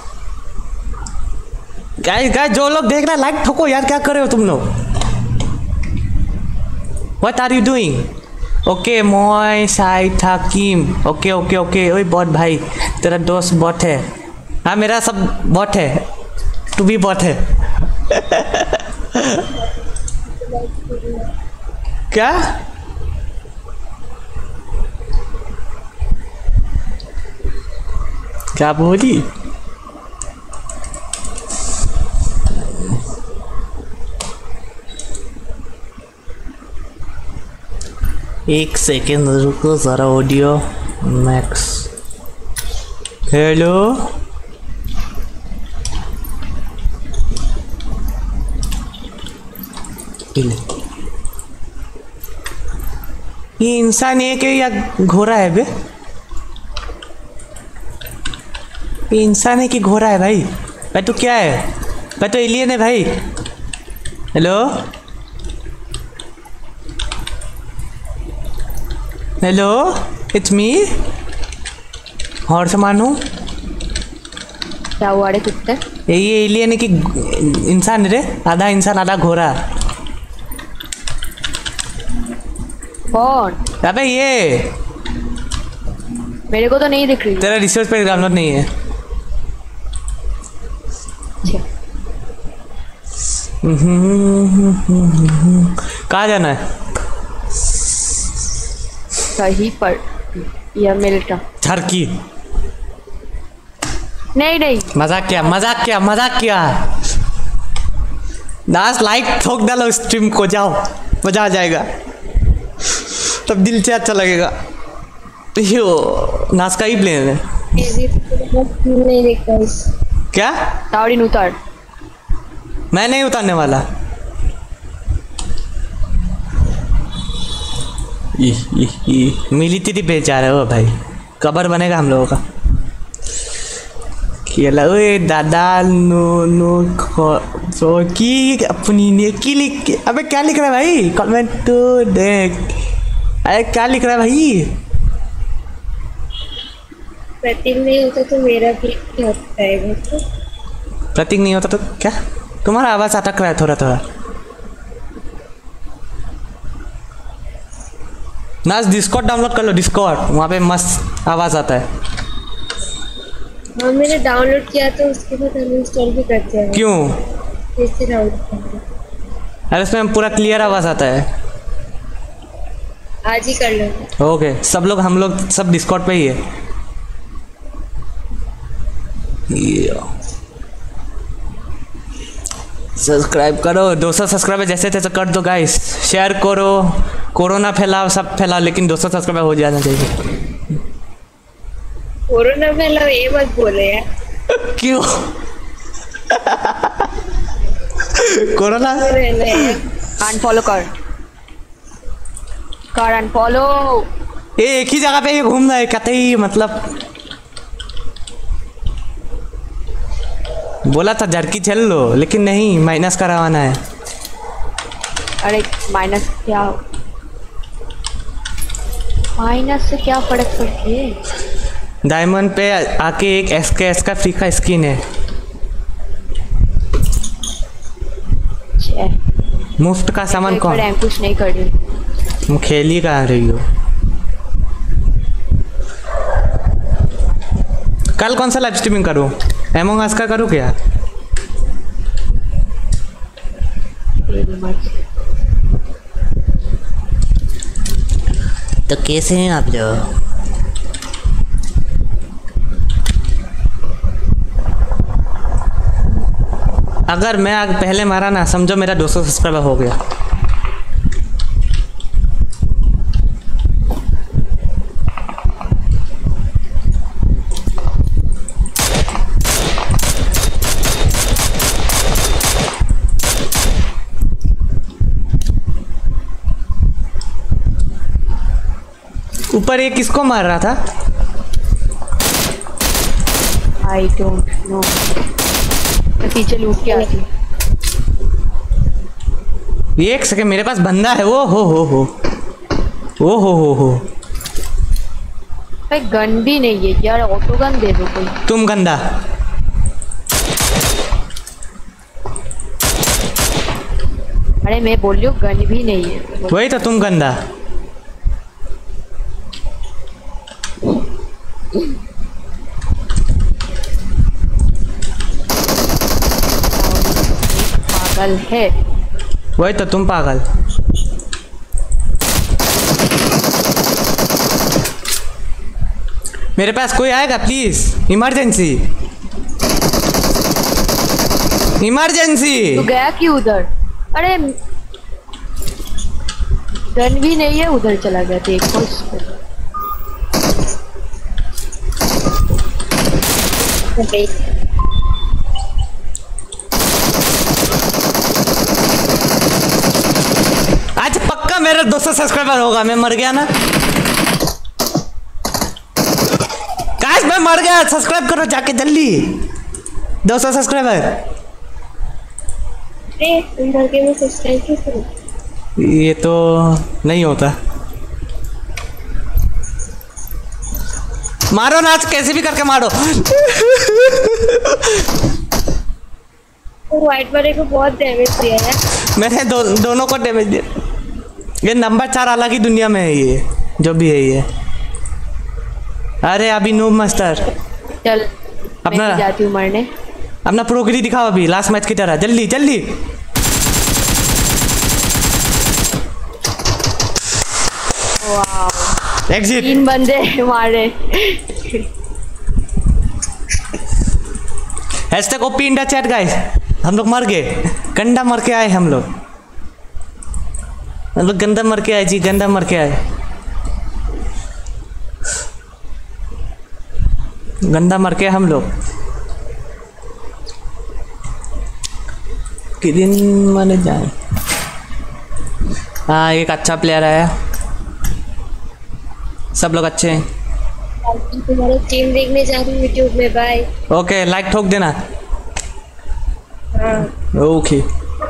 गाइस गाइस जो लोग देख रहे हैं लाइक ठोको यार, क्या कर रहे हो तुम लोग? What are you doing? Okay मोय साई थाकिम। Okay okay okay. ओए बॉट भाई, तेरा दोस्त बॉट है। हाँ मेरा सब बॉट है, तू भी बॉट है। क्या क्या बोली? एक सेकेंड रुको जरा, ऑडियो मैक्स। हेलो ये इंसान है कि या घोड़ा है बे? ये इंसान है कि घोड़ा है भाई? भाई तो क्या है भाई? तो एलियन है भाई। Hello hello it's me. और सामान हूँ। क्या हुआ रे कुत्ते? ये एलियन है कि इंसान रे? आधा इंसान आधा घोड़ा। कौन? अबे ये मेरे को तो नहीं दिख रही। तेरा रिसर्च पे डाउनलोड नहीं है। कहाँ जाना है? कहीं पर या मिलता झरकी। नहीं नहीं मजाक किया मजाक किया मजाक किया। दास लाइक ठोक डालो स्ट्रीम को, जाओ। मजा आ जाएगा, तब दिल से अच्छा लगेगा। यो नास का ही प्लेन है नहीं देखता इस क्या? टावरिन उतार। मैं नहीं उतारने वाला। ई, ई, ई, मिलिट्री पे जा रहे हो भाई, कबर बनेगा हम लोगों का। खेला ओए दादा नो नो खो की अपनी ने की लिख के, अबे क्या लिख रहा है भाई कमेंट तो देख। अरे क्या लिख रहा है भाई? प्रतीक नहीं होता तो मेरा भी होता है। प्रतीक नहीं होता तो क्या? तुम्हारा आवाज अटक रहा है थोड़ा थोड़ा। नाज डिस्कॉर्ड डाउनलोड कर लो, डिस्कॉर्ड वहाँ पे मस्त आवाज आता है। हाँ मैंने डाउनलोड किया तो उसके बाद अनइंस्टॉल भी करते हैं। क्यों? कैसे डाउनलोड करते? अरे उसमें पूरा क्लियर आवाज आता है। आज ही कर लो। ओके सब लोग, हम लोग सब डिस्कॉर्ड पे ही है। सब्सक्राइब करो, दो सौ सब्सक्राइबर जैसे तैसे कर दो गाइस। शेयर करो, कोरोना फैलाओ, सब फैलाओ, लेकिन दो सौ सब्सक्राइबर हो जाना चाहिए। कोरोना फैलाओ ये मत बोले यार। क्यों? कोरोना अनफॉलो कर कर अनफॉलो। ये एक ही जगह पे ये घूमना है कतई, मतलब बोला था झड़की चल लो, लेकिन नहीं, माइनस करवाना है। अरे माइनस क्या, माइनस से क्या फर्क पड़ती है? डायमंड पे आके एक एस के एस का फ्री का स्किन है, मुफ्त का सामान। कौन कुछ नहीं कर रही, तुम खेली कहाँ रही हो? कल कौन सा लाइव स्ट्रीमिंग करूँ? एमोंग अस का करूँ क्या? तो कैसे हैं आप लोग? अगर मैं आग पहले मारा ना, समझो मेरा दो सौ सब्सक्राइबर हो गया। ऊपर ये किसको मार रहा था? I don't know. पीछे लूट के आती। ये एक सेकंड, मेरे पास बंदा है। वो हो हो हो ओ हो हो हो भाई गन भी नहीं है यार, ऑटो गन दे दो कोई। तुम गंदा। अरे मैं बोल रही हूँ गन भी नहीं है। वही तो, तुम गंदा। पागल है। वही तो, तुम पागल। मेरे पास कोई आएगा प्लीज? Emergency emergency. तू गया क्यों उधर? अरे गन भी नहीं है, उधर चला गया। देखो आज पक्का मेरा दो सौ सब्सक्राइबर होगा। मैं मर गया ना गाइस, मैं मर गया। सब्सक्राइब करो जाके जल्दी, दो सौ सब्सक्राइबर। में सब्सक्राइब क्यों करो? ये तो नहीं होता। मारो ना, आज कैसे भी करके मारो। व्हाइट वाले को बहुत डैमेज दिया है। मैंने दो, दोनों को डैमेज दिया। ये नंबर चार अलग ही दुनिया में है, ये जो भी है ये। अरे अभी नूब मास्टर, चल अपना मैं जाती हूँ मरने। अपना प्रोग्री दिखाओ अभी, लास्ट मैच की तरह। जल्दी जल्दी। वाह, एग्जिट। तीन बंदे मारे। Hashtag OP India chat guys. हम लोग मर गए, कंडा मर के आए हम लोग। मतलब गंदा मर के आए जी, गंदा मर के आए, गंदा मर के हम लोग कि दिन मर जाए। हाँ एक अच्छा प्लेयर आया, सब लोग अच्छे हैं। तुम्हारा टीम देखने जा रही हूँ यूट्यूब में। बाय। ओके लाइक ठोक देना। हाँ। ओके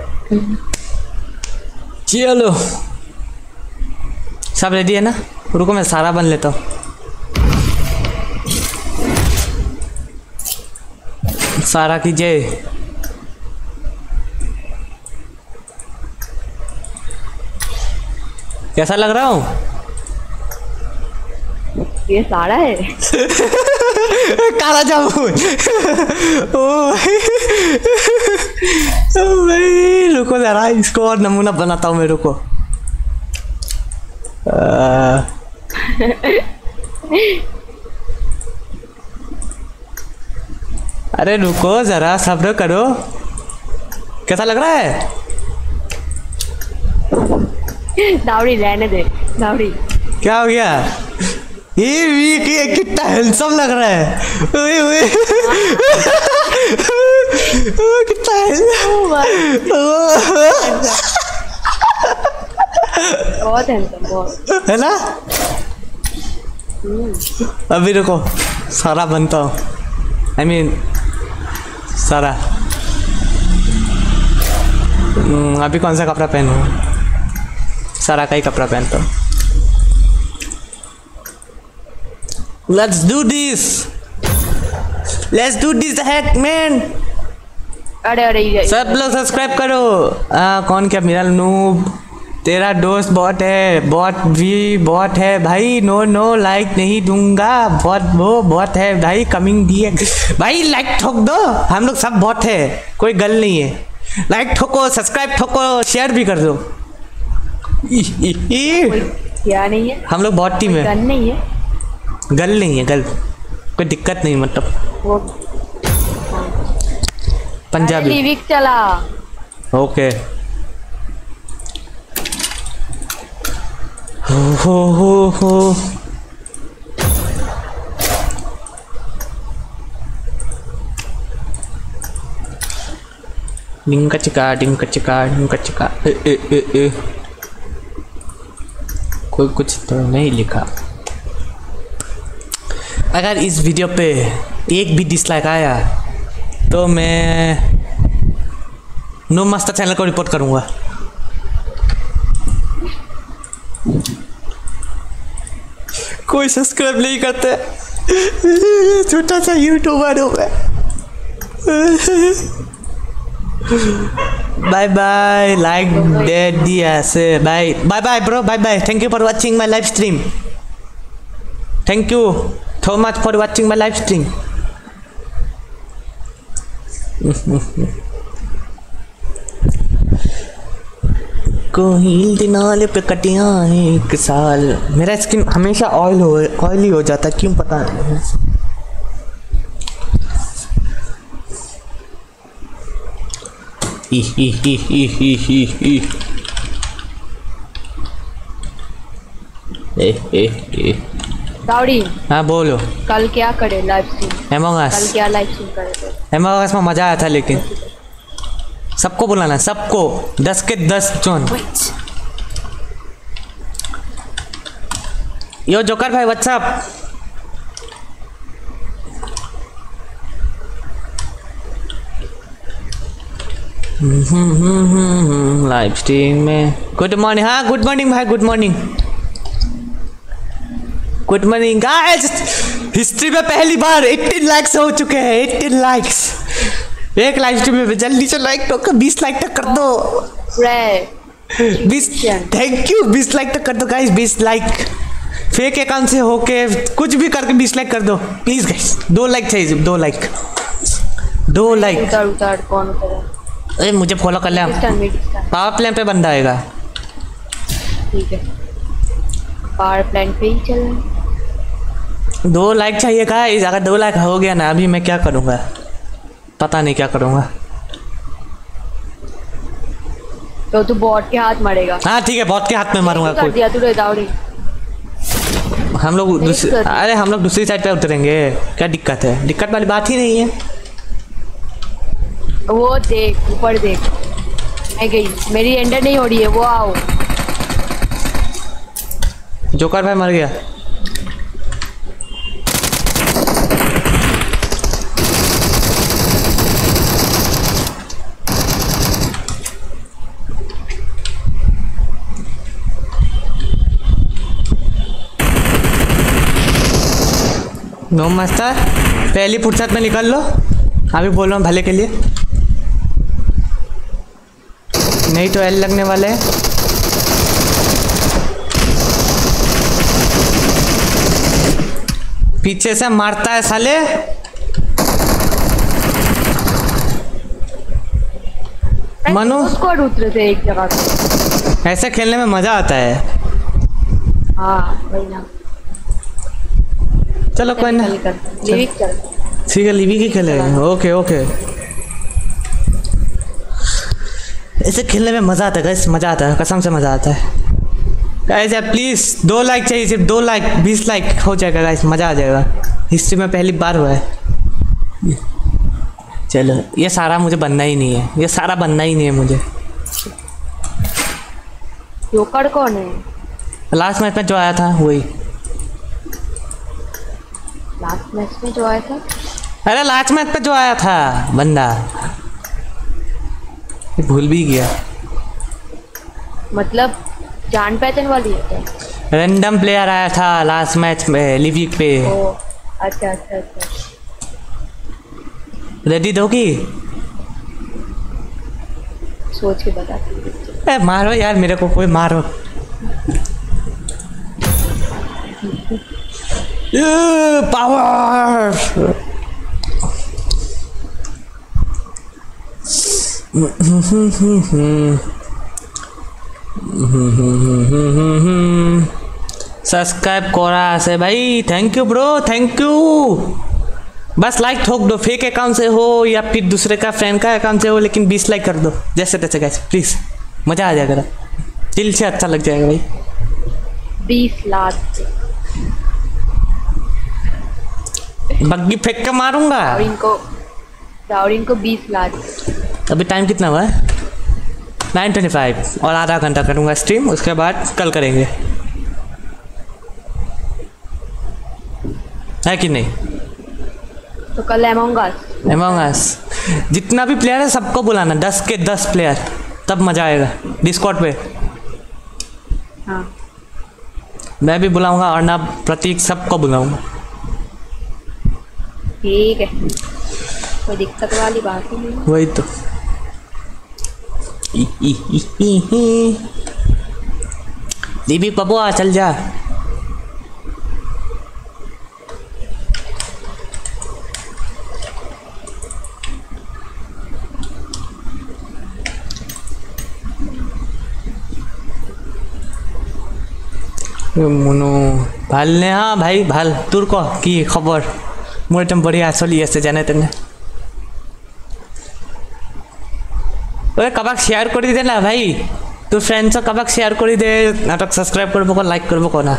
चलो सब रेडी है ना? रुको मैं सारा बन लेता हूँ। सारा की जय। कैसा लग रहा हूँ? ये सारा है। काला जामुन। ओ भाई रुको जरा, इसको और नमूना बनाता हूँ मैं, रुको। आ... अरे रुको जरा, सब्र करो। कैसा लग रहा है? दावड़ी रहने दे, दावड़ी। क्या हो गया? ये वीक ये कितना हैंडसम लग रहा है। ओए ओए कितना बहुत हैंडसम, बहुत है ना? अभी रुको सारा बनता हूँ, आई मीन सारा। अभी कौन सा कपड़ा पहनूँ? सारा का ही कपड़ा पहनता हूँ। Let's do this. Let's do this hack man. अरे अरे ये सब लोग सब्सक्राइब करो। आ, कौन क्या? मिराल नूब, तेरा दोस्त बॉट है। बॉट भी बॉट है भाई। नो नो लाइक नहीं दूंगा, बॉट वो बॉट है भाई। कमिंग दिए भाई, लाइक ठोक दो। हम लोग सब बॉट है, कोई गल नहीं है। लाइक ठोको, सब्सक्राइब ठोको, शेयर भी कर दो। ई, ई, ई। क्या नहीं है? हम लोग बॉट टीम है। गन नहीं है, गल नहीं है, गल कोई दिक्कत नहीं, मतलब वो पंजाबी। लिविक चला। ओके हो हो हो हो डिंका चिका डिंका चिका डिंका चिका। ए ए ए ए कोई कुछ तो नहीं लिखा। अगर इस वीडियो पे एक भी डिसलाइक आया तो मैं नो मास्टर चैनल को रिपोर्ट करूंगा। कोई सब्सक्राइब नहीं करते, छोटा सा यूट्यूबर हूँ मैं। बाय बाय, लाइक दे दिया से bye bye bye bro, bye bye. Thank you for watching my live stream. Thank you so much for watching my live stream. कोई दिनाले पे कटिया है एक साल। मेरा स्किन हमेशा ऑयल हो ऑयली हो जाता है, क्यों पता नहीं। ई ही ही ही ही ही ही ए ए ए। दावड़ी। हाँ बोलो। कल क्या करे लाइव स्ट्रीम? एमोंग अस। कल क्या लाइव स्ट्रीम करे थे? एमोंग अस में मजा आया था, लेकिन सबको बुलाना, सबको दस के दस जोन। यो जोकर भाई व्हाट्सअप। लाइव स्ट्रीम में गुड मॉर्निंग। हाँ गुड मॉर्निंग भाई, good morning good morning guys. History में पहली बार अठारह लाइक्स हो चुके हैं, अठारह लाइक्स एक लाइव स्ट्रीम में। जल्दी से लाइक तो बीस लाइक तक कर दो। बीस थैंक यू, बीस लाइक तक कर दो गाइस, बीस लाइक। फेक अकाउंट से होके कुछ भी करके बीस लाइक कर दो प्लीज गाइस। दो लाइक चाहिए, दो लाइक, दो लाइक। उतार उतार कौन उतारा? अरे मुझे फॉलो कर ले। पावर प्लान पे बंदा आएगा। ठीक है, पावर प्लान पे ही चल। दो लाइक चाहिए गाइस। अगर दो लाइक हो गया ना, अभी मैं क्या करूँगा, पता नहीं क्या करूँगा। तो तू बॉट के हाथ मरेगा। हाँ ठीक है, बॉट के हाथ में मारूंगा। कर कोई दिया तूने दावड़ी। हम लोग दूसरी, कर दी। अरे हम लोग दूसरी साइड पे उतरेंगे, क्या दिक्कत है? दिक्कत वाली बात ही नहीं है। वो देख ऊपर देख, मैं गई, मेरी एंडर नहीं हो रही है। वो आओ, जोकर भाई मर गया। नो मास्टर, पहली फुर्सत में निकल लो, अभी बोल रहा हूँ भले के लिए, नहीं तो एल लगने वाले हैं। पीछे से मारता है साले। मनु स्क्वाड उतरे थे एक जगह पे। ऐसे खेलने में मजा आता है। हाँ वही ना। चलो कोई ना, लिविक चल। ठीक है लिवी की खेलेंगे। ओके ओके, ऐसे खेलने में मजा आता है गाइस, मजा आता है, कसम से मजा आता है गाइस। यार प्लीज दो लाइक चाहिए, सिर्फ दो लाइक, बीस लाइक हो जाएगा गाइस, मजा आ जाएगा। हिस्ट्री में पहली बार हुआ है। चलो ये सारा मुझे बनना ही नहीं है, ये सारा बनना ही नहीं है मुझे। जोकर कौन है? लास्ट मैच में जो आया था वही। लास्ट मैच में जो आया था? अरे लास्ट मैच पे जो आया था बंदा, भूल भी गया। मतलब जान पहचान वाली है क्या? रैंडम प्लेयर आया था लास्ट मैच में लिविक पे। ओ अच्छा अच्छा अच्छा। रेडी दोगी? सोच के बताती हूँ। ए मारो यार मेरे को, कोई मारो। पावर सब्सक्राइब करा से भाई, thank you bro, thank you. बस लाइक ठोक दो, फेक अकाउंट से हो या फिर दूसरे का फ्रेंड का अकाउंट से हो, लेकिन बीस लाइक कर दो जैसे तैसे गाइस, प्लीज, मजा आ जाएगा, दिल से अच्छा लग जाएगा भाई। बीस लाख बग्गी फेंक के मारूंगा। और इनको और इनको बीस लाख। अभी टाइम कितना हुआ है? नाइन ट्वेंटी फाइव, और आधा घंटा करूंगा स्ट्रीम, उसके बाद कल करेंगे, है कि नहीं? तो कल अमंग अस अमंग अस जितना भी प्लेयर है सबको बुलाना, दस के दस प्लेयर, तब मजा आएगा डिस्कॉर्ड पे। हाँ मैं भी बुलाऊंगा, और ना प्रतीक, सबको बुलाऊंगा। ठीक है, कोई दिक्कत वाली बात ही नहीं। वही तो। दीपी बबुआ चल जा। मुनो ভালনে? हाँ भाई ভাল, তোর ক কি খবর? মোৰ একদম বঢ়িয়া চলি আছে যেনে তেনে। ওই কাবাক শেয়ার কৰি দে না ভাই, তোৰ ফ্ৰেণ্ডছক কাবাক শেয়ার কৰি দে, নাটক সাবস্ক্রাইব কৰিব ক, লাইক কৰিব ক না।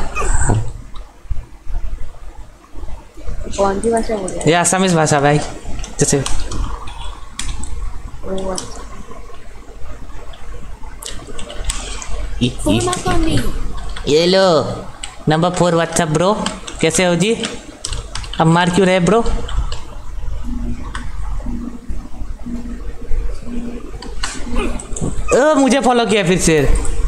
कौन सी भाषा बोल रहे ये आसामीज भाषा भाई, जैसे हो? Form up on me. ये लो नंबर फोर व्हाट्सअप ब्रो, कैसे हो जी? अब मार क्यों रहे ब्रो? ओ, मुझे फॉलो किया फिर से,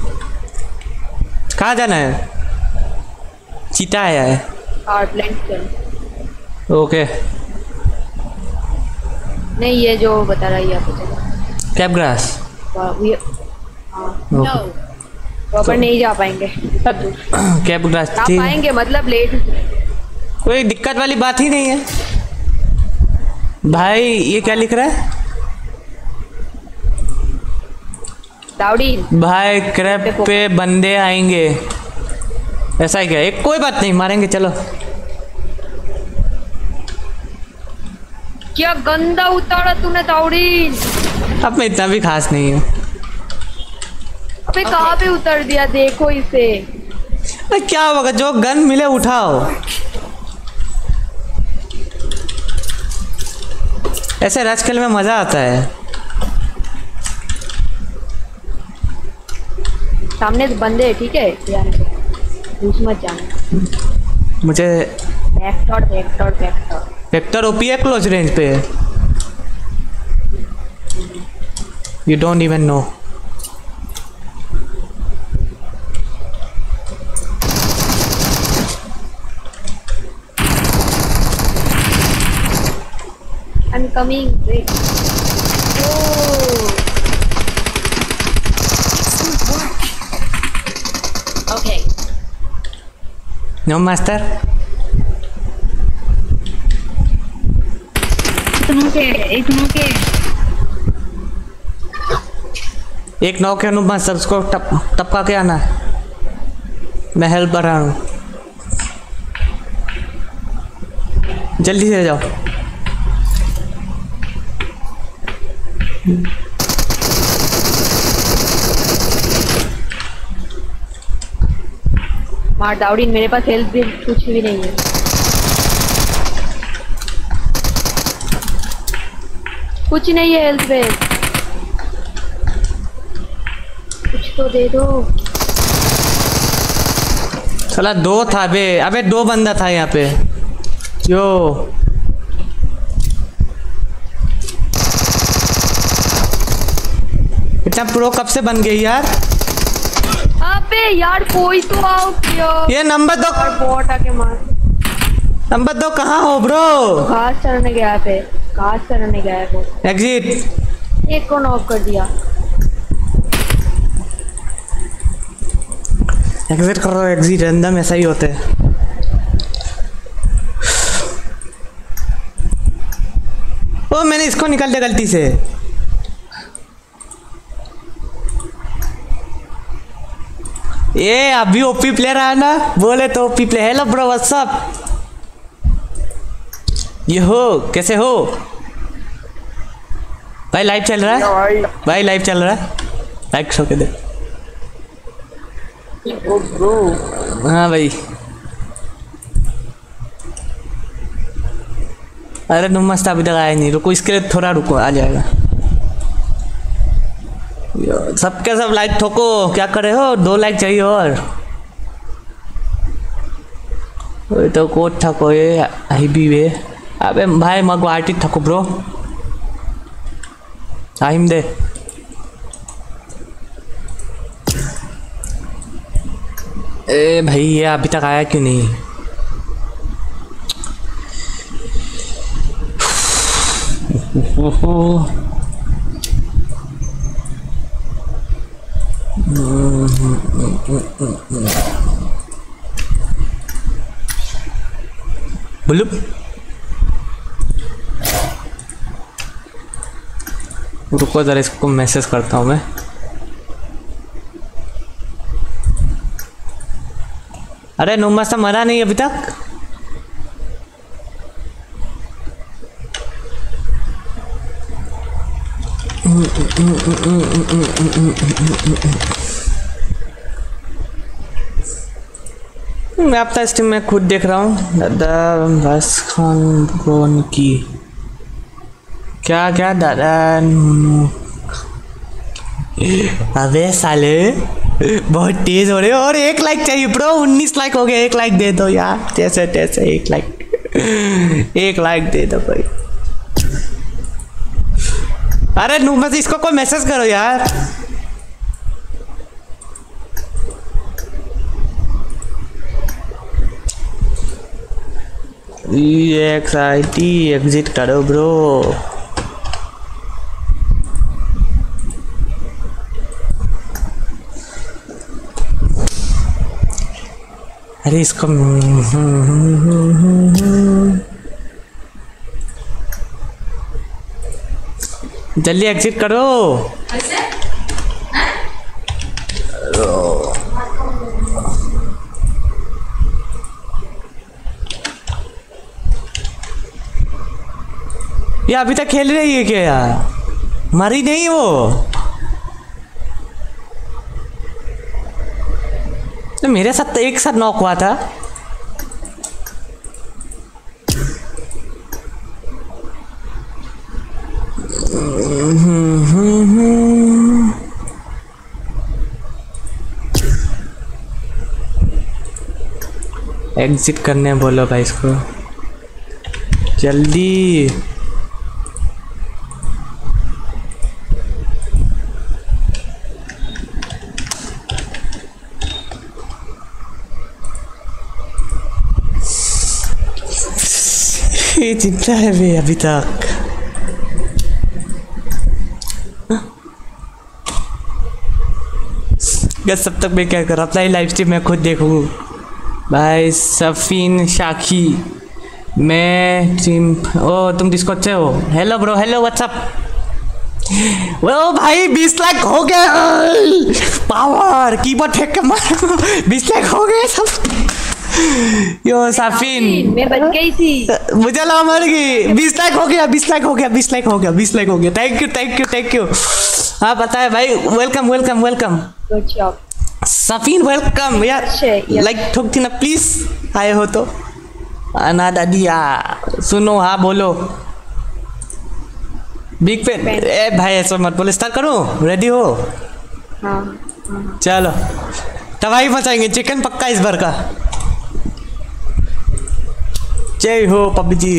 कहाँ जाना है? चीता आया है। आर्टलैंड चल। ओके नहीं ये जो बता रहा है आपको चलो। कैप ग्रास। ये हाँ No. तो अपन नहीं जा पाएंगे। कैप ग्रास जा ठीक, पाएंगे मतलब लेट। कोई दिक्कत वाली बात ही नहीं है भाई। ये क्या लिख रहा है दावड़ी? भाई? क्रैप पे बंदे आएंगे, ऐसा ही क्या? एक कोई बात नहीं, मारेंगे चलो। क्या गंदा उतारा तूने दावड़ी। अब मैं इतना भी खास नहीं हूँ। पे कहाँ पे उतर दिया देखो इसे। अरे क्या होगा, जो गन मिले उठाओ। ऐसे रश खेल में मजा आता है। सामने तो बंदे है, ठीक है यार, घुस मत जाना। मुझे vector vector vector vector OP है क्लोज रेंज पे। You don't even know. I'm coming. Wait. Oh. Okay. No master. एक नौ के अनुमान सबको टप टपका के आना। मैं हेल्प कर रहा हूँ, जल्दी से जाओ। मार दाउडीन, मेरे पास हेल्थ भी कुछ भी नहीं है। कुछ नहीं है हेल्थ पे, कुछ तो दे दो। साला दो था बे, अबे दो बंदा था यहाँ पे। यो इतना प्रो कब से बन गई यार? अबे यार कोई तो आओ यार। ये नंबर दो, बॉट आके मार। नंबर दो कहाँ हो ब्रो? घास चरने गया पे, घास चरने गया है वो। एग्जिट। एक को नॉक कर दिया। एग्जिट करो, एग्जिट रैंडम ऐसा ही होते हैं। ओ मैंने इसको निकाल दिया गलती से। ये अभी ओपी प्लेयर आया ना, बोले तो OP player. Hello bro, what's up? ये हो, कैसे हो भाई? लाइव चल रहा है भाई, लाइव चल रहा है। लाइक शो के दे। हाँ भाई, अरे नमस्ते, अभी तक आया नहीं। रुको, इसके लिए थोड़ा रुको, आ जाएगा। सबके सब लाइक ठोको। क्या कर रहे हो? दो लाइक चाहिए और तो कोट ठको। ये आई भी वे। अबे भाई मग आर्टिक ठको ब्रो, टाइम दे। ए भाई ये अभी तक आया क्यों नहीं? बुलुप रुको जरा, इसको मैसेज करता हूँ मैं। अरे नुमास्ता मरा नहीं अभी तक? मैं अपना स्ट्रीम में खुद देख रहा हूँ। दादा बस खान कौन की क्या क्या दादा। अबे साले बहुत तेज हो रहे हो। और एक लाइक चाहिए ब्रो, उन्नीस लाइक हो गया। एक लाइक दे दो यार, जैसे तैसे एक लाइक एक लाइक दे दो भाई। अरे नू बस इसको कोई मैसेज करो यार। एक्स आई टी एग्जिट करो ब्रो। अरे इसको जल्दी एग्जिट करो। ये अभी तक खेल रही है क्या यार? मरी नहीं वो? तो मेरे साथ तो एक साथ नॉक हुआ था। एग्जिट करने बोलो भाई इसको जल्दी। ये जिंदा है वे अभी तक। बस सब तक मैं क्या कर रहा अपना ही लाइव स्ट्रीम मैं खुद देखूँ भाई। सफीन शाखी मैं टीम ओ तुम डिस्कॉर्ड से हो। Hello bro hello what's up. वो भाई बीस लाख हो गए पावर कीबोर्ड फेंक के मार बीस लाख हो गए सब। यो सफीन मैं बच गई थी मुझे लगा मर गई। बीस लाख हो गया बीस लाख हो गया बीस लाख हो गया बीस लाख हो गया। Thank you thank you thank you. हाँ पता है भाई welcome welcome welcome good job Safeen welcome यार। लाइक ठोक थी ना प्लीज आए हो तो। अना दादिया सुनो हाँ बोलो। बिग फैन ए भाई ऐसा मत बोलो। स्टार्ट करो रेडी हो। हाँ हाँ चलो तबाही मचाएंगे चिकन पक्का इस बार का। जय हो पबजी।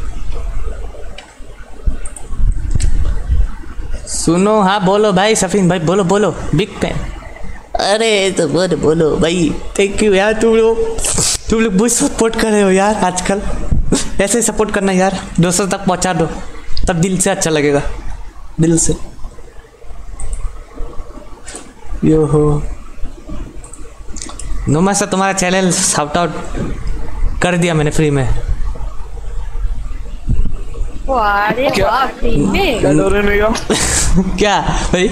सुनो हाँ बोलो भाई सफीन भाई बोलो बोलो बिग फैन। अरे तो बोलो बोलो भाई। थैंक यू यार तुम लोग तुम लोग बहुत सपोर्ट कर रहे हो यार आजकल। ऐसे ही सपोर्ट करना यार दोस्तों तक पहुंचा दो तब दिल से अच्छा लगेगा दिल से। यो हो नुमा से तुम्हारा चैनल शाउट आउट कर दिया मैंने फ्री में। अरे वाह फ्री में क्या भाई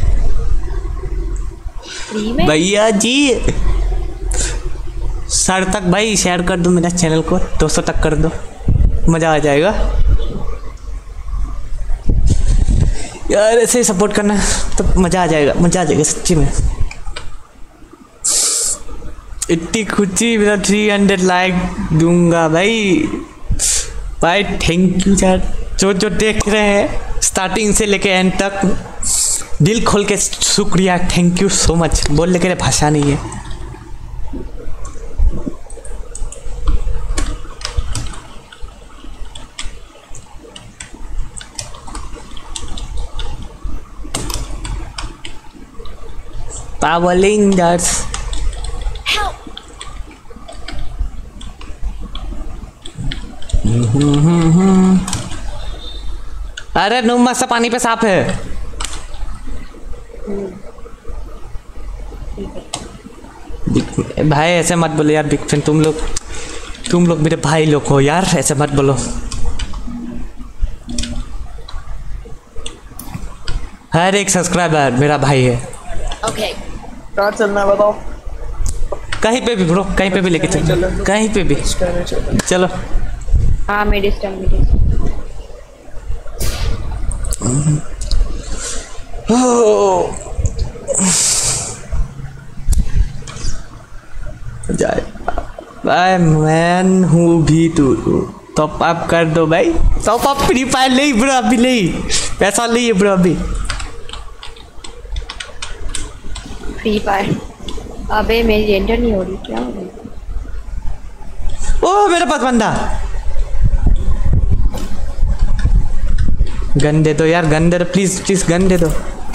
फ्री में भैया जी सर तक भाई शेयर कर दो मेरा चैनल को दोस्तों तक कर दो मज़ा आ जाएगा यार। ऐसे ही सपोर्ट करना तो मज़ा आ जाएगा मज़ा आ जाएगा सच्ची में। इतनी खुशी मेरा थ्री हंड्रेड लाइक दूंगा भाई। भाई थैंक यू यार जो जो देख रहे हैं स्टार्टिंग से लेके एंड तक दिल खोल के शुक्रिया। थैंक यू सो मच बोलने के लिए भाषा नहीं है। Traveling that's अरे नुमा सा पानी पे साफ है। भाई ऐसे मत बोलो यार बिग फैन तुम लोग तुम लोग मेरे भाई लोग हो यार ऐसे मत बोलो। हर एक सब्सक्राइबर मेरा भाई है। Okay. कहाँ चलना है बताओ। कहीं पे भी ब्रो कहीं पे भी लेके चलो कहीं पे भी चलो। हाँ मेरी स्टैंड मेरी जाए भाई मैन हूँ भी तू टॉप अप कर दो भाई। टॉप अप फ्री फायर नहीं ब्रो अभी नहीं पैसा नहीं है ब्रो अभी। फ्री फायर अबे मेरी एंटर नहीं हो रही क्या हो रही। ओ मेरे पास बंदा गन दे दो यार गन दे दो प्लीज प्लीज गन दे दो।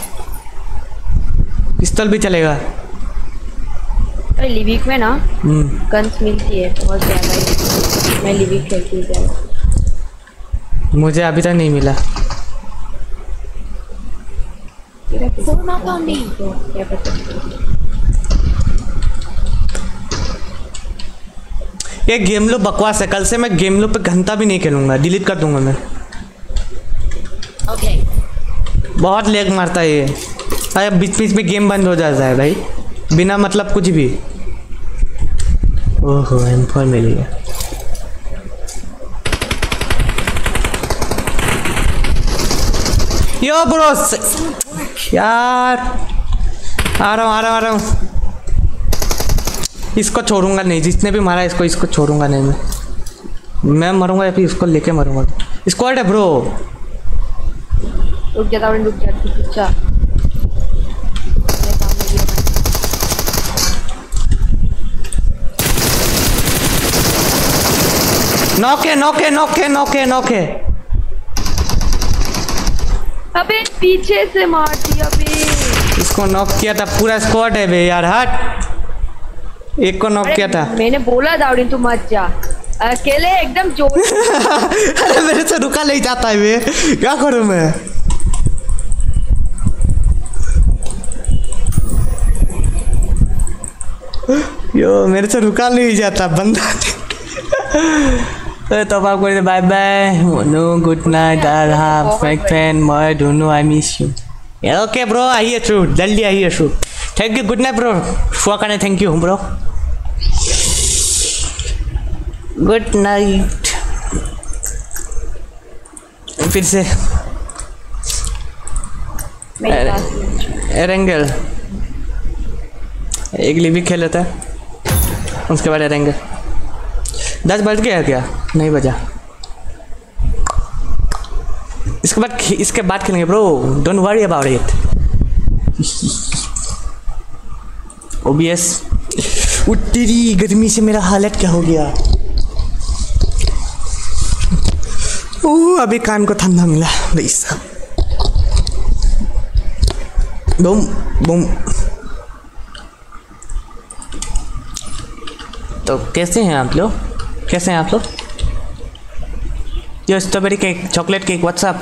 पिस्तौल भी चलेगा। अरे लिविक में ना गन्स मिलती है बहुत ज़्यादा। मैं लिविक खेलती हूँ ज़्यादा। मुझे अभी तक नहीं मिला। Form up on me. क्या पता ये गेम लो बकवास है। कल से मैं गेम लो पे घंटा भी नहीं खेलूंगा डिलीट कर दूंगा मैं। Okay. बहुत लेग मारता है ये। अरे बीच बीच में गेम बंद हो जाता है भाई बिना मतलब कुछ भी। ओहो एम फोर मिल गया। यो ब्रो यार आ रहा हूँ आ रहा हूँ आ रहा हूँ। इसको छोड़ूंगा नहीं, जिसने भी मारा इसको इसको छोड़ूंगा नहीं मैं मैं मरूंगा या फिर इसको लेके मरूंगा। स्क्वाड है ब्रो। रुक जा रुक जा रुक जा। नॉके नॉके नॉके नॉके नॉके। अबे पीछे से मार दिया बे। इसको नॉक किया था, पूरा स्क्वाड है बे यार, हट। एक को नॉक किया था। मैंने बोला दाउडी तू मत जा अकेले एकदम जोर। अरे मेरे से रुका नहीं जाता है बे, क्या करूं मैं। यो मेरे से रुका नहीं जाता बंदा। तो आपको bye bye, no good night, are fake fan मैं दोनों I miss you. Okay bro, आइए शू, जल्दी आइए शू। Thank you, good night bro. शुआ करने thank you bro, good night. फिर से एरेंगल एक लिबी खेल लेता है, उसके बाद एरेंगल। दस बज गया क्या? नहीं बजा। इसके बाद इसके बाद खेलेंगे bro, don't worry about it. OBS. उतरी गर्मी से मेरा हालत क्या हो गया। ओह अभी कान को ठंडा मिला भाई साहब। Boom boom. तो कैसे हैं आप लोग, कैसे हैं आप लोग? Yo strawberry cake, chocolate cake, what's up.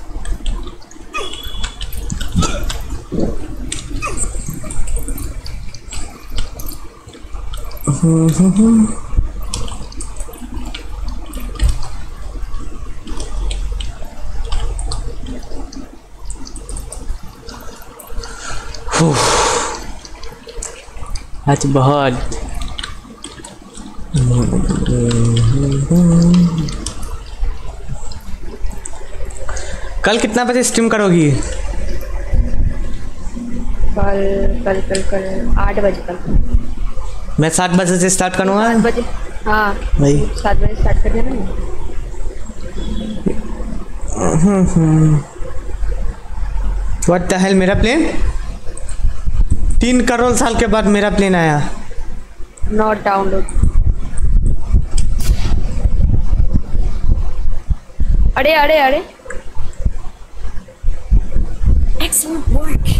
आज बहुत कल कितना बजे स्ट्रीम करोगी? कल कल कल कल आठ बजे कल। मैं सात बजे से स्टार्ट करूँगा। सात बजे हाँ भाई सात बजे स्टार्ट कर देना। व्हाट द हेल, मेरा प्लेन तीन करोड़ साल के बाद मेरा प्लेन आया। Not download. अरे अरे अरे Excellent work.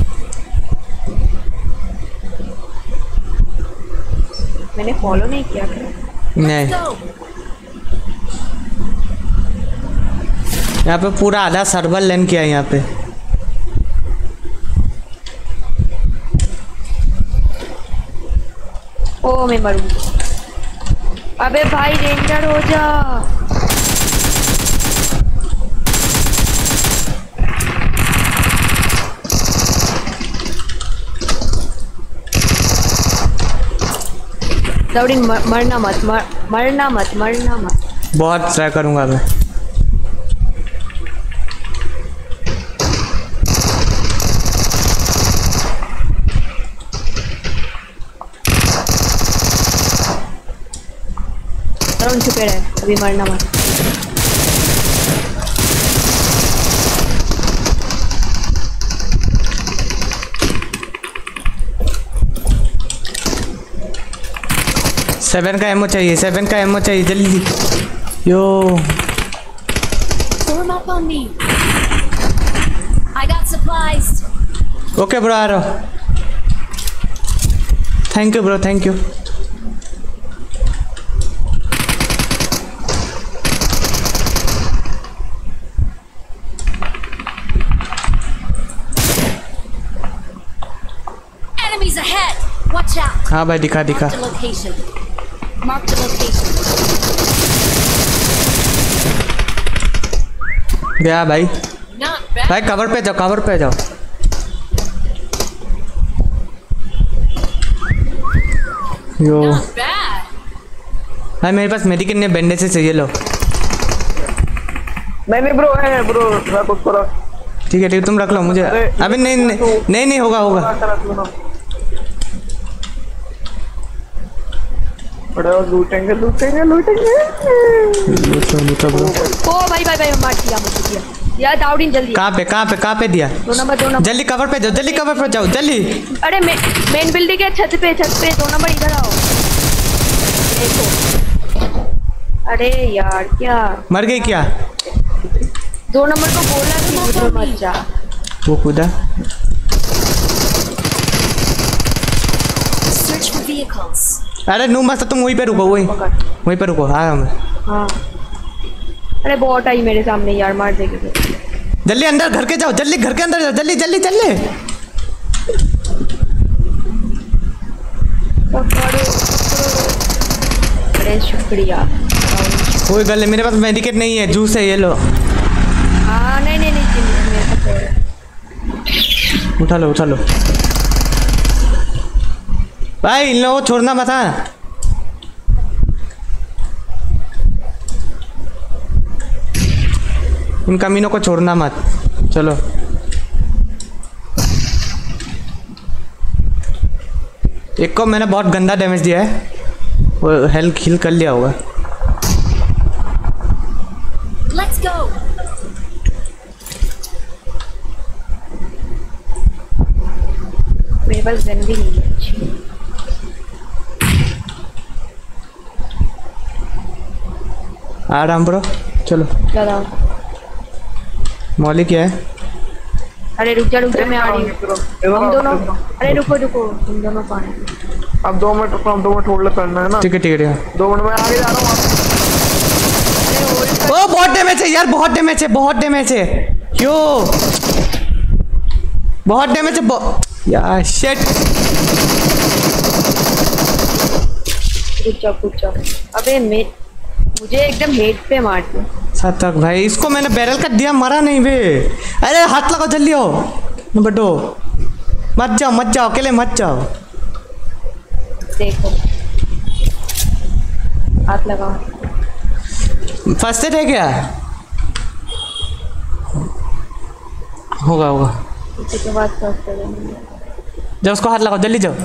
मैंने फॉलो नहीं किया था। नहीं, यहाँ पे पूरा आधा सर्वर लेन किया है यहाँ पे। ओ मैं मरूंगी। अबे भाई रेंडर हो जा। दाउडी मर, मरना मत मर, मरना मत मरना मत। बहुत ट्राई करूँगा मैं। दाउडी छुपे रहे, अभी मरना मत। सेवन का एमओ चाहिए, सेवन का एमओ चाहिए जल्दी। Yo Form up on me. I got supplies. Okay bro, आ रहा हूँ। Thank you bro, thank you. Enemies ahead. Watch out. हाँ भाई दिखा दिखा। Mark the location. Mark the location. गया भाई। Not bad. भाई कवर पे जाओ, कवर पे जाओ। यो Not bad. भाई मेरे पास मेडिकेट ने बैंडेज चाहिए, लो। नहीं नहीं ब्रो है ब्रो, रख उसको रख। ठीक है ठीक है, तुम रख लो मुझे। अभी नहीं नहीं नहीं नहीं होगा होगा। बड़े लूटेंगे लूटेंगे लूटेंगे। ओ भाई भाई भाई मार दिया मुझे दिया यार दाउडीन जल्दी। कहाँ पे कहाँ पे कहाँ पे दिया? दो नंबर दो नंबर जल्दी कवर पे जाओ जल्दी कवर पे जाओ जल्दी। अरे मेन बिल्डिंग के छत पे छत पे दो नंबर इधर आओ। देखो अरे यार क्या मर गई क्या? दो नंबर को बोला कि उधर मत जा। वो कूदा। Search for vehicles. अरे नू मस्त तुम वहीं पे रुको वहीं वहीं पे रुको। हाँ हम हाँ अरे बहुत आई मेरे सामने यार मार देगी। जल्दी अंदर घर के जाओ जल्दी घर के अंदर जाओ जल्दी जल्दी जल्दी। अरे शुक्रिया। कोई गल नहीं मेरे पास मेडिकेट नहीं है जूस है ये लो। हाँ नहीं नहीं नहीं मेरे पास है। उठा लो उठा लो भाई इन लोगों को छोड़ना मत। हाँ इन कमीनों को छोड़ना मत। चलो एक को मैंने बहुत गंदा डैमेज दिया है वो हेल्थ हील कर लिया होगा। Let's go. मेरे पास गन भी नहीं है अच्छी। आराम ब्रो चलो। चलो मौली क्या है? अरे रुक जा रुक जा मैं आ रही हूँ। हम दोनों अरे रुको रुको तुम दोनों पानी। अब दो मिनट रुको, हम दो मिनट होल्ड करना है ना। ठीक है ठीक है ठीक है। दो मिनट में आगे जा रहा हूँ। ओ बहुत डैमेज है यार बहुत डैमेज है बहुत डैमेज है। क्यों बहुत डैमेज है बहुत यार शिट। रुक जा रुक जा। अबे मैं मुझे एकदम हेड पे मार दिया। सातक भाई इसको मैंने बैरल का दिया मरा नहीं बे। अरे हाथ लगाओ जल्दी आओ नंबर दो। मत जाओ मत जाओ अकेले मत जाओ। देखो हाथ लगाओ। फर्स्ट एड है क्या? होगा होगा इसके बाद फर्स्ट एड जाओ उसको हाथ लगाओ जल्दी जाओ।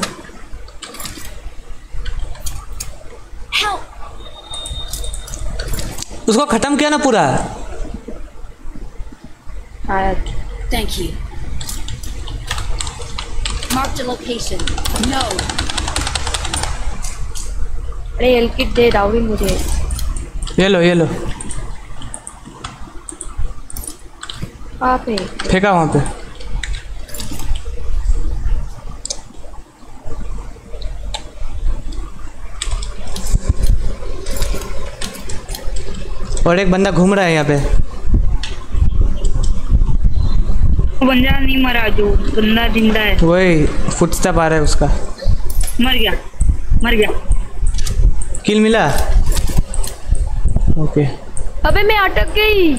Help. उसको खत्म किया ना पूरा। शायद। Thank you. Marked a location. No. अरे हेल्थ किट दे दाउडी मुझे। ये लो ये लो कहाँ पे? फेंका वहाँ पे। और एक बंदा घूम रहा है यहाँ पे। बंदा नहीं मरा जो बंदा जिंदा है। वही फुटस्टेप आ रहा है उसका। मर गया मर गया। किल मिला? ओके। अबे मैं अटक गई।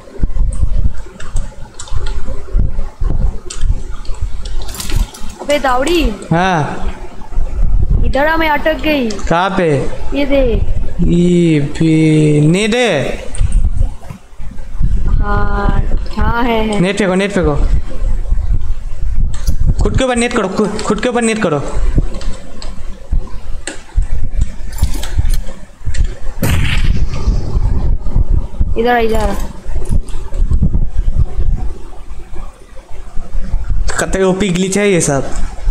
अबे दाउडी हाँ इधर आ मैं अटक गई। कहाँ पे? ये देख। ये भी नेट है। हाँ हाँ है है। नेट फेंको नेट फेंको खुद के ऊपर नेट करो खुद खुद के ऊपर नेट करो। इधर इधर कतई ओपी ग्लिच है ये सब।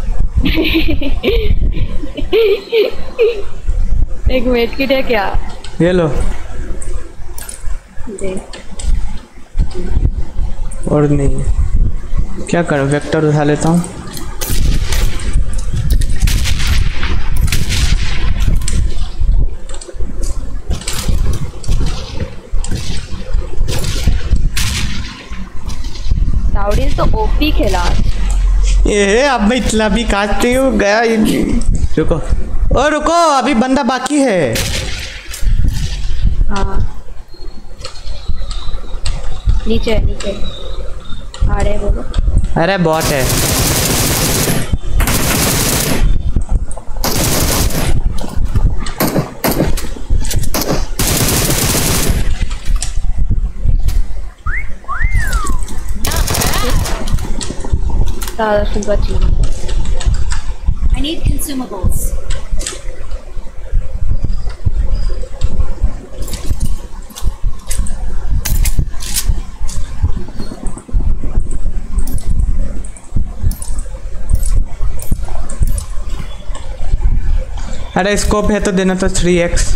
एक मेड किट है क्या? ये लो दे। और नहीं क्या करूं वेक्टर उठा लेता हूँ। दाउडी तो ओपी खेला। ये अब मैं इतना भी काटती हूँ गया। रुको ओ रुको अभी बंदा बाकी है। हाँ नीचे नीचे आ रहे बोलो। अरे बॉट है। ज़्यादा सुगर चाहिए। I need consumables. अरे स्कोप है तो देना तो थ्री एक्स।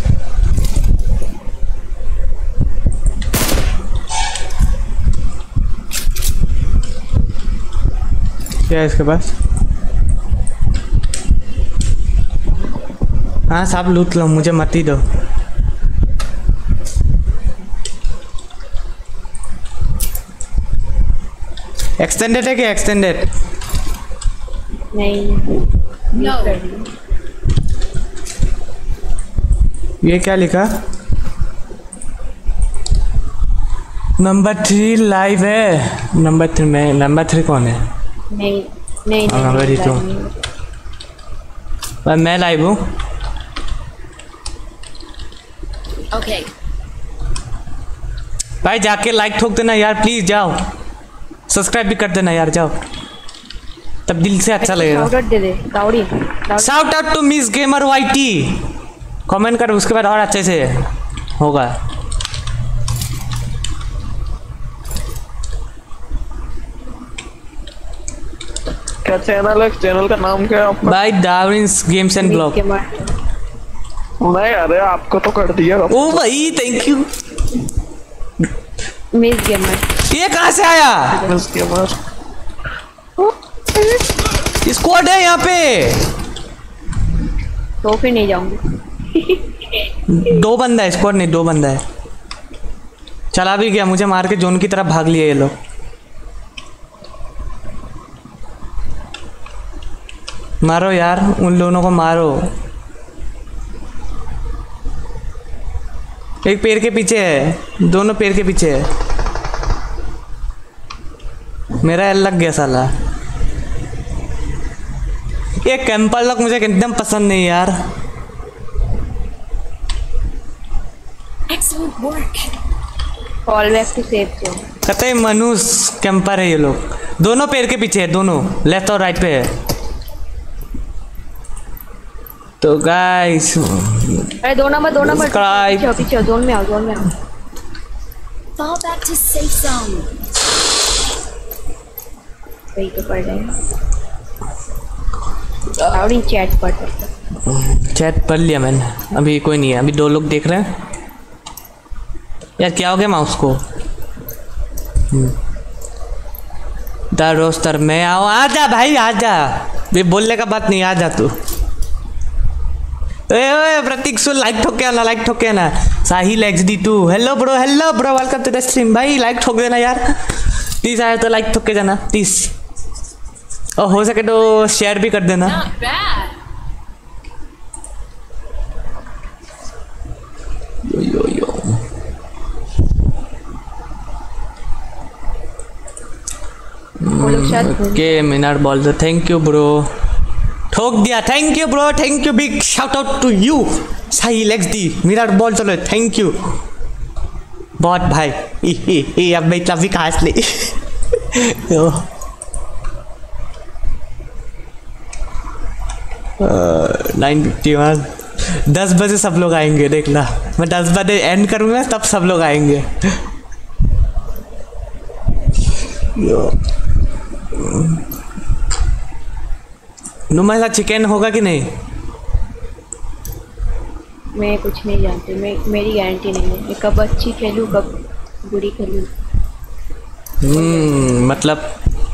क्या है इसके पास? हाँ सब लूट लो, मुझे मत ही दो। एक्सटेंडेड है क्या? एक्सटेंडेड नहीं। No. ये क्या लिखा? नंबर थ्री लाइव है। नंबर थ्री में नंबर थ्री कौन है? नहीं नहीं हाँ, नहीं, वही तो। नहीं, नहीं। भाई मैं लाइव हूँ। Okay. भाई जाके लाइक ठोक देना यार, प्लीज जाओ। सब्सक्राइब भी कर देना यार, जाओ, तब दिल से अच्छा लगेगा। शाउट आउट दे दे दाउड़ी। दाउड़ी। Shout out to miss gamer YT. Comment कर, उसके बाद और अच्छे से होगा। क्या चैनल है? चैनल का नाम क्या है आपका? भाई डार्विन्स गेम्स एंड ब्लॉग। के मार। नहीं अरे आपको तो कर दिया। ओ भाई थैंक यू। Miss gamer. ये कहाँ से आया? मिस गेमर स्क्वाड है यहाँ पे। तो फिर नहीं जाऊंगी। दो बंदा है, स्क्वाड नहीं, दो बंदा है। चला भी गया, मुझे मार के जोन की तरफ भाग लिए ये लोग। मारो यार, उन दोनों को मारो। एक पेड़ के पीछे है, दोनों पेड़ के पीछे है। मेरा एल लग गया साला। ये कैंपर लोग मुझे एकदम पसंद नहीं यार। Excellent work. Fall back to safe zone. कतई मनुष्य कैंपर है ये लोग। दोनों पेड़ के पीछे है, दोनों लेफ्ट और राइट पे है। तो गाइस अरे दो नंबर दो नंबर Subscribe. पीछे पीछे जोन में आओ, जोन में आओ। Fall back to safe zone. वही तो पढ़ रहे हैं। दाउड़ी चैट पढ़ सकते। चैट पढ़ लिया मैंने, अभी कोई नहीं है, अभी दो लोग देख रहे हैं। यार क्या हो गया माउस को? द रोस्टर में आओ, आजा भाई आजा। ये बोलने का बात नहीं, आजा तू। ओए ओए प्रतीक सुन, लाइक ठोक के आना, लाइक ठोक के आना। Sahil X D two, hello bro, hello bro, welcome to the stream. भाई लाइक ठोक देना यार, प्लीज आया तो लाइक ठोक के जाना प्लीज, और हो सके तो शेयर भी कर देना। Not bad. यो यो यो वो लोग शायद ओके मिनार बॉल दो, थैंक यू ब्रो, ठोक दिया, thank you bro, thank you, big shout out to you Sahil X D. मिनार बॉल चलो, थैंक यू बहुत भाई। ई, ई, ई, अब मैं इतना भी कहाँ से ले नाइन फिफ्टी वन। दस बजे सब लोग आएंगे, देख ला, मैं दस बजे एंड करूँगा तब सब लोग आएंगे। नुमा सा चिकन होगा कि नहीं? मैं कुछ नहीं जानती, मैं मेरी गारंटी नहीं है। मैं कब अच्छी खेलूँ कब बुरी खेलूँ। हम्म मतलब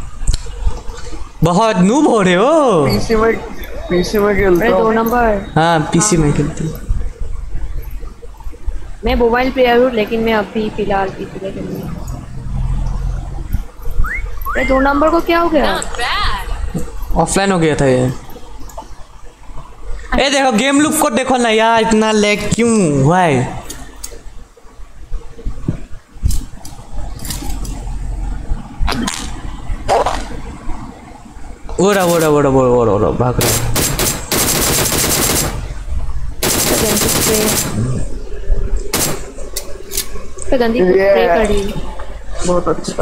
बहुत नूब हो रहे हो। पीसी में पीसी में अरे खेलता दो हूँ। नंबर। हाँ पीसी में खेलती हूँ। मैं मोबाइल प्लेयर हूँ लेकिन मैं अभी फिलहाल पीसी पे खेल रही हूँ। अरे दो नंबर को क्या हो गया? Not bad. ऑफलाइन हो गया था ये। ए देखो गेम लूप को देखो ना यार, इतना लैग क्यों हुआ है? ओरा ओरा ओरा ओरा ओरा ओरा भाग रहा। तो गंदी प्ले कर रही है। बहुत अच्छा।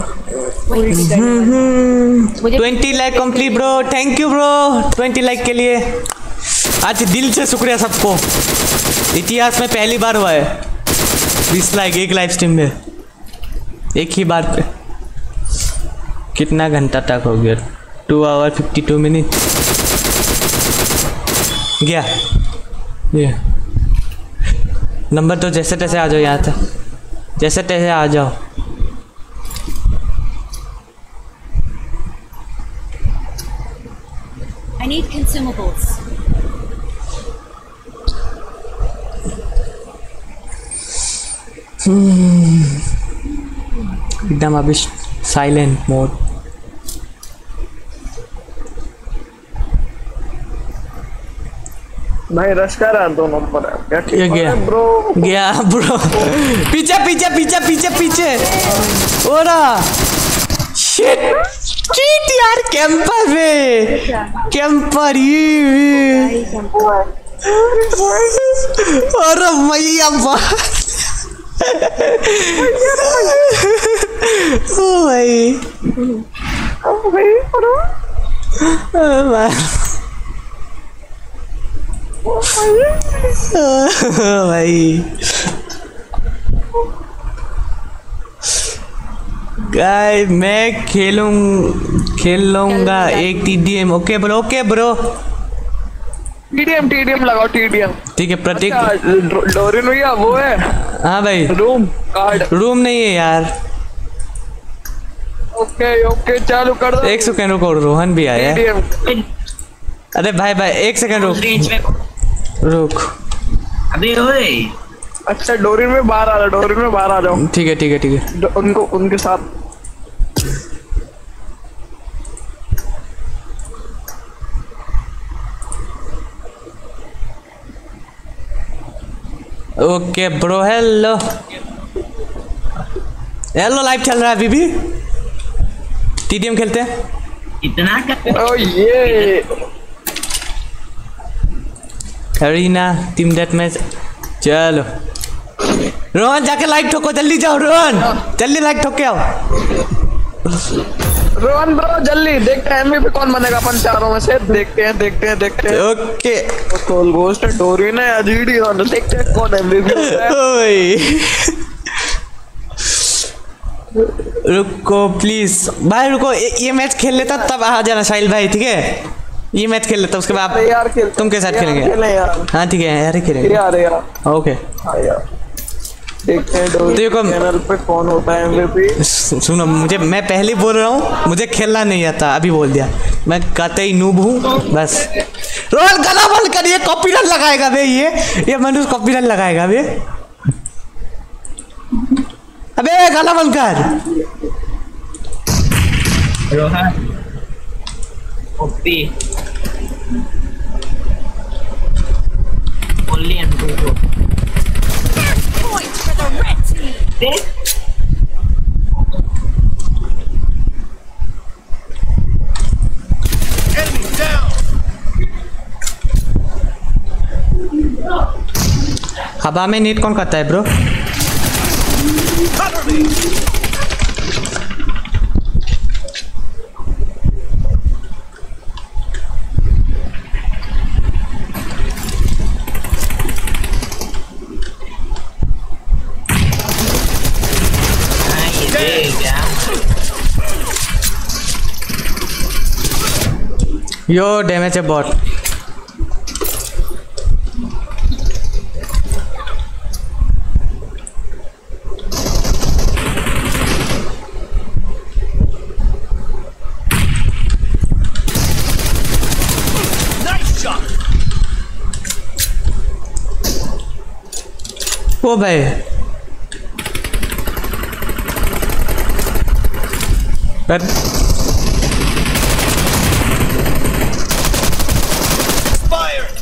मुझे twenty like complete bro, thank you bro twenty like के लिए। आज दिल से शुक्रिया सबको, इतिहास में पहली बार हुआ है बीस लाइक एक लाइव स्ट्रीम में, एक ही बार पे। कितना घंटा तक हो गया? Two hour fifty two minute गया। ये नंबर तो जैसे तैसे आ जाओ यहाँ तक, जैसे तैसे आ जाओ। I need consumables. एकदम अभी साइलेंट मोड। भाई रश कर रहा है, दो नंबर है क्या? ये गया ब्रो, गया ब्रो। पीछे पीछे पीछे पीछे पीछे ओरा शिट शिट यार, कैंपर में कैंपर ये। अरे मैया बात ओ भाई भाई गाय मैं खेलूं खेल लूंगा एक TDM. Okay bro, okay bro. TDM TDM लगाओ, टीडीएम। ठीक है प्रतीक। डोरिन भैया वो है। हाँ भाई रूम कार्ड। रूम नहीं है यार। ओके ओके चालू कर दो। एक सेकंड रुको, रोहन भी आया है। अरे भाई भाई एक सेकंड रुक रुक। अबे ओए, अच्छा डोरिन में बाहर आ जाओ, डोरिन में बाहर आ जाओ। ठीक है ठीक है ठीक है। उनको उनके साथ okay bro. Hello hello, live चल रहा है अभी भी। टीडीएम खेलते हैं। इतना कर। ओ ये अरीना टीम डेथ मैच। चलो रोहन जाके लाइक ठोको, जल्दी जाओ रोहन, जल्दी लाइक ठोक के आओ। रोहन ब्रो जल्दी देखते हैं एमवीपी कौन बनेगा अपन चारों में से। देखते हैं देखते हैं देखते हैं। ओके सोल गोस्ट है, डोरिन है, अजीडी है, देखते हैं कौन एमवीपी है। ओए रुको प्लीज भाई रुको, ये मैच खेल लेता तब आ जाना साहिल भाई, ठीक है? ये मैच खेल लेता उसके बाद यार खेल, तुम के साथ खेलेंगे। यार। हाँ ठीक है यार खेलेंगे यार यार। ओके हाँ यार देखते हैं डोरिन चैनल पे कौन होता है एमवीपी। सुनो मुझे, मैं पहले बोल रहा हूँ मुझे खेलना नहीं आता, अभी बोल दिया। मैं कतई नूब हूँ बस। रोहन गला बंद कर, ये कॉपीराइट लगाएगा बे, ये ये मनुष्य कॉपीराइट लगाएगा बे। अबे गला बंद कर। Rohan OP only M two. Point for the red team. Enemy down. हवा में नीट कौन करता है ब्रो? Cover me. यो डैमेज है बहुत। Nice shot. ओ भाई पर Fired.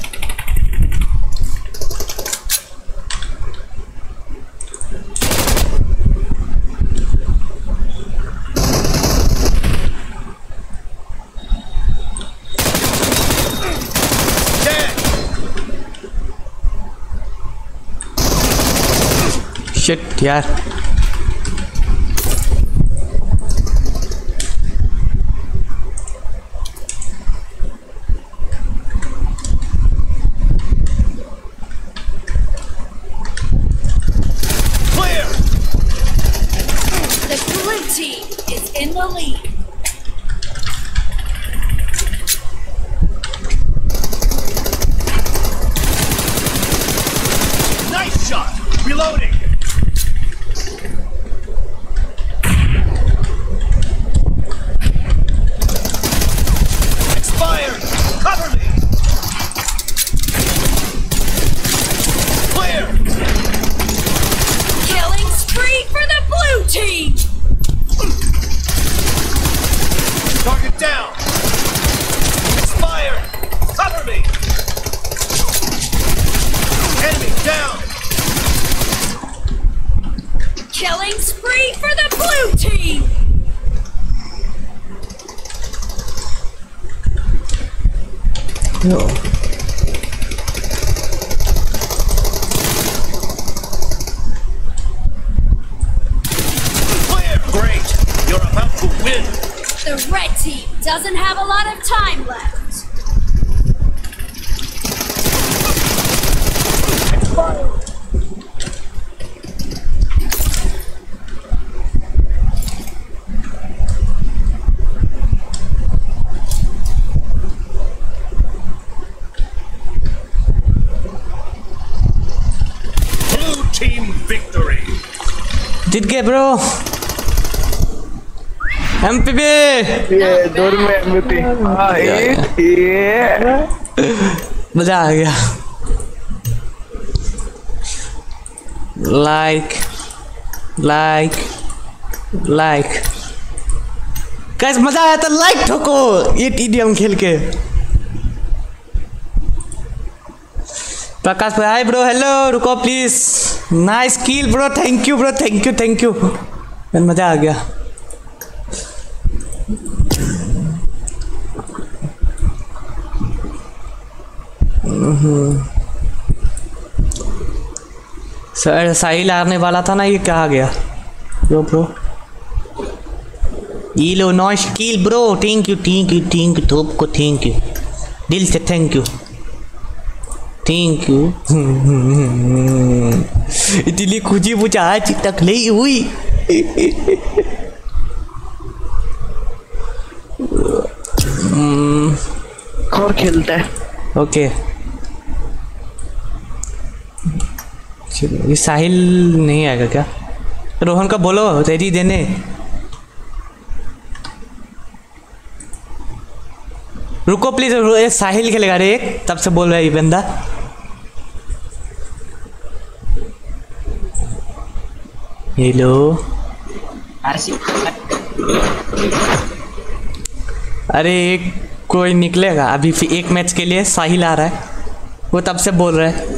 शिट यार। Clear. The blue team is in the lead. doesn't have a lot of time left. Blue team victory. जीत गए ब्रो। एमपीबी ये दूर में एमपी। हाँ ये मजा आ गया। लाइक लाइक लाइक गाइस, मजा आया तो लाइक ठोको ये टीडीएम खेल के। प्रकाश भाई हाय ब्रो, हेलो, रुको please. Nice kill bro, thank you bro, thank you thank you. मजा आ गया। सर साहिल आने वाला था ना, ये कहा गया ब्रो ब्रो। ये लो nice kill bro, thank you thank you thank you थोप को थैंक यू, दिल से थैंक यू थैंक यू। इतनी खुशी मुझे आज तक नहीं हुई। और खेलता है। ओके ये साहिल नहीं आएगा क्या? रोहन का बोलो रेडी देने। रुको प्लीज, साहिल खेलेगा रे एक, तब से बोल रहा है ये बंदा। हेलो अरे एक कोई निकलेगा अभी एक मैच के लिए, साहिल आ रहा है, वो तब से बोल रहा है।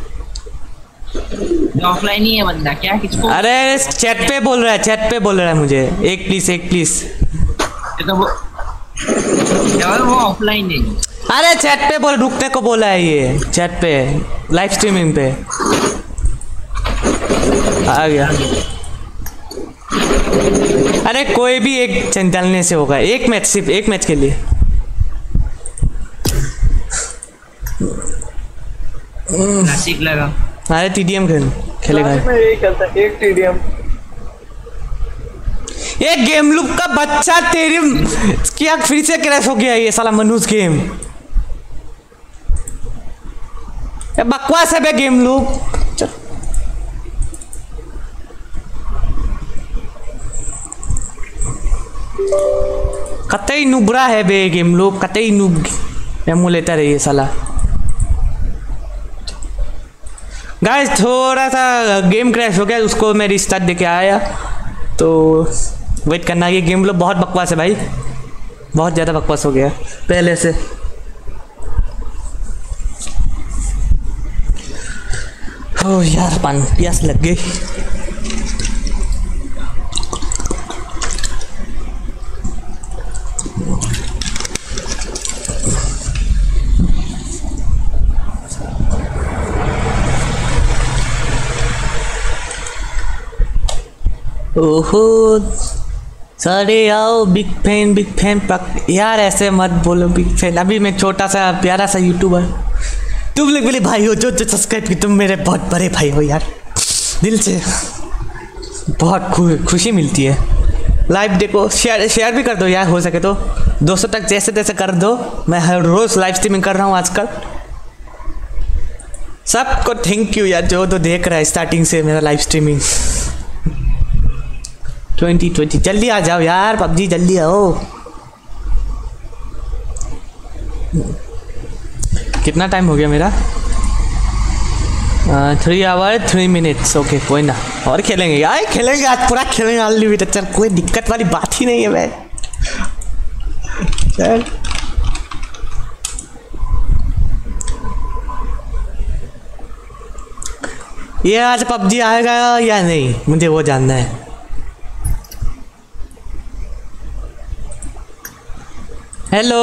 ऑफलाइन ही है बंदा क्या? किसको? अरे चैट पे बोल रहा है, चैट पे बोल रहा है मुझे, एक प्लीज एक प्लीज। तो वो यार वो ऑफलाइन है। अरे चैट पे बोल, रुकने को बोला है ये, चैट पे लाइव स्ट्रीमिंग पे आ गया। अरे कोई भी एक चलने से होगा, एक मैच, सिर्फ एक मैच के लिए। क्लासिक लगा। अरे टीडीएम खेल खेलेगा। मैं यही खेलता एक टीडीएम। ये गेम लूप का बच्चा तेरी क्या फिर से क्रैश हो गया ये साला मनुज गेम। ये बकवास है बे गेम लूप। कतई नुबरा है बे गेम लूप, कतई नुब एमुलेटर है ये साला। गाइस थोड़ा सा गेम क्रैश हो गया, उसको मैं रिस्टार्ट देके आया, तो वेट करना। ये गेम लोग बहुत बकवास है भाई, बहुत ज़्यादा बकवास हो गया पहले से। ओ यार पान प्यास लग गई। ओहो सारे आओ, बिग फैन बिग फैन पक यार, ऐसे मत बोलो बिग फैन। अभी मैं छोटा सा प्यारा सा यूट्यूबर, तुम लोग मेरे भाई हो जो जो सब्सक्राइब की, तुम मेरे बहुत बड़े भाई हो यार, दिल से बहुत खु, खुशी मिलती है। लाइव देखो, शेयर शेयर भी कर दो यार, हो सके तो दो सौ तक जैसे तैसे कर दो। मैं हर रोज़ लाइव स्ट्रीमिंग कर रहा हूँ आजकल। सबको थैंक यू यार जो तो देख रहा है स्टार्टिंग से मेरा लाइव स्ट्रीमिंग। ट्वेंटी ट्वेंटी जल्दी आ जाओ यार, पबजी जल्दी आओ। कितना टाइम हो गया मेरा? Three hour three minutes. Okay कोई ना, और खेलेंगे यार, खेलेंगे आज पूरा खेलेंगे अनलिमिटेड। चल कोई दिक्कत वाली बात ही नहीं है भाई। चल ये आज पबजी आएगा या नहीं मुझे वो जानना है। हेलो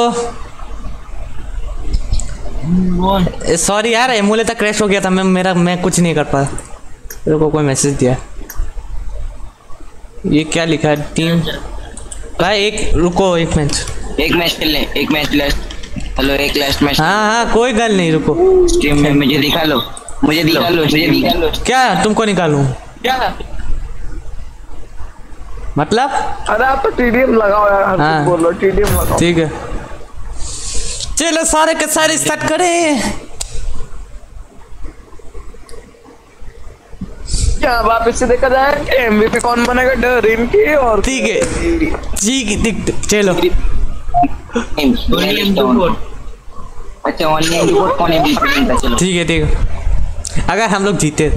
सॉरी यार, एमुलेटर क्रैश हो गया था, मैं मेरा मैं कुछ नहीं कर पाया। मेरे को कोई मैसेज दिया, ये क्या लिखा है टीम भाई। एक रुको एक मिनट, एक मैच खेल ले, एक मैच लास्ट। हेलो एक लास्ट मैच। हाँ हाँ कोई गल नहीं, रुको स्ट्रीम में मुझे दिखा लो, मुझे दिखा लो, मुझे दिखा लो। क्या तुमको निकालूं? क्या मतलब? अरे आप तो टीडीएम लगाओ यार। हाँ। बोलो टीडीएम लगाओ। ठीक है चलो सारे के सारे स्टार्ट करें। क्या वापस से देखा जाए कि एमवीपी कौन बनेगा, डरीन की और ठीक है ठीक है ठीक है, चलो अच्छा ओनली एम टू फोर कौन एमवीपी बनता? चलो ठीक है ठीक है। अगर हम लोग जीते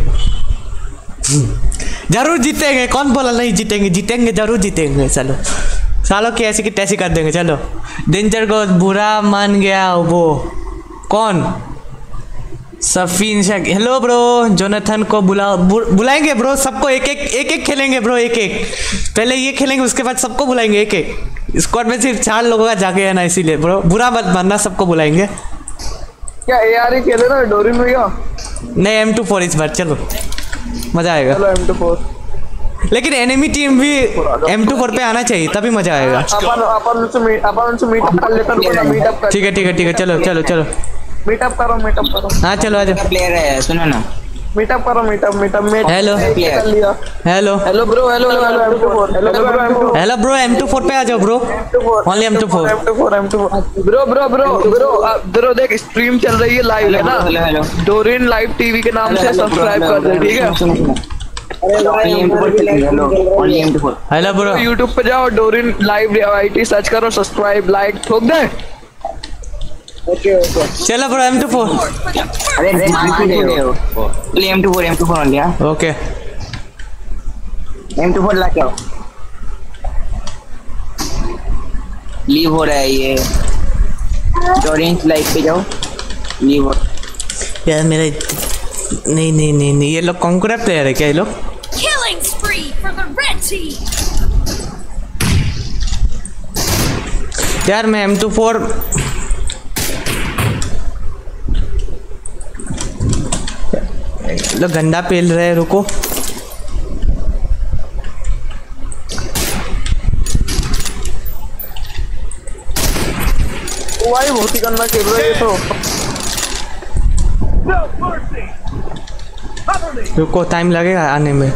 जरूर जीतेंगे, कौन बोला नहीं जीतेंगे, जीतेंगे जरूर जीतेंगे। चलो सालों की ऐसी की तैसी कर देंगे। चलो डेंजर को बुरा मान गया वो कौन? Safeen Shaikh hello bro. Jonathan को बुला बु, बुलाएंगे ब्रो, सबको एक एक एक एक खेलेंगे ब्रो, एक एक पहले ये खेलेंगे उसके बाद सबको बुलाएंगे एक एक। स्क्वाड में सिर्फ चार लोगों का जाके है ना, इसीलिए ब्रो बुरा मत मानना, सबको बुलाएंगे। क्या एआर ही खेले ना डोरिन भैया? नहीं एम टू फोर इस बार, चलो मजा आएगा। चलो एम टू फोर, लेकिन एनिमी टीम भी एम टू फोर पे आना चाहिए तभी मजा आएगा। अपन अपन उनसे मीट अपन उनसे मीटअप कर लेते हैं, मीटअप कर। ठीक है ठीक है ठीक है चलो चलो चलो मीटअप करो मीटअप करो। हाँ चलो आ जाओ। प्लेयर है सुनो ना, मीटअप करो मीटअप मीटअप में। हेलो कर लिया। Hello hello bro, hello hello M two four, hello bro M two hello bro M two four पे आ जाओ bro, only M two four M two four M two four. Bro bro bro bro bro देख stream चल रही है live है ना, hello Dorian live TV के नाम से सब्सक्राइब कर दे ठीक है। हेलो ब्रो यूट्यूब पे जाओ, डोरिन लाइव आईटी सर्च करो, सब्सक्राइब लाइक ठोक दे। ओके ओके चलो ब्रो एम टू फोर। अरे मान क्यों दे हो? Only M two four, M two four only. हां ओके एम टू फोर ला के आओ। लीव हो रहा है ये, डोरिन लाइव पे जाओ, लीव हो। यार मेरा नहीं नहीं नहीं नहीं ये लोग कॉन्करा प्लेयर है क्या ये लोग? Killing spree for the red team. यार मैं एम टू फोर लोग गंदा पेल रहे, रुको भाई बहुत ही गंदा खेल रहा है ये तो। रुको टाइम लगेगा आने में।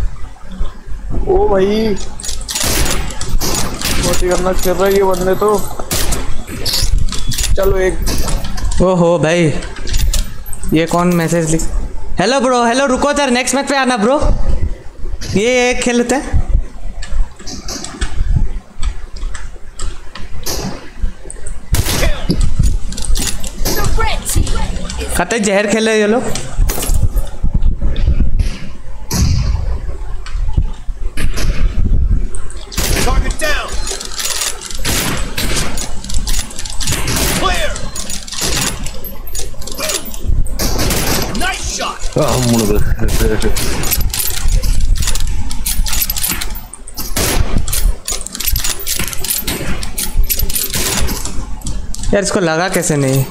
ओ भाई बहुत ही गंदा खेल रहा है ये बंदे तो। चलो एक ओहो भाई ये कौन मैसेज लिख। हेलो ब्रो हेलो, रुको यार नेक्स्ट मैच पे आना ब्रो, ये एक खेलते हैं। The red team is खाते जहर खेले ये लोग। Target down. Clear. Nice shot. यार इसको लगा कैसे नहीं?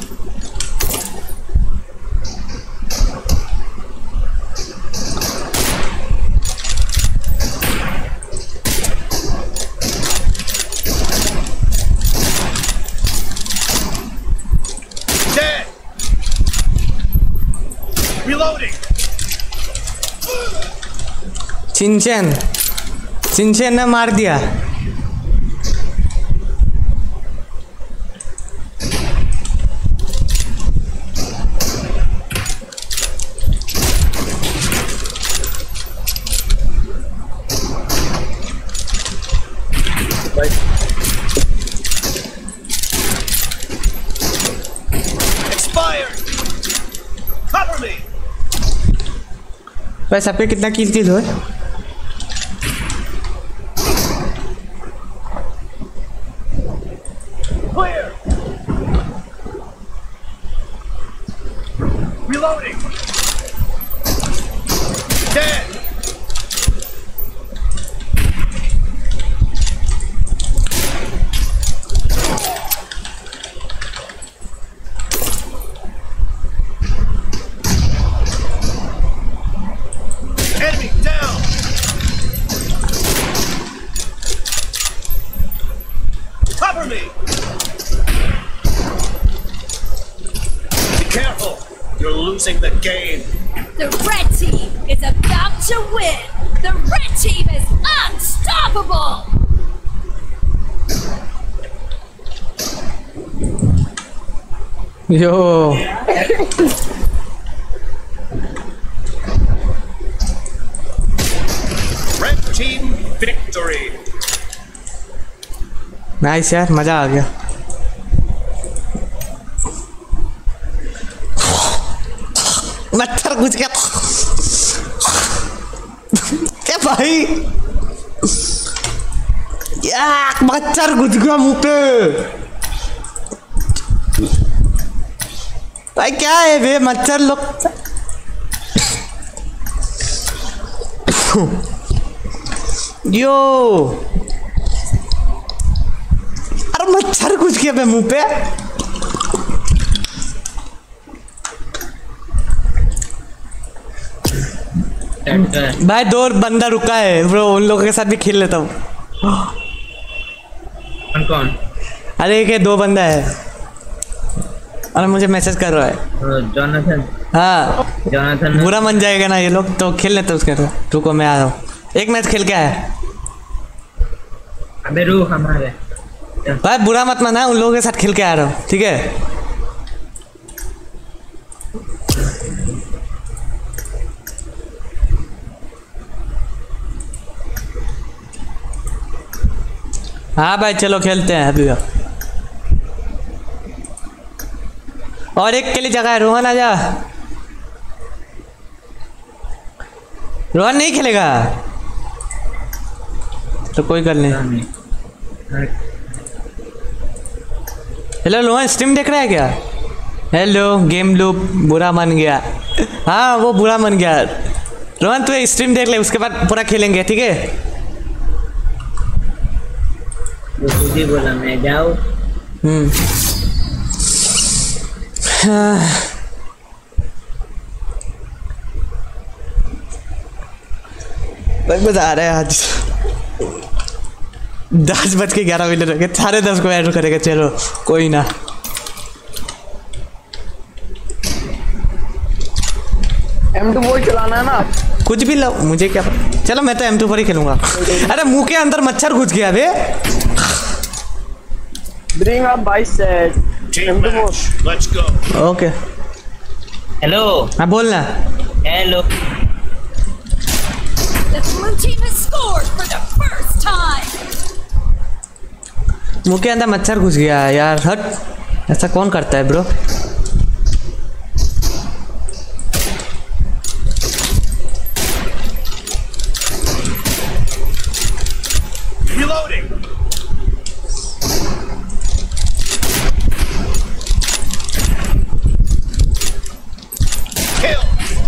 Dead. Reloading. चिंचन चिंचन ने मार दिया। Expired. Cover me. वैसे आप पे कितना किल किल हुए? Clear. Reloading. Dead. Enemy down. Cover me. losing the game. The red team is about to win. The red team is unstoppable. Yo. Red team victory. Nice यार, मजा आ गया। मच्छर घुस गया क्या भाई? यार मच्छर घुस गया मुंह पे। भाई क्या है बे मच्छर लोग? यो अरे मच्छर घुस गया बे मुंह पे। भाई दो बंदा रुका है ब्रो, उन लोगों के साथ भी खेल लेता हूँ। कौन कौन? अरे एक है, दो बंदा है। अरे मुझे मैसेज कर रहा है जोनाथन। हाँ जोनाथन बुरा मन जाएगा ना ये लोग, तो खेल लेते उसके साथ। रुको मैं आ रहा हूँ, एक मैच खेल के आया। अबे रुक हमारे भाई बुरा मत माना, उन लोगों के साथ खेल के आ रहा हूँ, ठीक है? हाँ भाई चलो खेलते हैं अभी। और एक के लिए जगह है, रोहन आजा। रोहन नहीं खेलेगा तो कोई गल नहीं। हेलो रोहन, स्ट्रीम देख रहा है क्या? हेलो गेम लूप बुरा मान गया। हाँ वो बुरा मान गया। रोहन तू स्ट्रीम देख ले, उसके बाद पूरा खेलेंगे, ठीक है? तुझे बोला मैं जाऊँ। हम्म मजा आ रहा है आज। दस बज के ग्यारह मिनट हो गए, साढ़े दस को एड करेगा। चलो कोई ना। एम टू फोर चलाना है ना? कुछ भी लो, मुझे क्या पता। चलो मैं तो एम टू फोर ही खेलूंगा। अरे मुंह के अंदर मच्छर घुस गया बे। Bring up bicep. Team match. Let's go. Okay hello हाँ बोलना। Hello. The blue team has scored for the first time. मुंह के अंदर मच्छर घुस गया यार, हट। ऐसा कौन करता है bro? Reloading. Kill.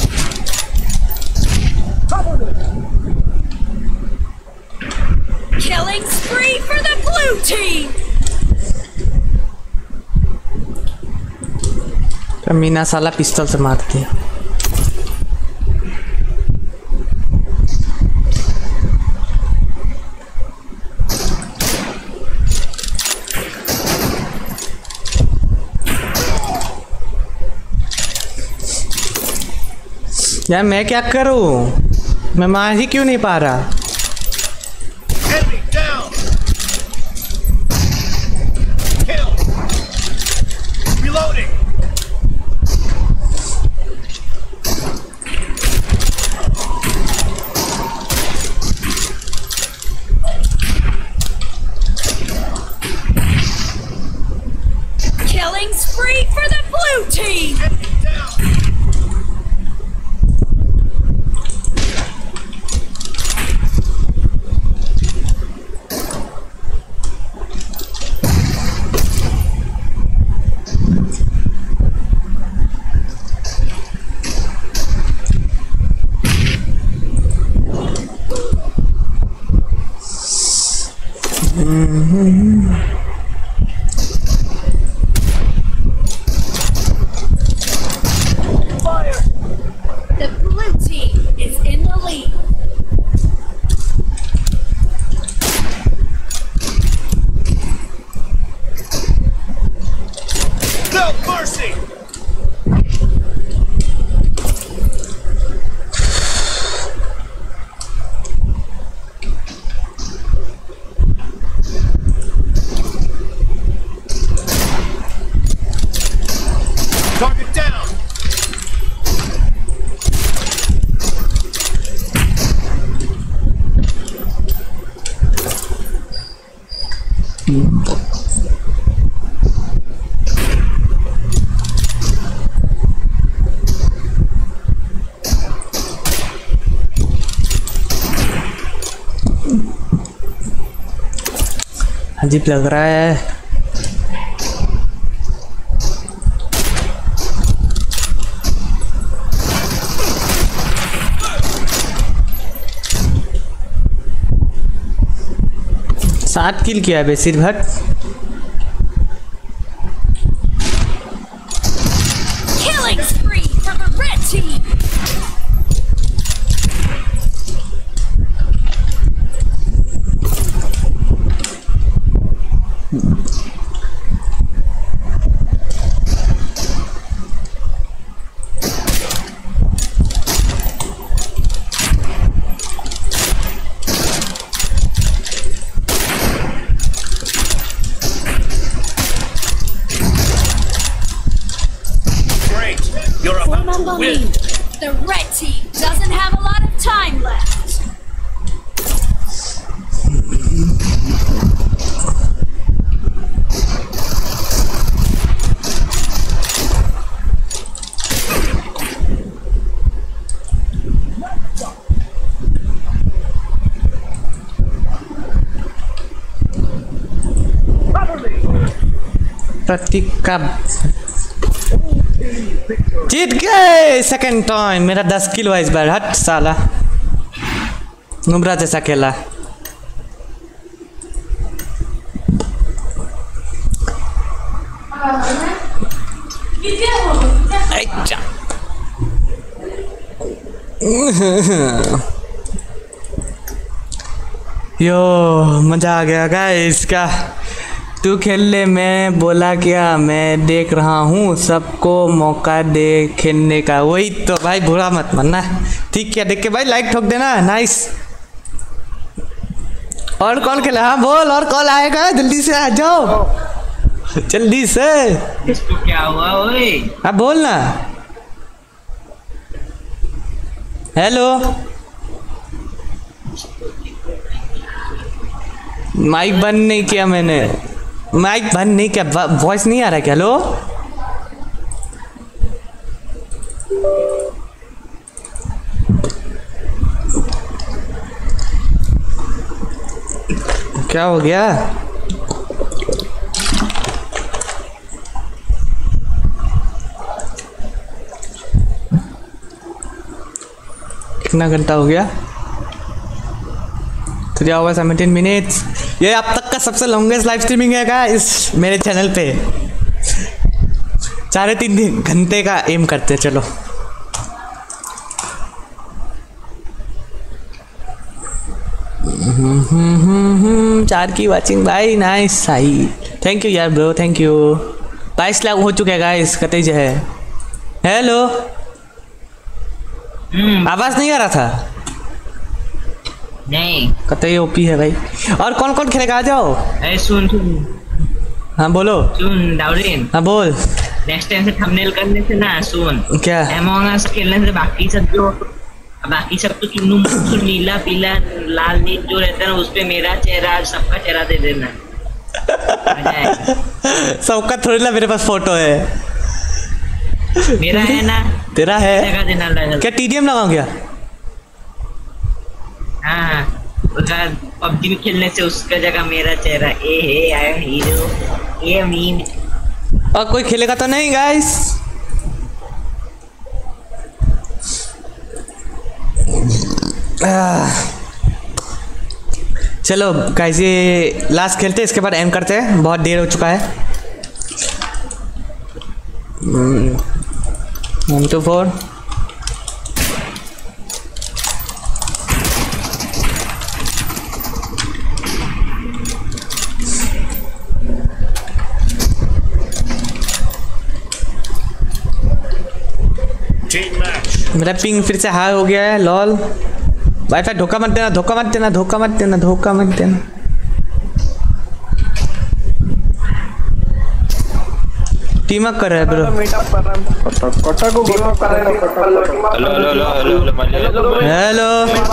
Killing spree for the blue team. Meena साला पिस्तौल से मार दिया। यार मैं क्या करूं? मैं मार ही क्यों नहीं पा रहा? Enemy down. Kill. Reloading. Killing spree for the blue team. Enemy down. अजीब लग रहा है। सात किल किया है बेसिर Bhatt. Killing spree for the red team. Remember me, the red team doesn't have a lot of time left. प्रतीक का जीत गए सेकंड टाइम। मेरा दस किलो है इस बार। हट साला नुब्रा जैसा खेला। यो मजा आ गया गाइस का। तू खेल ले, मैं बोला क्या, मैं देख रहा हूँ सबको मौका दे खेलने का। वही तो भाई, बुरा मत मानना, ठीक क्या? देख के भाई लाइक ठोक देना। नाइस। और कौन खेला? हाँ बोल, और कॉल आएगा, जल्दी से आ जाओ जल्दी से। इसको क्या हुआ ओए? हाँ बोल ना। हेलो, माइक बंद नहीं किया मैंने, माइक बंद नहीं किया, वॉइस नहीं आ रहा क्या? हेलो, क्या हो गया? कितना घंटा हो गया? Three hours seventeen minutes. ये अब तक का सबसे लॉन्गेस्ट लाइव स्ट्रीमिंग है का इस मेरे चैनल पे। साढ़े तीन घंटे का एम करते। चलो चार की वाचिंग भाई, नाइस सही, थैंक यू यार ब्रो, थैंक यू। बाईस लाख हो चुके हैं गाइस, कतई जो है। हेलो, आवाज नहीं आ रहा था? नहीं, कतई ओपी है भाई। और कौन कौन खेलेगा? आ जाओ। अरे सुन सुन। हाँ बोलो। सुन डाउरिन। हाँ बोल। नेक्स्ट टाइम से थंबनेल करने से ना, सुन क्या, अमंग अस खेलने से बाकी सब जो बाकी सब तो चुन्नू मुन्नू नीला पीला लाल नील जो रहता है ना, उस पे मेरा चेहरा सबका चेहरा दे देना। सबका थोड़ी ना मेरे पास फोटो है। मेरा है ना, तेरा है? जगह देना लगा। क्या टीडीएम लगाओ क्या? हाँ, उसका पबजी में खेलने से उसका जगह मेरा चेहरा। ए हे आई एम हीरो, ये मीम। और कोई खेलेगा तो नहीं गाइस? चलो गाइस, ये लास्ट खेलते हैं, इसके बाद एंड करते हैं, बहुत देर हो चुका है। One two four. मेरा पिंग फिर से हाई हो गया है। लॉल वाईफाई धोखा मत देना, धोखा मत देना, धोखा मत देना, धोखा मत देना। टीम अप कर रहा है ब्रो। हेलो,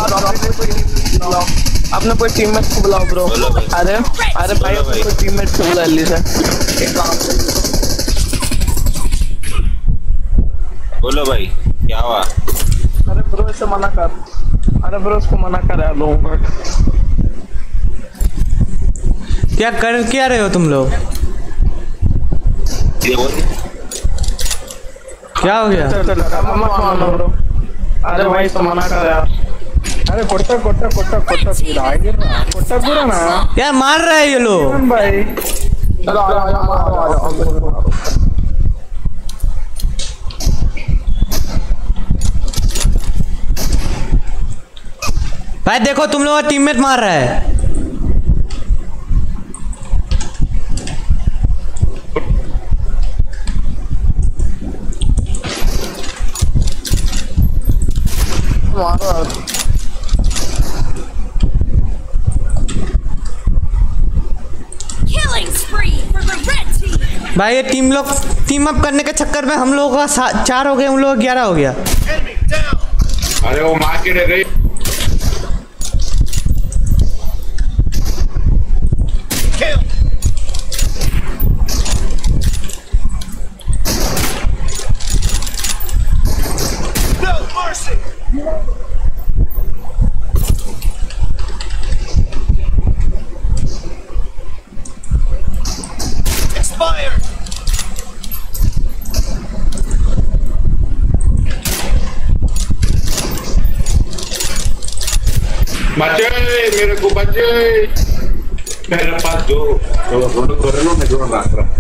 अपने कोई टीममेट को बुलाओ ब्रो। अरे अरे भाई, कोई टीममेट को बुला लीजिए। बोलो भाई, क्या हुआ? अरे ब्रो इसे मना कर। अरे ब्रो इसको मना कर यार लोगों का। क्या कर क्या रहे हो तुम लोग? क्या हो गया? अरे भाई तो मना कर यार। अरे कोट्टा कोट्टा कोट्टा कोट्टा पूरा आ गया ना, कोट्टा पूरा ना क्या मार रहा है ये लोग भाई। चलो आ जा आ जा। भाई देखो तुम लोग टीममेट मार रहा है। भाई ये टीम लोग टीम अप करने के चक्कर में हम लोगों का चार हो गए, उन लोगों का ग्यारह हो गया। अरे वो मार के रह गई। बचे मेरे को बचे मेरे पास जो दोनों दोनों में दोनों रख रहा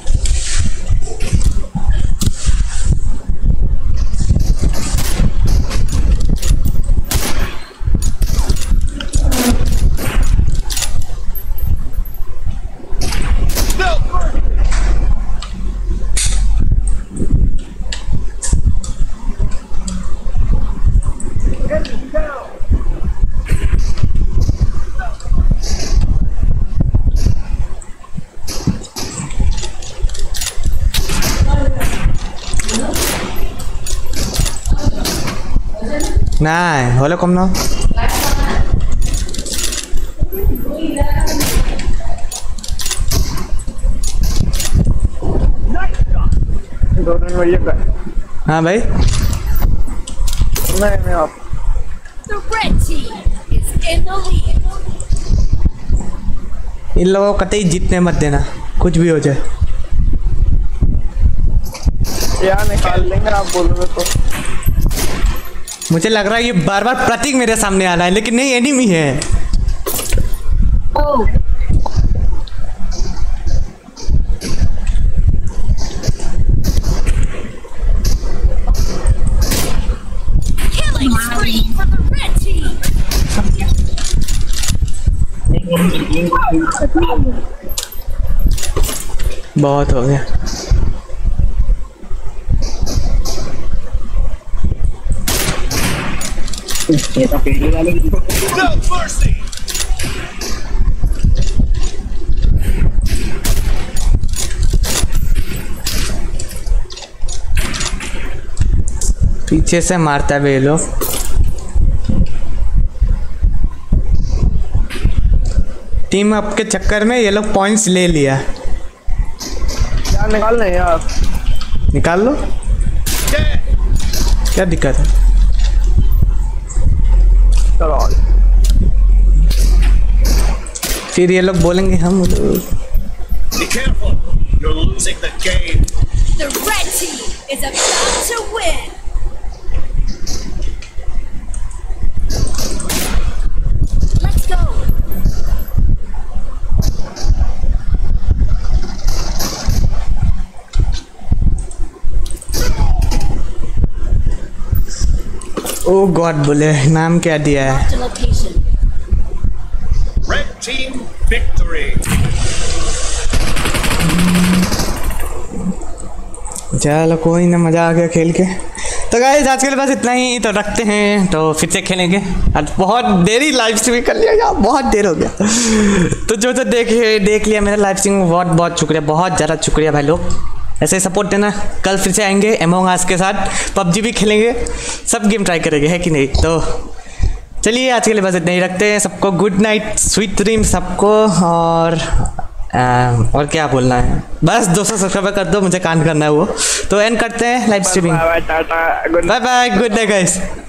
Này, hồi là không đâu. हाँ भाई। नहीं नहीं आप। The red team is in the lead. इन लोगों को कतई जीतने मत देना, कुछ भी हो जाए। यार निकाल लेंगे आप बोलोगे तो। मुझे लग रहा है ये बार बार प्रतीक मेरे सामने आ रहा है, लेकिन नहीं एनिमी है। Oh. Killing spree for the red team. बहुत हो गया। No mercy. पीछे से मारता है वे लोग। टीम अप के चक्कर में ये लोग पॉइंट्स ले लिया। यार निकाल ले यार। निकाल लो। क्या दिक्कत है? फिर ये लोग बोलेंगे हम लोग। Be careful, you're losing the game. The red team is about to win. Let's go. Oh God बोले नाम क्या दिया है? Marked a location. Red team victory. चलो कोई ना, मज़ा आ गया खेल के। तो गाइस आज के लिए बस इतना ही, तो रखते हैं, तो फिर से खेलेंगे। आज बहुत देरी लाइव स्ट्रीम कर लिया यार, बहुत देर हो गया। तो जो जो देखे देख लिया मेरा लाइव स्ट्रीम, बहुत बहुत शुक्रिया, बहुत ज़्यादा शुक्रिया भाई लोग। ऐसे ही सपोर्ट देना। कल फिर से आएंगे एमोंग अस के साथ, पबजी भी खेलेंगे, सब गेम ट्राई करेंगे, है कि नहीं? तो चलिए आज के लिए बस इतना ही रखते हैं। सबको गुड नाइट, स्वीट ड्रीम सबको। और आ, और क्या बोलना है, बस दो सौ सब्सक्राइबर कर दो, मुझे कान करना है वो। तो एंड करते हैं live streaming. Bye bye, good night guys.